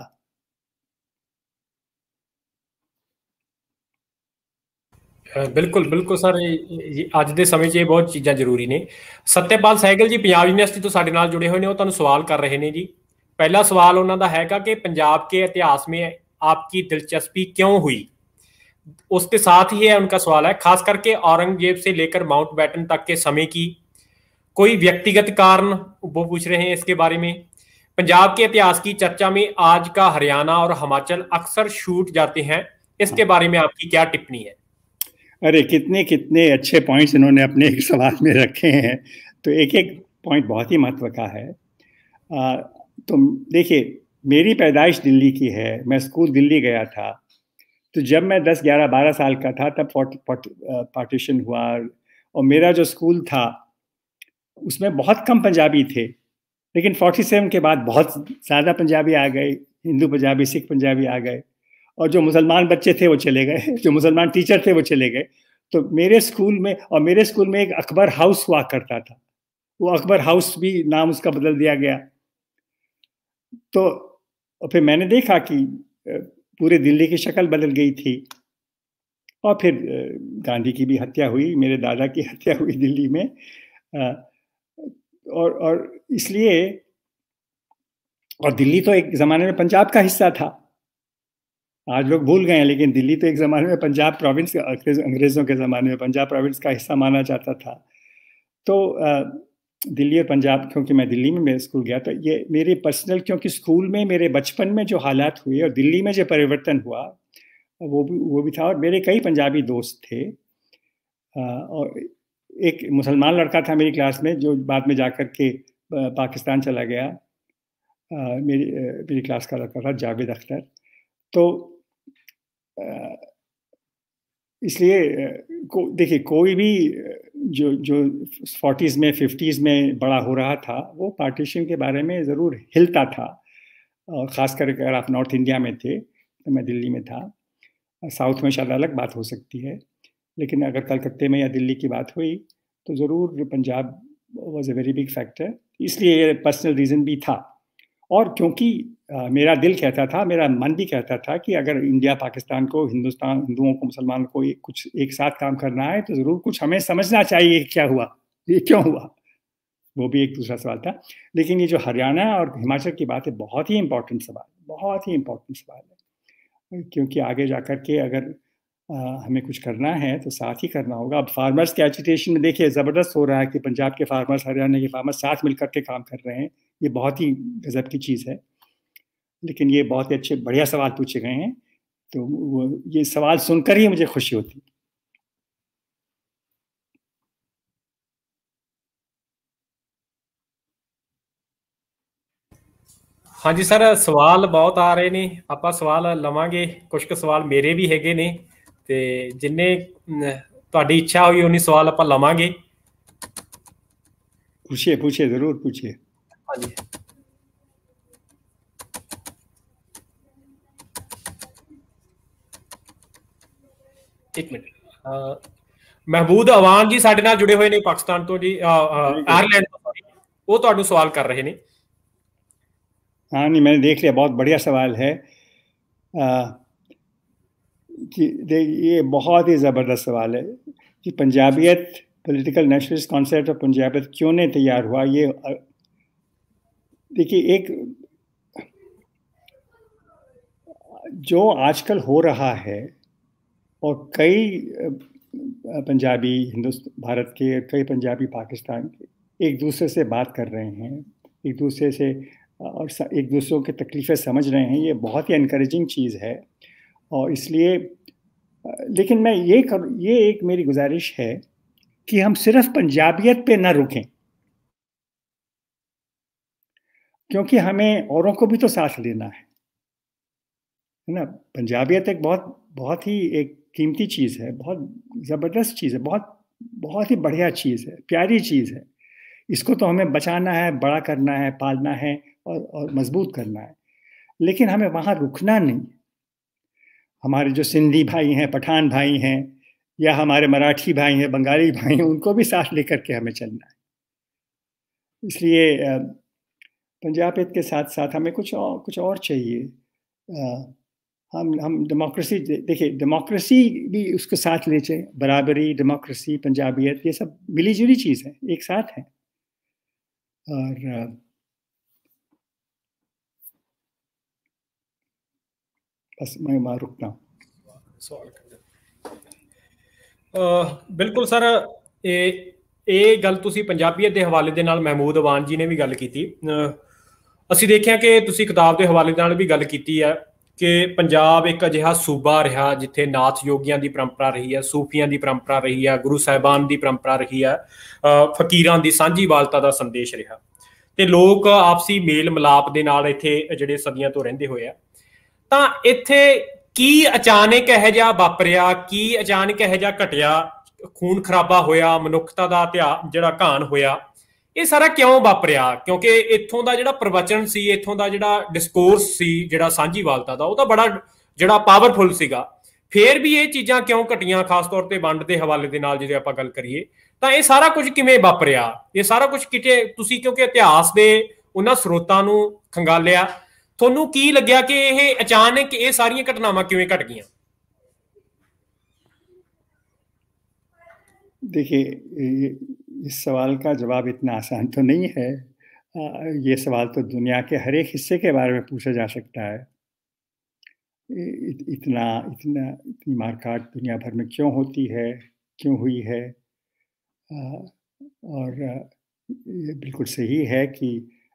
ਬਿਲਕੁਲ ਬਿਲਕੁਲ ਸਰ, ਅੱਜ ਦੇ ਸਮੇਂ 'ਚ ਇਹ ਬਹੁਤ ਚੀਜ਼ਾਂ ਜ਼ਰੂਰੀ ਨੇ। ਸਤਿਆਪਾਲ ਸਹਿਗਲ ਜੀ ਪੰਜਾਬ ਯੂਨੀਵਰਸਿਟੀ ਤੋਂ ਸਾਡੇ ਨਾਲ ਜੁੜੇ ਹੋਏ ਨੇ, ਉਹ ਤੁਹਾਨੂੰ ਸਵਾਲ ਕਰ ਰਹੇ ਨੇ ਜੀ। पहला सवाल उन्होंने हैगा कि पंजाब के इतिहास में आपकी दिलचस्पी क्यों हुई। उसके साथ ही है उनका सवाल है, खास करके औरंगजेब से लेकर माउंटबेटन तक के समय की कोई व्यक्तिगत कारण वो पूछ रहे हैं इसके बारे में। पंजाब के इतिहास की चर्चा में आज का हरियाणा और हिमाचल अक्सर छूट जाते हैं, इसके बारे में आपकी क्या टिप्पणी है? अरे कितने कितने अच्छे पॉइंट्स इन्होंने अपने एक सवाल में रखे हैं। तो एक एक पॉइंट बहुत ही महत्व का है। आ, तो देखिए, मेरी पैदाइश दिल्ली की है, मैं स्कूल दिल्ली गया था। तो जब मैं दस ग्यारह बारह साल का था तब पार्टीशन हुआ, और मेरा जो स्कूल था उसमें बहुत कम पंजाबी थे, लेकिन सैंतालीस के बाद बहुत ज़्यादा पंजाबी आ गए, हिंदू पंजाबी, सिख पंजाबी आ गए, और जो मुसलमान बच्चे थे वो चले गए, जो मुसलमान टीचर थे वो चले गए। तो मेरे स्कूल में, और मेरे स्कूल में एक अकबर हाउस हुआ करता था, वो अकबर हाउस भी नाम उसका बदल दिया गया। तो फिर मैंने देखा कि पूरे दिल्ली की शक्ल बदल गई थी, और फिर गांधी की भी हत्या हुई, मेरे दादा की हत्या हुई दिल्ली में, और और इसलिए, और दिल्ली तो एक ज़माने में पंजाब का हिस्सा था, आज लोग भूल गए हैं, लेकिन दिल्ली तो एक ज़माने में पंजाब प्रोविंस, अंग्रेज़ों के ज़माने में पंजाब प्रोविंस का हिस्सा माना जाता था। तो दिल्ली और पंजाब, क्योंकि मैं दिल्ली में मेरे स्कूल गया, तो ये मेरे पर्सनल, क्योंकि स्कूल में मेरे बचपन में जो हालात हुए और दिल्ली में जो परिवर्तन हुआ वो भी वो भी था। और मेरे कई पंजाबी दोस्त थे, और एक मुसलमान लड़का था मेरी क्लास में जो बाद में जाकर के पाकिस्तान चला गया, मेरी मेरी क्लास का लड़का था जावेद अख्तर। तो इसलिए को, देखिए कोई भी जो जो फोर्टीज़ में फिफ्टीज़ में बड़ा हो रहा था वो पार्टीशन के बारे में ज़रूर हिलता था, और ख़ासकर अगर आप नॉर्थ इंडिया में थे, तो मैं दिल्ली में था, साउथ में शायद अलग बात हो सकती है, लेकिन अगर कलकत्ते में या दिल्ली की बात हुई तो ज़रूर Punjab was a very big factor. इसलिए ये पर्सनल रीज़न भी था, और क्योंकि आ, मेरा दिल कहता था, मेरा मन भी कहता था कि अगर इंडिया पाकिस्तान को, हिंदुस्तान हिंदुओं को, मुसलमानों को एक कुछ एक साथ काम करना है तो ज़रूर कुछ हमें समझना चाहिए क्या हुआ, ये क्यों हुआ, वो भी एक दूसरा सवाल था। लेकिन ये जो हरियाणा और हिमाचल की बात है, बहुत ही इम्पोर्टेंट सवाल, बहुत ही इम्पोर्टेंट सवाल है, क्योंकि आगे जा कर के अगर आ, हमें कुछ करना है तो साथ ही करना होगा। अब फार्मर्स के एजुटेशन में देखिए ज़बरदस्त हो रहा है कि पंजाब के फार्मर्स, हरियाणा के फार्मर्स साथ मिलकर के काम कर रहे हैं, ये बहुत ही गजब की चीज़ है। लेकिन ये बहुत ही अच्छे बढ़िया सवाल पूछे गए हैं, तो वो ये सवाल सुनकर ही मुझे खुशी होती। हाँ जी सर, सवाल बहुत आ रहे ने, ਆਪਾਂ ਸਵਾਲ ਲਵਾਂਗੇ। ਕੁਝ ਕੁ ਸਵਾਲ ਮੇਰੇ ਵੀ ਹੈਗੇ ਨੇ, ਤੇ ਜਿੰਨੇ ਤੁਹਾਡੀ ਇੱਛਾ ਹੋਈ ਉਨੀ ਸਵਾਲ ਆਪਾਂ ਲਵਾਂਗੇ। पूछिए पूछिए जरूर पूछिए। हाँ जी, एक मिनट। महबूद अवान जी साडे नाल जुड़े हुए ने पाकिस्तान तो जी, आयरलैंड तो, सॉरी, वो तुहानू सवाल कर रहे ने। हाँ नहीं, मैंने देख लिया, बहुत बढ़िया सवाल है। आ, कि ये बहुत ही ज़बरदस्त सवाल है कि Punjabiyat, political nationalist concept of Punjabiyat क्यों नहीं तैयार हुआ। ये देखिए, एक जो आजकल हो रहा है, और कई पंजाबी हिंदुस्तान भारत के, कई पंजाबी पाकिस्तान के एक दूसरे से बात कर रहे हैं, एक दूसरे से और एक दूसरों की तकलीफ़ें समझ रहे हैं, ये बहुत ही इनकरेजिंग चीज़ है। और इसलिए, लेकिन मैं ये कर ये एक मेरी गुजारिश है कि हम सिर्फ पंजाबियत पे ना रुकें, क्योंकि हमें औरों को भी तो साथ लेना है, है ना। पंजाबियत एक बहुत बहुत ही एक कीमती चीज़ है, बहुत ज़बरदस्त चीज़ है, बहुत बहुत ही बढ़िया चीज़ है, प्यारी चीज़ है। इसको तो हमें बचाना है, बड़ा करना है, पालना है और और मजबूत करना है, लेकिन हमें वहाँ रुकना नहीं। हमारे जो सिंधी भाई हैं, पठान भाई हैं, या हमारे मराठी भाई हैं, बंगाली भाई हैं, उनको भी साथ लेकर के हमें चलना है। इसलिए पंजाबियत के साथ साथ हमें कुछ और कुछ और चाहिए। हम हम डेमोक्रेसी, देखिए डेमोक्रेसी भी उसको साथ ले चाहिए, बराबरी, डेमोक्रेसी, पंजाबियत, ये सब मिली जुली चीज़ है, एक साथ है। और बस मैं वहाँ रुकता हूँ। बिल्कुल सर, ਇਹ ਗੱਲ ਤੁਸੀਂ ਪੰਜਾਬੀਅਤ ਦੇ ਹਵਾਲੇ ਦੇ ਨਾਲ ਮਹਿਮੂਦ ਅਵਾਨ ਜੀ ਨੇ ਵੀ ਗੱਲ ਕੀਤੀ। ਅਸੀਂ ਦੇਖਿਆ ਕਿ ਤੁਸੀਂ ਕਿਤਾਬ ਦੇ ਹਵਾਲੇ ਨਾਲ ਵੀ ਗੱਲ ਕੀਤੀ ਹੈ ਕਿ ਪੰਜਾਬ ਇੱਕ ਅਜਿਹਾ ਸੂਬਾ ਰਿਹਾ ਜਿੱਥੇ ਨਾਥ ਯੋਗੀਆਂ ਦੀ ਪਰੰਪਰਾ ਰਹੀ ਹੈ, ਸੂਫੀਆਂ ਦੀ ਪਰੰਪਰਾ ਰਹੀ ਹੈ, ਗੁਰੂ ਸਾਹਿਬਾਨ ਦੀ ਪਰੰਪਰਾ ਰਹੀ ਹੈ, ਫਕੀਰਾਂ ਦੀ ਸਾਂਝੀਵਾਲਤਾ ਦਾ ਸੰਦੇਸ਼ ਰਿਹਾ, ਤੇ ਲੋਕ ਆਪਸੀ ਮੇਲ ਮਿਲਾਪ ਦੇ ਨਾਲ ਇੱਥੇ ਜਿਹੜੇ ਸਦੀਆਂ ਤੋਂ ਰਹਿੰਦੇ ਹੋਏ ਆ। ਤਾਂ ਇੱਥੇ ਕੀ ਅਚਾਨਕ ਇਹੋ ਜਿਹਾ ਵਾਪਰਿਆ, ਕੀ ਅਚਾਨਕ ਇਹੋ ਜਿਹਾ ਘਟਿਆ, खून खराबा होया, मनुखता दा इतिहास जिहड़ा घान होया, ये सारा क्यों वापरिया? क्योंकि इत्थों दा जिहड़ा प्रवचन सी, इत्थों दा जिहड़ा डिस्कोर्स सी, जिहड़ा सांझीवालता दा, वो तां बड़ा जिहड़ा पावरफुल सीगा, फिर भी ये चीज़ां क्यों घटियां? खास तौर ते वंड दे हवाले दे नाल जे आपां गल करिए तां ये सारा कुछ किवें वापरिया? ये सारा कुछ किते तुसीं, क्योंकि इतिहास दे उन्हां स्रोतां नूं खंगालिया, तुहानूं की लग्गिया कि ये अचानक ये सारियां घटनावां किवें घट गईयां? देखिए, इस सवाल का जवाब इतना आसान तो नहीं है। ये सवाल तो दुनिया के हर एक हिस्से के बारे में पूछा जा सकता है। इतना इतना इतनी मारकाट दुनिया भर में क्यों होती है, क्यों हुई है? और ये बिल्कुल सही है कि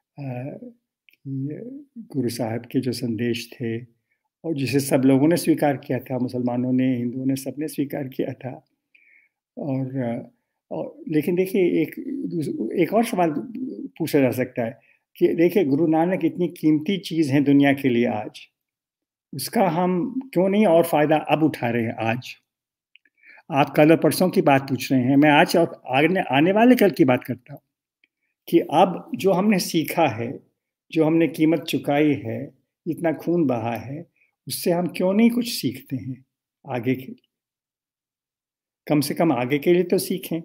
गुरु साहब के जो संदेश थे, और जिसे सब लोगों ने स्वीकार किया था, मुसलमानों ने, हिंदुओं ने, सबने स्वीकार किया था। और, और लेकिन देखिए, एक एक और सवाल पूछा जा सकता है कि देखिए, गुरु नानक इतनी कीमती चीज़ है दुनिया के लिए आज, उसका हम क्यों नहीं और फ़ायदा अब उठा रहे हैं आज? आप कल और परसों की बात पूछ रहे हैं, मैं आज और आगे आने वाले कल की बात करता हूँ कि अब जो हमने सीखा है, जो हमने कीमत चुकाई है, इतना खून बहा है, उससे हम क्यों नहीं कुछ सीखते हैं आगे के, कम से कम आगे के लिए तो सीखें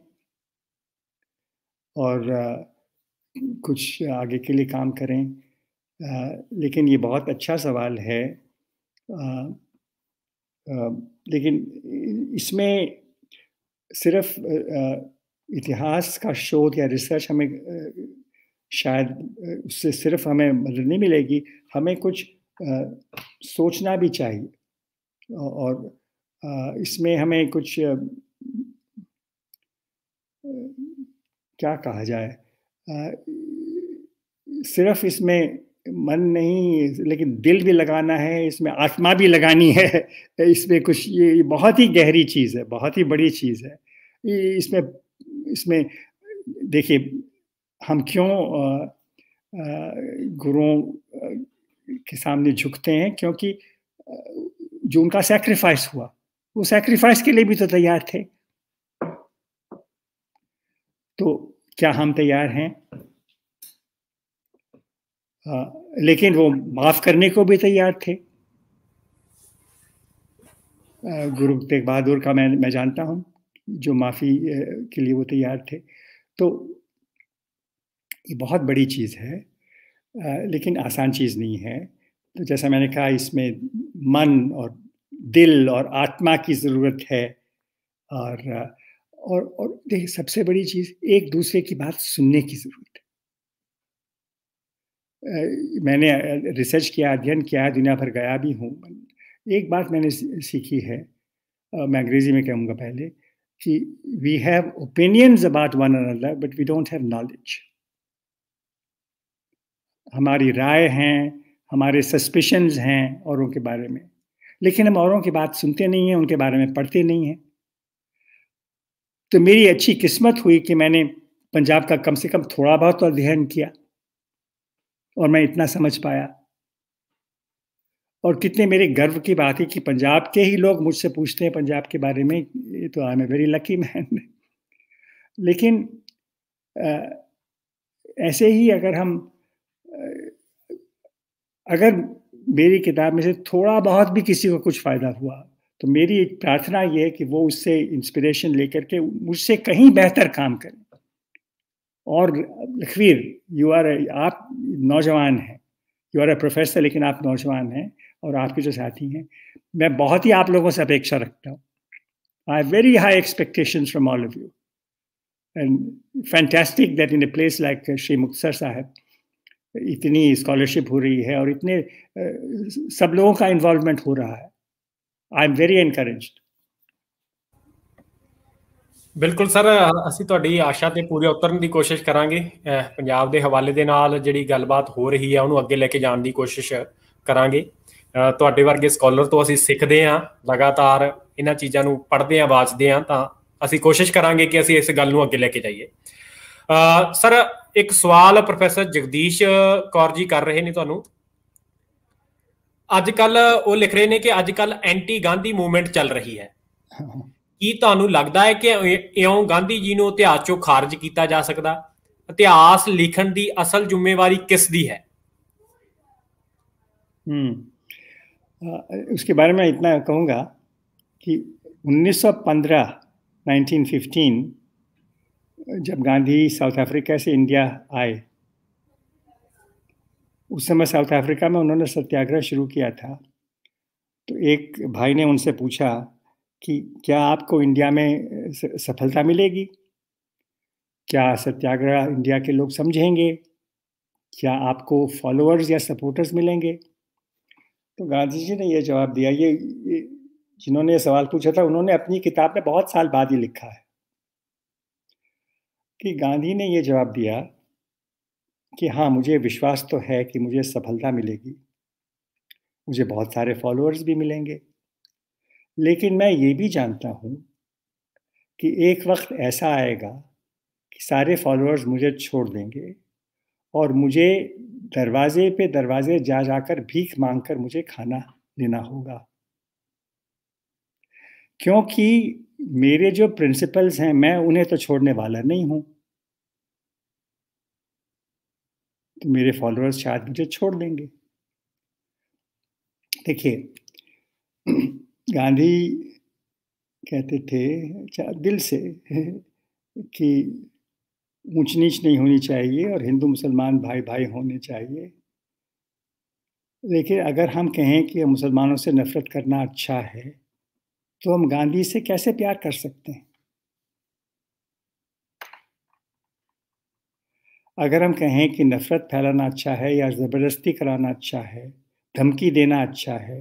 और आ, कुछ आगे के लिए काम करें। आ, लेकिन ये बहुत अच्छा सवाल है, आ, आ, लेकिन इसमें सिर्फ इतिहास का शोध या रिसर्च हमें शायद उससे सिर्फ हमें मदद नहीं मिलेगी, हमें कुछ सोचना भी चाहिए और इसमें हमें कुछ क्या कहा जाए, सिर्फ इसमें मन नहीं लेकिन दिल भी लगाना है, इसमें आत्मा भी लगानी है, इसमें कुछ ये बहुत ही गहरी चीज़ है, बहुत ही बड़ी चीज़ है। इसमें इसमें देखिए हम क्यों गुरुओं के सामने झुकते हैं, क्योंकि जो उनका सैक्रिफाइस हुआ, वो सैक्रिफाइस के लिए भी तो तैयार थे। तो क्या हम तैयार हैं? आ, लेकिन वो माफ करने को भी तैयार थे। गुरु तेग बहादुर का मैं मैं जानता हूँ, जो माफ़ी के लिए वो तैयार थे। तो ये बहुत बड़ी चीज़ है, लेकिन आसान चीज़ नहीं है। तो जैसा मैंने कहा, इसमें मन और दिल और आत्मा की ज़रूरत है। और और और देखिए, सबसे बड़ी चीज़, एक दूसरे की बात सुनने की ज़रूरत है। मैंने रिसर्च किया, अध्ययन किया, दुनिया भर गया भी हूँ। एक बात मैंने सीखी है, मैं अंग्रेजी में कहूँगा पहले, कि we have opinions about one another but we don't have knowledge. हमारी राय हैं, हमारे सस्पिशंस हैं औरों के बारे में, लेकिन हम औरों की बात सुनते नहीं हैं, उनके बारे में पढ़ते नहीं हैं। तो मेरी अच्छी किस्मत हुई कि मैंने पंजाब का कम से कम थोड़ा बहुत अध्ययन किया और मैं इतना समझ पाया। और कितने मेरे गर्व की बात है कि पंजाब के ही लोग मुझसे पूछते हैं पंजाब के बारे में, ये तो I am a very lucky man. लेकिन आ, ऐसे ही अगर हम अगर मेरी किताब में से थोड़ा बहुत भी किसी को कुछ फ़ायदा हुआ, तो मेरी प्रार्थना ये है कि वो उससे इंस्पिरेशन लेकर के मुझसे कहीं बेहतर काम करें। और लखवीर, यू आर, आप नौजवान हैं, यू आर ए प्रोफेसर, लेकिन आप नौजवान हैं, और आपके जो साथी हैं, मैं बहुत ही आप लोगों से अपेक्षा रखता हूँ। I have very high expectations from all of you, and fantastic that in a place like Shri Muktsar Sahib इतनी स्कॉलरशिप हो रही है और इतने uh, सब लोगों का इन्वॉल्वमेंट हो रहा है। I am very encouraged. बिल्कुल सर, ਅਸੀਂ ਤੁਹਾਡੀ ਆਸ਼ਾ ਤੇ ਪੂਰੇ ਉਤਰਨ ਦੀ ਕੋਸ਼ਿਸ਼ ਕਰਾਂਗੇ। ਪੰਜਾਬ ਦੇ ਹਵਾਲੇ ਦੇ ਨਾਲ ਜਿਹੜੀ ਗੱਲਬਾਤ ਹੋ ਰਹੀ ਹੈ ਉਹਨੂੰ ਅੱਗੇ ਲੈ ਕੇ ਜਾਣ ਦੀ ਕੋਸ਼ਿਸ਼ ਕਰਾਂਗੇ। ਤੁਹਾਡੇ ਵਰਗੇ ਸਕਾਲਰ ਤੋਂ ਅਸੀਂ ਸਿੱਖਦੇ ਹਾਂ, ਲਗਾਤਾਰ ਇਹਨਾਂ ਚੀਜ਼ਾਂ ਨੂੰ ਪੜ੍ਹਦੇ ਹਾਂ, ਵਾਚਦੇ ਹਾਂ, ਤਾਂ ਅਸੀਂ ਕੋਸ਼ਿਸ਼ ਕਰਾਂਗੇ ਕਿ ਅਸੀਂ ਇਸ ਗੱਲ ਨੂੰ ਅੱਗੇ ਲੈ ਕੇ ਜਾਈਏ। ਸਰ, ਇੱਕ ਸਵਾਲ ਪ੍ਰੋਫੈਸਰ ਜਗਦੀਸ਼ ਕੌਰ ਜੀ ਕਰ ਰਹੇ ਨੇ ਤੁਹਾਨੂੰ। ਅੱਜ ਕੱਲ ਉਹ ਲਿਖ ਰਹੇ ਨੇ ਕਿ ਅੱਜ ਕੱਲ ਐਂਟੀ ਗਾਂਧੀ ਮੂਵਮੈਂਟ ਚੱਲ ਰਹੀ ਹੈ। ਕੀ ਤੁਹਾਨੂੰ ਲੱਗਦਾ ਹੈ ਕਿ ਇਉਂ ਗਾਂਧੀ ਜੀ ਨੂੰ ਇਤਿਹਾਸ ਚੋਂ ਖਾਰਜ ਕੀਤਾ ਜਾ ਸਕਦਾ? ਇਤਿਹਾਸ ਲਿਖਣ ਦੀ ਅਸਲ ਜ਼ਿੰਮੇਵਾਰੀ ਕਿਸ ਦੀ है? हम्म उसके बारे में इतना कहूँगा कि उन्नीस सौ पंद्रह नाइनटीन फिफ्टीन जब गांधी साउथ अफ्रीका से इंडिया आए, उस समय साउथ अफ्रीका में उन्होंने सत्याग्रह शुरू किया था। तो एक भाई ने उनसे पूछा कि क्या आपको इंडिया में सफलता मिलेगी? क्या सत्याग्रह इंडिया के लोग समझेंगे? क्या आपको फॉलोअर्स या सपोर्टर्स मिलेंगे? तो गांधी जी ने ये जवाब दिया, ये, ये जिन्होंने ये सवाल पूछा था उन्होंने अपनी किताब में बहुत साल बाद ही लिखा है, कि गांधी ने ये जवाब दिया कि हाँ, मुझे विश्वास तो है कि मुझे सफलता मिलेगी, मुझे बहुत सारे फॉलोअर्स भी मिलेंगे, लेकिन मैं ये भी जानता हूँ कि एक वक्त ऐसा आएगा कि सारे फॉलोअर्स मुझे छोड़ देंगे और मुझे दरवाजे पे दरवाजे जा जाकर भीख मांगकर मुझे खाना लेना होगा, क्योंकि मेरे जो प्रिंसिपल्स हैं मैं उन्हें तो छोड़ने वाला नहीं हूं, तो मेरे फॉलोअर्स शायद मुझे छोड़ देंगे। देखिए, गांधी कहते थे दिल से कि ऊंच नीच नहीं होनी चाहिए और हिंदू मुसलमान भाई भाई होने चाहिए। लेकिन अगर हम कहें कि मुसलमानों से नफरत करना अच्छा है, तो हम गांधी से कैसे प्यार कर सकते हैं? अगर हम कहें कि नफरत फैलाना अच्छा है या जबरदस्ती कराना अच्छा है, धमकी देना अच्छा है,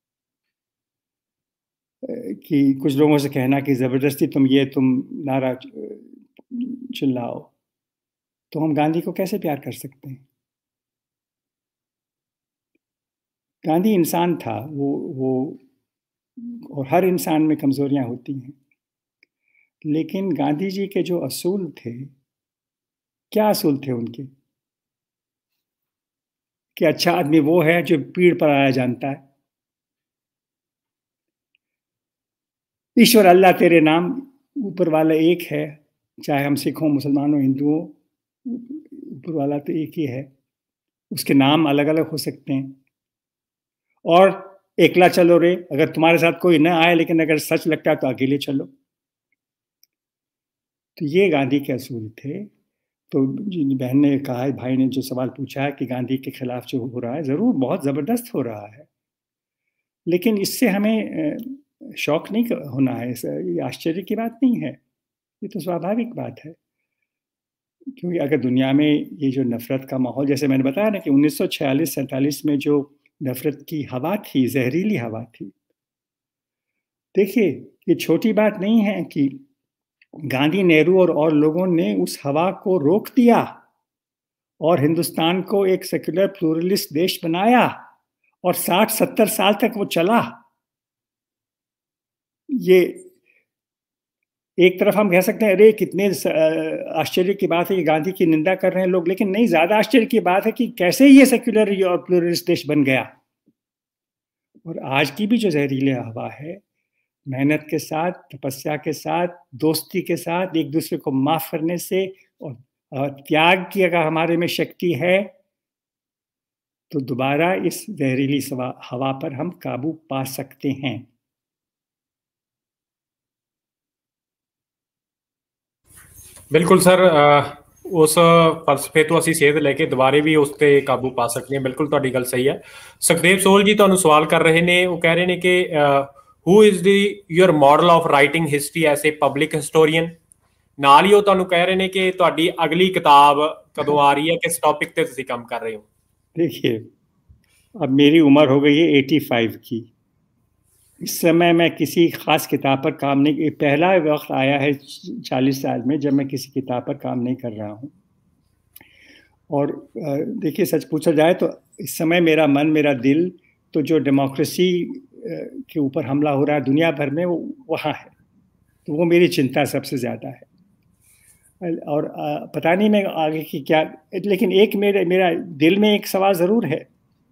कि कुछ लोगों से कहना कि जबरदस्ती तुम ये तुम नारा चिल्लाओ, तो हम गांधी को कैसे प्यार कर सकते हैं? गांधी इंसान था, वो वो और हर इंसान में कमजोरियां होती हैं, लेकिन गांधी जी के जो असूल थे, क्या असूल थे उनके? कि अच्छा आदमी वो है जो पीड़ पर आया जानता है, ईश्वर अल्लाह तेरे नाम, ऊपर वाला एक है, चाहे हम सिखों मुसलमानों हिंदुओं, ऊपर वाला तो एक ही है, उसके नाम अलग अलग हो सकते हैं। और एकला चलो रे, अगर तुम्हारे साथ कोई न आए लेकिन अगर सच लगता है तो अकेले चलो। तो ये गांधी के असूल थे। तो बहन ने कहा है, भाई ने जो सवाल पूछा है कि गांधी के खिलाफ जो हो रहा है, जरूर बहुत जबरदस्त हो रहा है, लेकिन इससे हमें शौक नहीं होना है, ये आश्चर्य की बात नहीं है, ये तो स्वाभाविक बात है। क्योंकि अगर दुनिया में ये जो नफरत का माहौल, जैसे मैंने बताया ना कि उन्नीस सौ छियालीस सैंतालीस में जो नफरत की हवा थी, जहरीली हवा थी, देखिए ये छोटी बात नहीं है कि गांधी, नेहरू और और लोगों ने उस हवा को रोक दिया और हिंदुस्तान को एक सेक्युलर प्लूरलिस्ट देश बनाया, और साठ सत्तर साल तक वो चला। ये एक तरफ हम कह सकते हैं अरे कितने आश्चर्य की बात है कि गांधी की निंदा कर रहे हैं लोग, लेकिन नहीं, ज्यादा आश्चर्य की बात है कि कैसे ये सेक्युलर और प्लूरलिस्ट देश बन गया। और आज की भी जो जहरीली हवा है, मेहनत के साथ, तपस्या के साथ, दोस्ती के साथ, एक दूसरे को माफ करने से और त्याग की अगर हमारे में शक्ति है, तो दोबारा इस जहरीली हवा पर हम काबू पा सकते हैं। बिल्कुल सर, उस फलसफे तो ਅਸੀਂ ਸੇਧ ਲੈ ਕੇ ਦੁਬਾਰੇ ਵੀ ਉਸ ਤੇ ਕਾਬੂ ਪਾ ਸਕਦੇ ਹਾਂ। ਬਿਲਕੁਲ ਤੁਹਾਡੀ ਗੱਲ ਸਹੀ ਹੈ। ਸੁਖਦੇਵ ਸੋਹਲ ਜੀ ਤੁਹਾਨੂੰ ਸਵਾਲ ਕਰ ਰਹੇ ਨੇ, ਉਹ ਕਹਿ ਰਹੇ ਨੇ ਕਿ who is the your model of writing history as a public historian, ਨਾਲ ਹੀ ਉਹ ਤੁਹਾਨੂੰ ਕਹਿ ਰਹੇ ਨੇ ਕਿ ਤੁਹਾਡੀ ਅਗਲੀ ਕਿਤਾਬ ਕਦੋਂ ਆ ਰਹੀ है, किस टॉपिक पे ਤੁਸੀਂ काम कर रहे हो? देखिए, अब मेरी उम्र हो गई है पचासी की, इस समय मैं किसी खास किताब पर काम नहीं, पहला वक्त आया है चालीस साल में जब मैं किसी किताब पर काम नहीं कर रहा हूँ। और देखिए, सच पूछा जाए तो इस समय मेरा मन, मेरा दिल तो जो डेमोक्रेसी के ऊपर हमला हो रहा है दुनिया भर में, वो वहाँ है, तो वो मेरी चिंता सबसे ज़्यादा है। और पता नहीं मैं आगे की क्या, लेकिन एक मेरे मेरा दिल में एक सवाल ज़रूर है।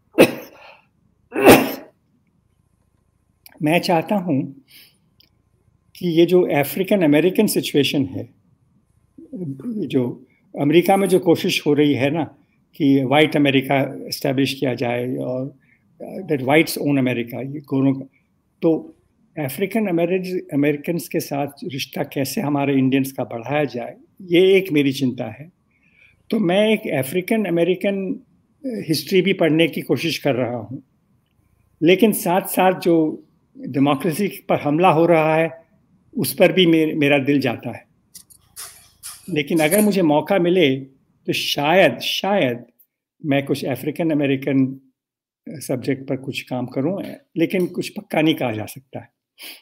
मैं चाहता हूँ कि ये जो अफ्रीकन अमेरिकन सिचुएशन है, जो अमेरिका में जो कोशिश हो रही है ना कि वाइट अमेरिका इस्टेब्लिश किया जाए और दैट वाइट्स ओन अमेरिका, ये गोरों का, तो अफ्रीकन अमेरिकन के साथ रिश्ता कैसे हमारे इंडियंस का बढ़ाया जाए, ये एक मेरी चिंता है। तो मैं एक अफ्रीकन अमेरिकन हिस्ट्री भी पढ़ने की कोशिश कर रहा हूँ, लेकिन साथ साथ जो डेमोक्रेसी पर हमला हो रहा है उस पर भी मेर, मेरा दिल जाता है। लेकिन अगर मुझे मौका मिले तो शायद शायद मैं कुछ अफ्रीकन अमेरिकन सब्जेक्ट पर कुछ काम करूं, लेकिन कुछ पक्का नहीं कहा जा सकता है।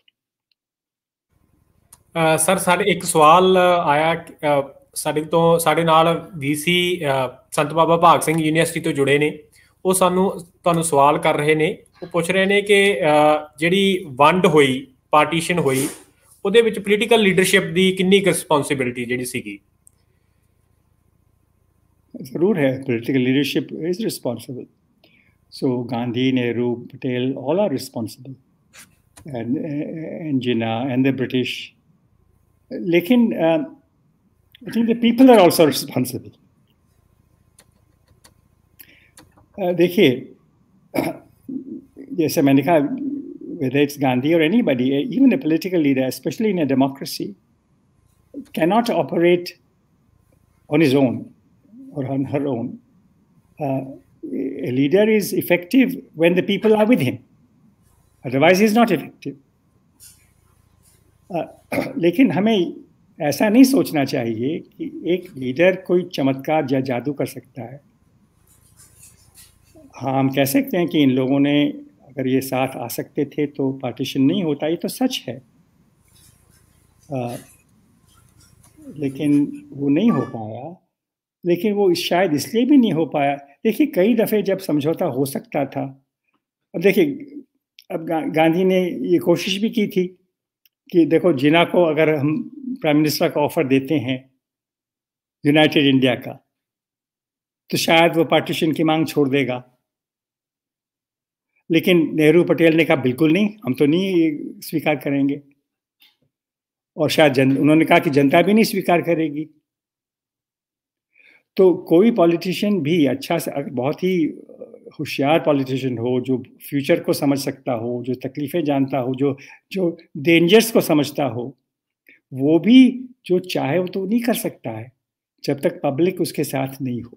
uh, सर साढ़े एक सवाल आया, uh, ਸਾਡੇ ਤੋਂ ਸਾਡੇ ਨਾਲ ਵੀਸੀ ਸੰਤ ਬਾਬਾ ਭਾਗ ਸਿੰਘ ਯੂਨੀਵਰਸਿਟੀ ਤੋਂ ਜੁੜੇ ਨੇ, ਉਹ ਸਾਨੂੰ ਤੁਹਾਨੂੰ ਸਵਾਲ ਕਰ ਰਹੇ ਨੇ। ਉਹ ਪੁੱਛ ਰਹੇ ਨੇ ਕਿ ਜਿਹੜੀ ਵੰਡ ਹੋਈ, ਪਾਰਟੀਸ਼ਨ ਹੋਈ, ਉਹਦੇ ਵਿੱਚ ਪੋਲੀਟੀਕਲ ਲੀਡਰਸ਼ਿਪ ਦੀ ਕਿੰਨੀ ਕੁ ਰਿਸਪੌਂਸਿਬਿਲਿਟੀ ਜਿਹੜੀ ਸੀਗੀ? ਜ਼ਰੂਰ ਹੈ, political leadership is responsible. So Gandhi, Nehru, Patel, all are responsible. and, and Jinnah and the British. लेकिन uh, I think the people are also responsible. uh, देखिए, जैसे मैंने कहा, whether it's Gandhi or anybody, even a political leader, especially in a democracy, cannot operate on his own or on her own. Uh, a leader is effective when the people are with him. Otherwise, he is not effective. Uh, लेकिन हमें ऐसा नहीं सोचना चाहिए कि एक लीडर कोई चमत्कार या जादू कर सकता है. हाँ, हम कह सकते हैं कि इन लोगों ने अगर ये साथ आ सकते थे तो पार्टीशन नहीं होता, ये तो सच है. आ, लेकिन वो नहीं हो पाया. लेकिन वो शायद इसलिए भी नहीं हो पाया. देखिए, कई दफ़े जब समझौता हो सकता था, अब देखिए, अब गा, गांधी ने ये कोशिश भी की थी कि देखो, जिन्ना को अगर हम प्राइम मिनिस्टर का ऑफर देते हैं यूनाइटेड इंडिया का, तो शायद वो पार्टीशन की मांग छोड़ देगा. लेकिन नेहरू पटेल ने कहा बिल्कुल नहीं, हम तो नहीं स्वीकार करेंगे. और शायद जन उन्होंने कहा कि जनता भी नहीं स्वीकार करेगी. तो कोई पॉलिटिशियन भी अच्छा से, बहुत ही होशियार पॉलिटिशियन हो, जो फ्यूचर को समझ सकता हो, जो तकलीफ़ें जानता हो, जो जो डेंजर्स को समझता हो, वो भी जो चाहे वो तो नहीं कर सकता है जब तक पब्लिक उसके साथ नहीं हो.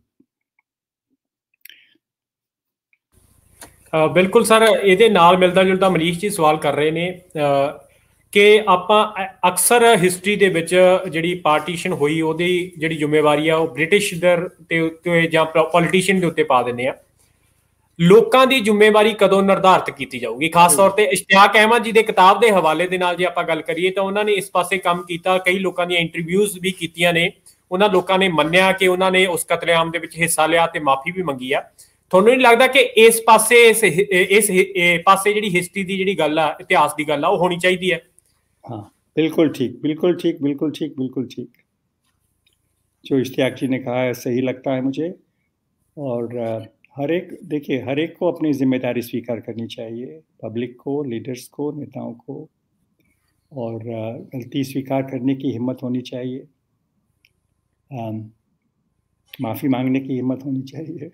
बिल्कुल सर, ਇਹਦੇ ਨਾਲ ਮਿਲਦਾ ਜੁਲਦਾ ਮਨੀਸ਼ ਜੀ ਸਵਾਲ ਕਰ ਰਹੇ ਨੇ ਕਿ ਆਪਾਂ ਅਕਸਰ ਹਿਸਟਰੀ ਦੇ ਵਿੱਚ ਜਿਹੜੀ ਪਾਰਟੀਸ਼ਨ ਹੋਈ ਉਹਦੀ ਜਿਹੜੀ ਜ਼ਿੰਮੇਵਾਰੀ ਆ ਉਹ ਬ੍ਰਿਟਿਸ਼ ਦੇ ਉੱਤੇ ਜਾਂ ਪੋਲੀਟੀਸ਼ੀਅਨ ਦੇ ਉੱਤੇ ਪਾ ਦਿੰਦੇ ਆ. ਲੋਕਾਂ ਦੀ ਜ਼ਿੰਮੇਵਾਰੀ ਕਦੋਂ ਨਿਰਧਾਰਿਤ ਕੀਤੀ ਜਾਊਗੀ? ਖਾਸ ਤੌਰ ਤੇ ਇਸ਼ਤਿਆਕ ਅਹਿਮਦ ਜੀ ਦੇ ਕਿਤਾਬ ਦੇ ਹਵਾਲੇ ਦੇ ਨਾਲ ਜੇ ਆਪਾਂ ਗੱਲ ਕਰੀਏ ਤਾਂ ਉਹਨਾਂ ਨੇ ਇਸ ਪਾਸੇ ਕੰਮ ਕੀਤਾ. ਕਈ ਲੋਕਾਂ ਦੀਆਂ ਇੰਟਰਵਿਊਜ਼ ਵੀ ਕੀਤੀਆਂ ਨੇ. ਉਹਨਾਂ ਲੋਕਾਂ ਨੇ ਮੰਨਿਆ ਕਿ ਉਹਨਾਂ ਨੇ ਉਸ ਕਤਲੇਆਮ ਦੇ ਵਿੱਚ ਹਿੱਸਾ ਲਿਆ ਤੇ ਮਾਫੀ ਵੀ ਮੰਗੀ ਆ. ਤੁਹਾਨੂੰ ਨਹੀਂ ਲੱਗਦਾ ਕਿ ਇਸ ਪਾਸੇ ਇਸ ਇਸ ਪਾਸੇ ਜਿਹੜੀ ਹਿਸਟਰੀ ਦੀ ਜਿਹੜੀ ਗੱਲ ਆ, ਇਤਿਹਾਸ ਦੀ ਗੱਲ ਆ, ਉਹ ਹੋਣੀ ਚਾਹੀਦੀ ਹੈ? हाँ, बिल्कुल ठीक, बिल्कुल ठीक, बिल्कुल ठीक, बिल्कुल ठीक. जो इश्तियाक जी ने कहा है सही लगता है मुझे. और हर एक, देखिए, हर एक को अपनी जिम्मेदारी स्वीकार करनी चाहिए, पब्लिक को, लीडर्स को, नेताओं को. और गलती स्वीकार करने की हिम्मत होनी चाहिए, माफ़ी मांगने की हिम्मत होनी चाहिए.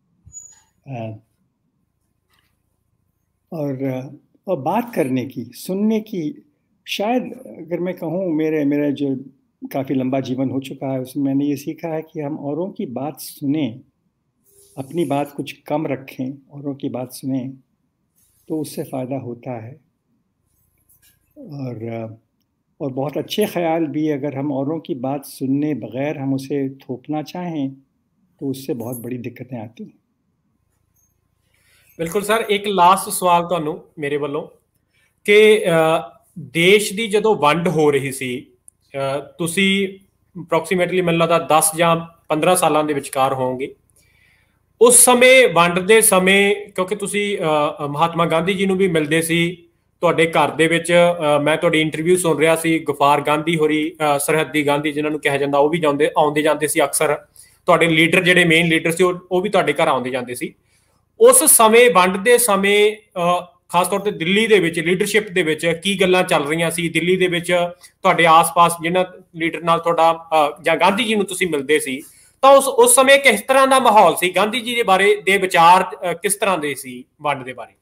और और बात करने की, सुनने की. शायद अगर मैं कहूँ, मेरे मेरा जो काफ़ी लंबा जीवन हो चुका है उसमें मैंने ये सीखा है कि हम औरों की बात सुने, अपनी बात कुछ कम रखें, औरों की बात सुने तो उससे फ़ायदा होता है. और और बहुत अच्छे ख्याल भी, अगर हम औरों की बात सुनने बग़ैर हम उसे थोपना चाहें तो उससे बहुत बड़ी दिक्कतें आती हैं. बिल्कुल सर, एक लास्ट सवाल ਤੁਹਾਨੂੰ ਮੇਰੇ ਵੱਲੋਂ ਕਿ ਦੇਸ਼ ਦੀ ਜਦੋਂ ਵੰਡ ਹੋ ਰਹੀ ਸੀ, ਤੁਸੀਂ ਅਪਰੋਕਸੀਮੇਟਲੀ ਮੈਨੂੰ ਲੱਗਦਾ ਦਸ ਜਾਂ ਪੰਦਰਾਂ ਸਾਲਾਂ ਦੇ ਵਿਚਕਾਰ ਹੋਵੋਗੇ. ਉਸ ਸਮੇਂ ਵੰਡ ਦੇ ਸਮੇਂ, ਕਿਉਂਕਿ ਤੁਸੀਂ ਮਹਾਤਮਾ ਗਾਂਧੀ ਜੀ ਨੂੰ ਵੀ ਮਿਲਦੇ ਸੀ, ਤੁਹਾਡੇ ਘਰ ਦੇ ਵਿੱਚ ਮੈਂ ਤੁਹਾਡੀ ਇੰਟਰਵਿਊ ਸੁਣ ਰਿਹਾ ਸੀ, ਗਫਾਰ ਗਾਂਧੀ ਹੋਰੀ, ਸਰਹੱਦੀ ਗਾਂਧੀ ਜਿਨ੍ਹਾਂ ਨੂੰ ਕਿਹਾ ਜਾਂਦਾ, ਉਹ ਵੀ ਜਾਂਦੇ ਆਉਂਦੇ ਜਾਂਦੇ ਸੀ ਅਕਸਰ. ਤੁਹਾਡੇ ਲੀਡਰ ਜਿਹੜੇ ਮੇਨ ਲੀਡਰ ਸੀ ਉਹ ਵੀ ਤੁਹਾਡੇ ਘਰ ਆਉਂਦੇ ਜਾਂਦੇ ਸੀ. ਉਸ ਸਮੇਂ ਵੰਡ ਦੇ ਸਮੇਂ ਖਾਸ ਤੌਰ ਤੇ ਦਿੱਲੀ ਦੇ ਵਿੱਚ ਲੀਡਰਸ਼ਿਪ ਦੇ ਵਿੱਚ ਕੀ ਗੱਲਾਂ ਚੱਲ ਰਹੀਆਂ ਸੀ? ਦਿੱਲੀ ਦੇ ਵਿੱਚ ਤੁਹਾਡੇ ਆਸ-ਪਾਸ ਜਿਹਨਾਂ ਲੀਡਰ ਨਾਲ ਤੁਹਾਡਾ ਜਾਂ ਗਾਂਧੀ ਜੀ ਨੂੰ ਤੁਸੀਂ ਮਿਲਦੇ ਸੀ ਤਾਂ ਉਸ ਉਸ ਸਮੇਂ ਕਿਸ ਤਰ੍ਹਾਂ ਦਾ ਮਾਹੌਲ ਸੀ? ਗਾਂਧੀ ਜੀ ਦੇ ਬਾਰੇ ਦੇ ਵਿਚਾਰ किस तरह ਦੇ ਸੀ ਵੰਡ ਦੇ ਬਾਰੇ?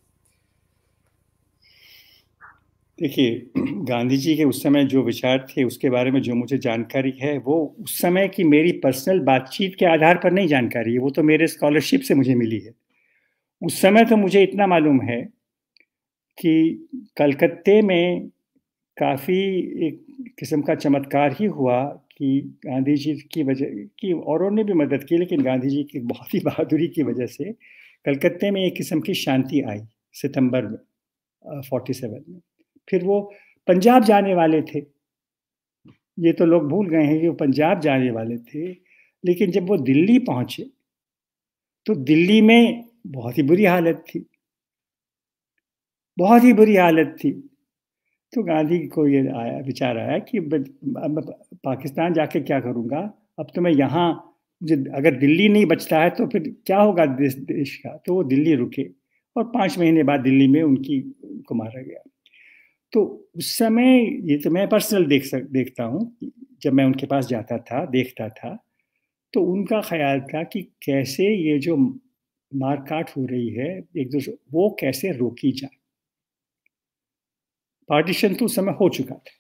देखिए, गांधी जी के उस समय जो विचार थे उसके बारे में जो मुझे जानकारी है वो उस समय की मेरी पर्सनल बातचीत के आधार पर नहीं जानकारी है, वो तो मेरे स्कॉलरशिप से मुझे मिली है. उस समय तो मुझे इतना मालूम है कि कलकत्ते में काफ़ी एक किस्म का चमत्कार ही हुआ कि गांधी जी की वजह की, औरों ने भी मदद की, लेकिन गांधी जी की बहुत ही बहादुरी की वजह से कलकत्ते में एक किस्म की शांति आई सितंबर में फोर्टी सेवन में. फिर वो पंजाब जाने वाले थे, ये तो लोग भूल गए हैं कि वो पंजाब जाने वाले थे. लेकिन जब वो दिल्ली पहुंचे तो दिल्ली में बहुत ही बुरी हालत थी, बहुत ही बुरी हालत थी. तो गांधी को ये आया विचार आया कि अब पाकिस्तान जाके क्या करूँगा, अब तो मैं यहाँ, अगर दिल्ली नहीं बचता है तो फिर क्या होगा देश देश का. तो वो दिल्ली रुके और पाँच महीने बाद दिल्ली में उनकी को मारा गया. तो उस समय ये तो मैं पर्सनल देख सक देखता हूँ, जब मैं उनके पास जाता था, देखता था, तो उनका ख़्याल था कि कैसे ये जो मार-काट हो रही है एक-दूसरे, वो कैसे रोकी जाए। पार्टीशन तो उस समय हो चुका था।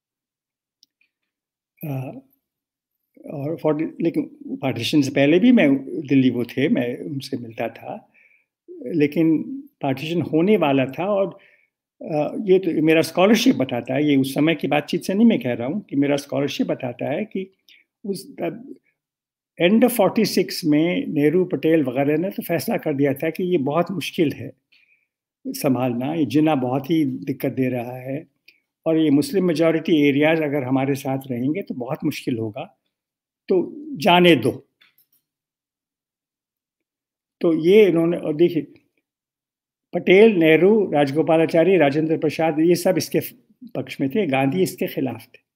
अ, और फोर्टी लेकिन पार्टीशन से पहले भी मैं दिल्ली वो थे, मैं उनसे मिलता था। लेकिन पार्टीशन होने वाला था और अ, ये तो मेरा स्कॉलरशिप बताता है, ये उस समय की बातचीत से नहीं मैं कह रहा हूँ, कि मेरा स्कॉलरशिप बताता है कि उस तब एंड ऑफ फोर्टी सिक्स में नेहरू, पटेल वगैरह ने तो फैसला कर दिया था कि ये बहुत मुश्किल है संभालना, ये जिन्ना बहुत ही दिक्कत दे रहा है और ये मुस्लिम मेजॉरिटी एरियाज़ अगर हमारे साथ रहेंगे तो बहुत मुश्किल होगा, तो जाने दो। तो ये इन्होंने, और देखिए पटेल, नेहरू, राजगोपालाचारी, राजेंद्र प्रसाद, ये सब इसके पक्ष में थे, गांधी इसके खिलाफ थे।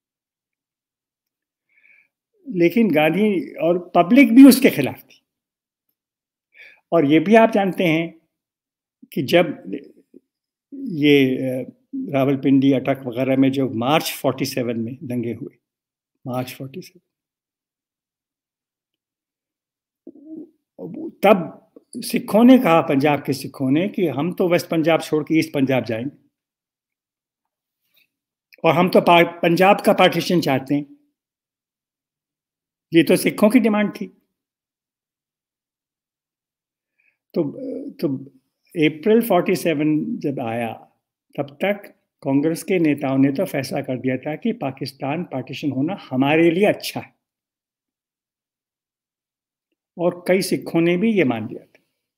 लेकिन गांधी और पब्लिक भी उसके खिलाफ थी। और ये भी आप जानते हैं कि जब ये रावलपिंडी, अटक वगैरह में जो मार्च फोर्टी सेवन में दंगे हुए, मार्च फोर्टी सेवन, तब सिखों ने कहा, पंजाब के सिखों ने, कि हम तो वेस्ट पंजाब छोड़ के ईस्ट पंजाब जाएंगे और हम तो पंजाब का पार्टीशन चाहते हैं। ये तो सिखों की डिमांड थी। तो तो अप्रैल फोर्टी सेवन जब आया, तब तक कांग्रेस के नेताओं ने तो फैसला कर दिया था कि पाकिस्तान पार्टीशन होना हमारे लिए अच्छा है, और कई सिखों ने भी ये मान लिया था।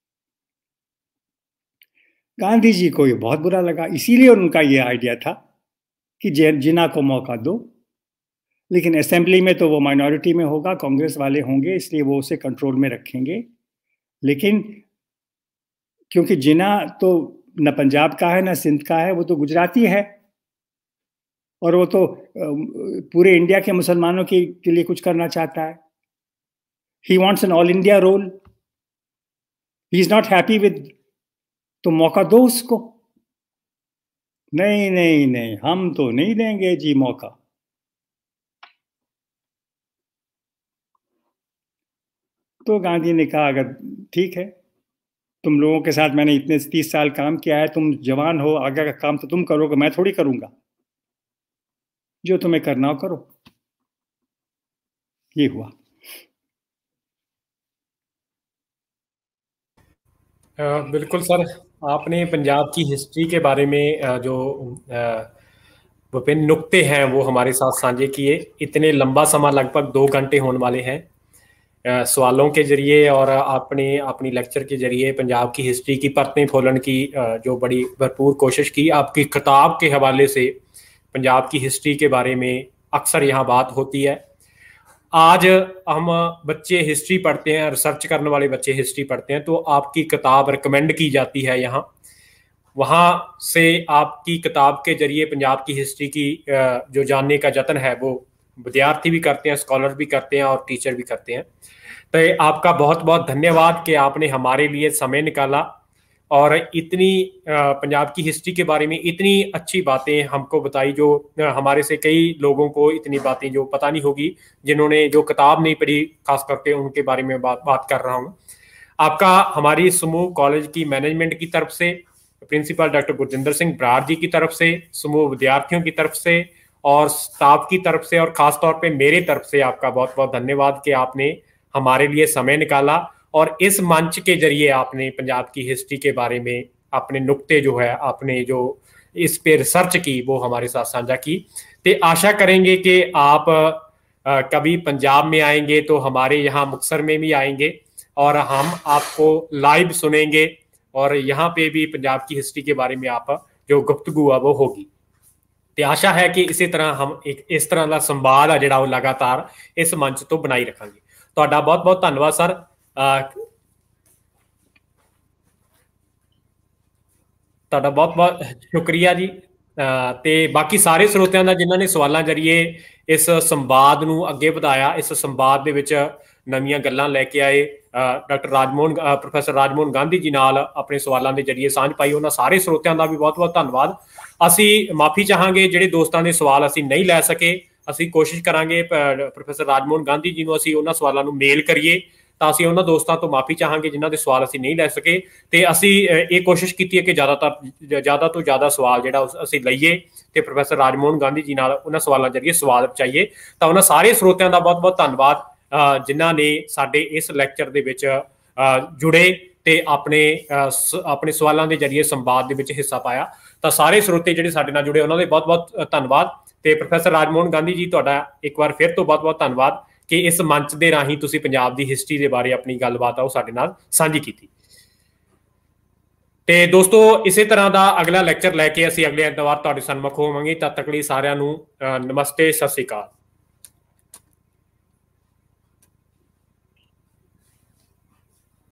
गांधी जी को ये बहुत बुरा लगा, इसीलिए उनका ये आइडिया था कि जिन्ना को मौका दो, लेकिन असेंबली में तो वो माइनॉरिटी में होगा, कांग्रेस वाले होंगे, इसलिए वो उसे कंट्रोल में रखेंगे। लेकिन क्योंकि जिन्ना तो न पंजाब का है न सिंध का है, वो तो गुजराती है, और वो तो पूरे इंडिया के मुसलमानों के, के लिए कुछ करना चाहता है। He wants an all India role, he is not happy with, तो मौका दो उसको। नहीं नहीं नहीं, हम तो नहीं देंगे जी मौका। तो गांधी ने कहा, अगर ठीक है, तुम लोगों के साथ मैंने इतने तीस साल काम किया है, तुम जवान हो, आगे का काम तो तुम करोगे, मैं थोड़ी करूंगा, जो तुम्हें करना हो करो। ये हुआ। आ, बिल्कुल सर, आपने पंजाब की हिस्ट्री के बारे में आ, जो विभिन्न नुक्ते हैं वो हमारे साथ साझे किए। इतने लंबा समय, लगभग दो घंटे होने वाले हैं, आ, सवालों के जरिए और आपने अपनी लेक्चर के जरिए पंजाब की हिस्ट्री की परतें खोलने की आ, जो बड़ी भरपूर कोशिश की। आपकी किताब के हवाले से पंजाब की हिस्ट्री के बारे में अक्सर यहाँ बात होती है। आज हम बच्चे हिस्ट्री पढ़ते हैं, रिसर्च करने वाले बच्चे हिस्ट्री पढ़ते हैं, तो आपकी किताब रिकमेंड की जाती है यहाँ, वहाँ से आपकी किताब के जरिए पंजाब की हिस्ट्री की जो जानने का जतन है वो विद्यार्थी भी करते हैं, स्कॉलर भी करते हैं और टीचर भी करते हैं। तो आपका बहुत बहुत धन्यवाद कि आपने हमारे लिए समय निकाला और इतनी पंजाब की हिस्ट्री के बारे में इतनी अच्छी बातें हमको बताई, जो हमारे से कई लोगों को इतनी बातें जो पता नहीं होगी, जिन्होंने जो किताब नहीं पढ़ी, खास करके उनके बारे में बात बात कर रहा हूँ। आपका हमारी समूह कॉलेज की मैनेजमेंट की तरफ से, प्रिंसिपल डॉक्टर गुरजिंदर सिंह बराड़ जी की तरफ से, समूह विद्यार्थियों की तरफ से और स्टाफ की तरफ से और खास तौर पे मेरे तरफ से आपका बहुत बहुत धन्यवाद कि आपने हमारे लिए समय निकाला और इस मंच के जरिए आपने पंजाब की हिस्ट्री के बारे में अपने नुक्ते जो है, आपने जो इस पे रिसर्च की वो हमारे साथ साझा की। तो आशा करेंगे कि आप आ, कभी पंजाब में आएंगे तो हमारे यहाँ मुक्तसर में भी आएंगे और हम आपको लाइव सुनेंगे और यहाँ पे भी पंजाब की हिस्ट्री के बारे में आप जो गुफ्तगू है वो होगी। तो आशा है कि इसी तरह हम एक इस तरह का संवाद है जो लगातार इस मंच तो बनाई रखेंगे। ਤੁਹਾਡਾ बहुत बहुत धन्यवाद सर। ਤੁਹਾਡਾ बहुत बहुत शुक्रिया जी। ਤੇ ਬਾਕੀ ਸਾਰੇ ਸਰੋਤਿਆਂ ਦਾ ਜਿਨ੍ਹਾਂ ਨੇ ਸਵਾਲਾਂ ਜਰੀਏ ਇਸ ਸੰਵਾਦ ਨੂੰ ਅੱਗੇ ਵਧਾਇਆ, ਇਸ ਸੰਵਾਦ ਦੇ ਵਿੱਚ ਨਵੀਆਂ ਗੱਲਾਂ ਲੈ ਕੇ ਆਏ, ਡਾਕਟਰ ਰਾਜਮੋਹਨ ਪ੍ਰੋਫੈਸਰ ਰਾਜਮੋਹਨ ਗਾਂਧੀ ਜੀ ਨਾਲ ਆਪਣੇ ਸਵਾਲਾਂ ਦੇ ਜਰੀਏ ਸਾਂਝ ਪਾਈ, ਉਹਨਾਂ ਸਾਰੇ ਸਰੋਤਿਆਂ ਦਾ ਵੀ ਬਹੁਤ ਬਹੁਤ ਧੰਨਵਾਦ। ਅਸੀਂ ਮਾਫੀ ਚਾਹਾਂਗੇ ਜਿਹੜੇ ਦੋਸਤਾਂ ਦੇ ਸਵਾਲ ਅਸੀਂ ਨਹੀਂ ਲੈ ਸਕੇ। ਅਸੀਂ ਕੋਸ਼ਿਸ਼ ਕਰਾਂਗੇ ਪ੍ਰੋਫੈਸਰ ਰਾਜਮੋਹਨ ਗਾਂਧੀ ਜੀ ਨੂੰ ਅਸੀਂ ਉਹਨਾਂ ਸਵਾਲਾਂ ਨੂੰ ਮੇਲ ਕਰੀਏ, ਤਾਂ ਅਸੀਂ ਉਹਨਾਂ ਦੋਸਤਾਂ ਤੋਂ ਮਾਫੀ ਚਾਹਾਂਗੇ ਜਿਨ੍ਹਾਂ ਦੇ ਸਵਾਲ ਅਸੀਂ ਨਹੀਂ ਲੈ ਸਕੇ। ਤੇ ਅਸੀਂ ਇਹ ਕੋਸ਼ਿਸ਼ ਕੀਤੀ ਹੈ ਕਿ ਜ਼ਿਆਦਾਤਰ ਜ਼ਿਆਦਾ ਤੋਂ ਜ਼ਿਆਦਾ ਸਵਾਲ ਜਿਹੜਾ ਅਸੀਂ ਲਈਏ ਤੇ ਪ੍ਰੋਫੈਸਰ ਰਾਜਮੋਹਨ ਗਾਂਧੀ ਜੀ ਨਾਲ ਉਹਨਾਂ ਸਵਾਲਾਂ ਜਰੀਏ ਸਵਾਲ ਪਹੁੰਚਾਈਏ। ਤਾਂ ਉਹਨਾਂ ਸਾਰੇ ਸਰੋਤਿਆਂ ਦਾ ਬਹੁਤ ਬਹੁਤ ਧੰਨਵਾਦ ਜਿਨ੍ਹਾਂ ਨੇ ਸਾਡੇ ਇਸ ਲੈਕਚਰ ਦੇ ਵਿੱਚ ਜੁੜੇ ਤੇ ਆਪਣੇ ਆਪਣੇ ਸਵਾਲਾਂ ਦੇ ਜਰੀਏ ਸੰਵਾਦ ਦੇ ਵਿੱਚ ਹਿੱਸਾ ਪਾਇਆ। ਤਾਂ ਸਾਰੇ ਸਰੋਤੇ ਜਿਹੜੇ ਸਾਡੇ ਨਾਲ ਜੁੜੇ ਉਹਨਾਂ ਦੇ ਬਹੁਤ ਬਹੁਤ ਧੰਨਵਾਦ। ਤੇ ਪ੍ਰੋਫੈਸਰ ਰਾਜਮੋਹਨ ਗਾਂਧੀ ਜੀ ਤੁਹਾਡਾ ਇੱਕ ਵਾਰ ਫਿਰ ਤੋਂ ਬਹੁਤ ਬਹੁਤ ਧੰਨਵਾਦ ਕਿ ਇਸ ਮੰਚ ਦੇ ਰਾਹੀਂ ਤੁਸੀਂ ਪੰਜਾਬ ਦੀ ਹਿਸਟਰੀ ਦੇ ਬਾਰੇ ਆਪਣੀ ਗੱਲਬਾਤ ਆ ਉਹ ਸਾਡੇ ਨਾਲ ਸਾਂਝੀ ਕੀਤੀ। ਤੇ ਦੋਸਤੋ ਇਸੇ ਤਰ੍ਹਾਂ ਦਾ ਅਗਲਾ ਲੈਕਚਰ ਲੈ ਕੇ ਅਸੀਂ ਅਗਲੇ ਐਤਵਾਰ ਤੁਹਾਡੇ ਸਨਮੁਖ ਹੋਵਾਂਗੇ। ਤਦ ਤੱਕ ਲਈ ਸਾਰਿਆਂ ਨੂੰ ਨਮਸਤੇ, ਸਤਿ ਸ਼੍ਰੀ ਅਕਾਲ।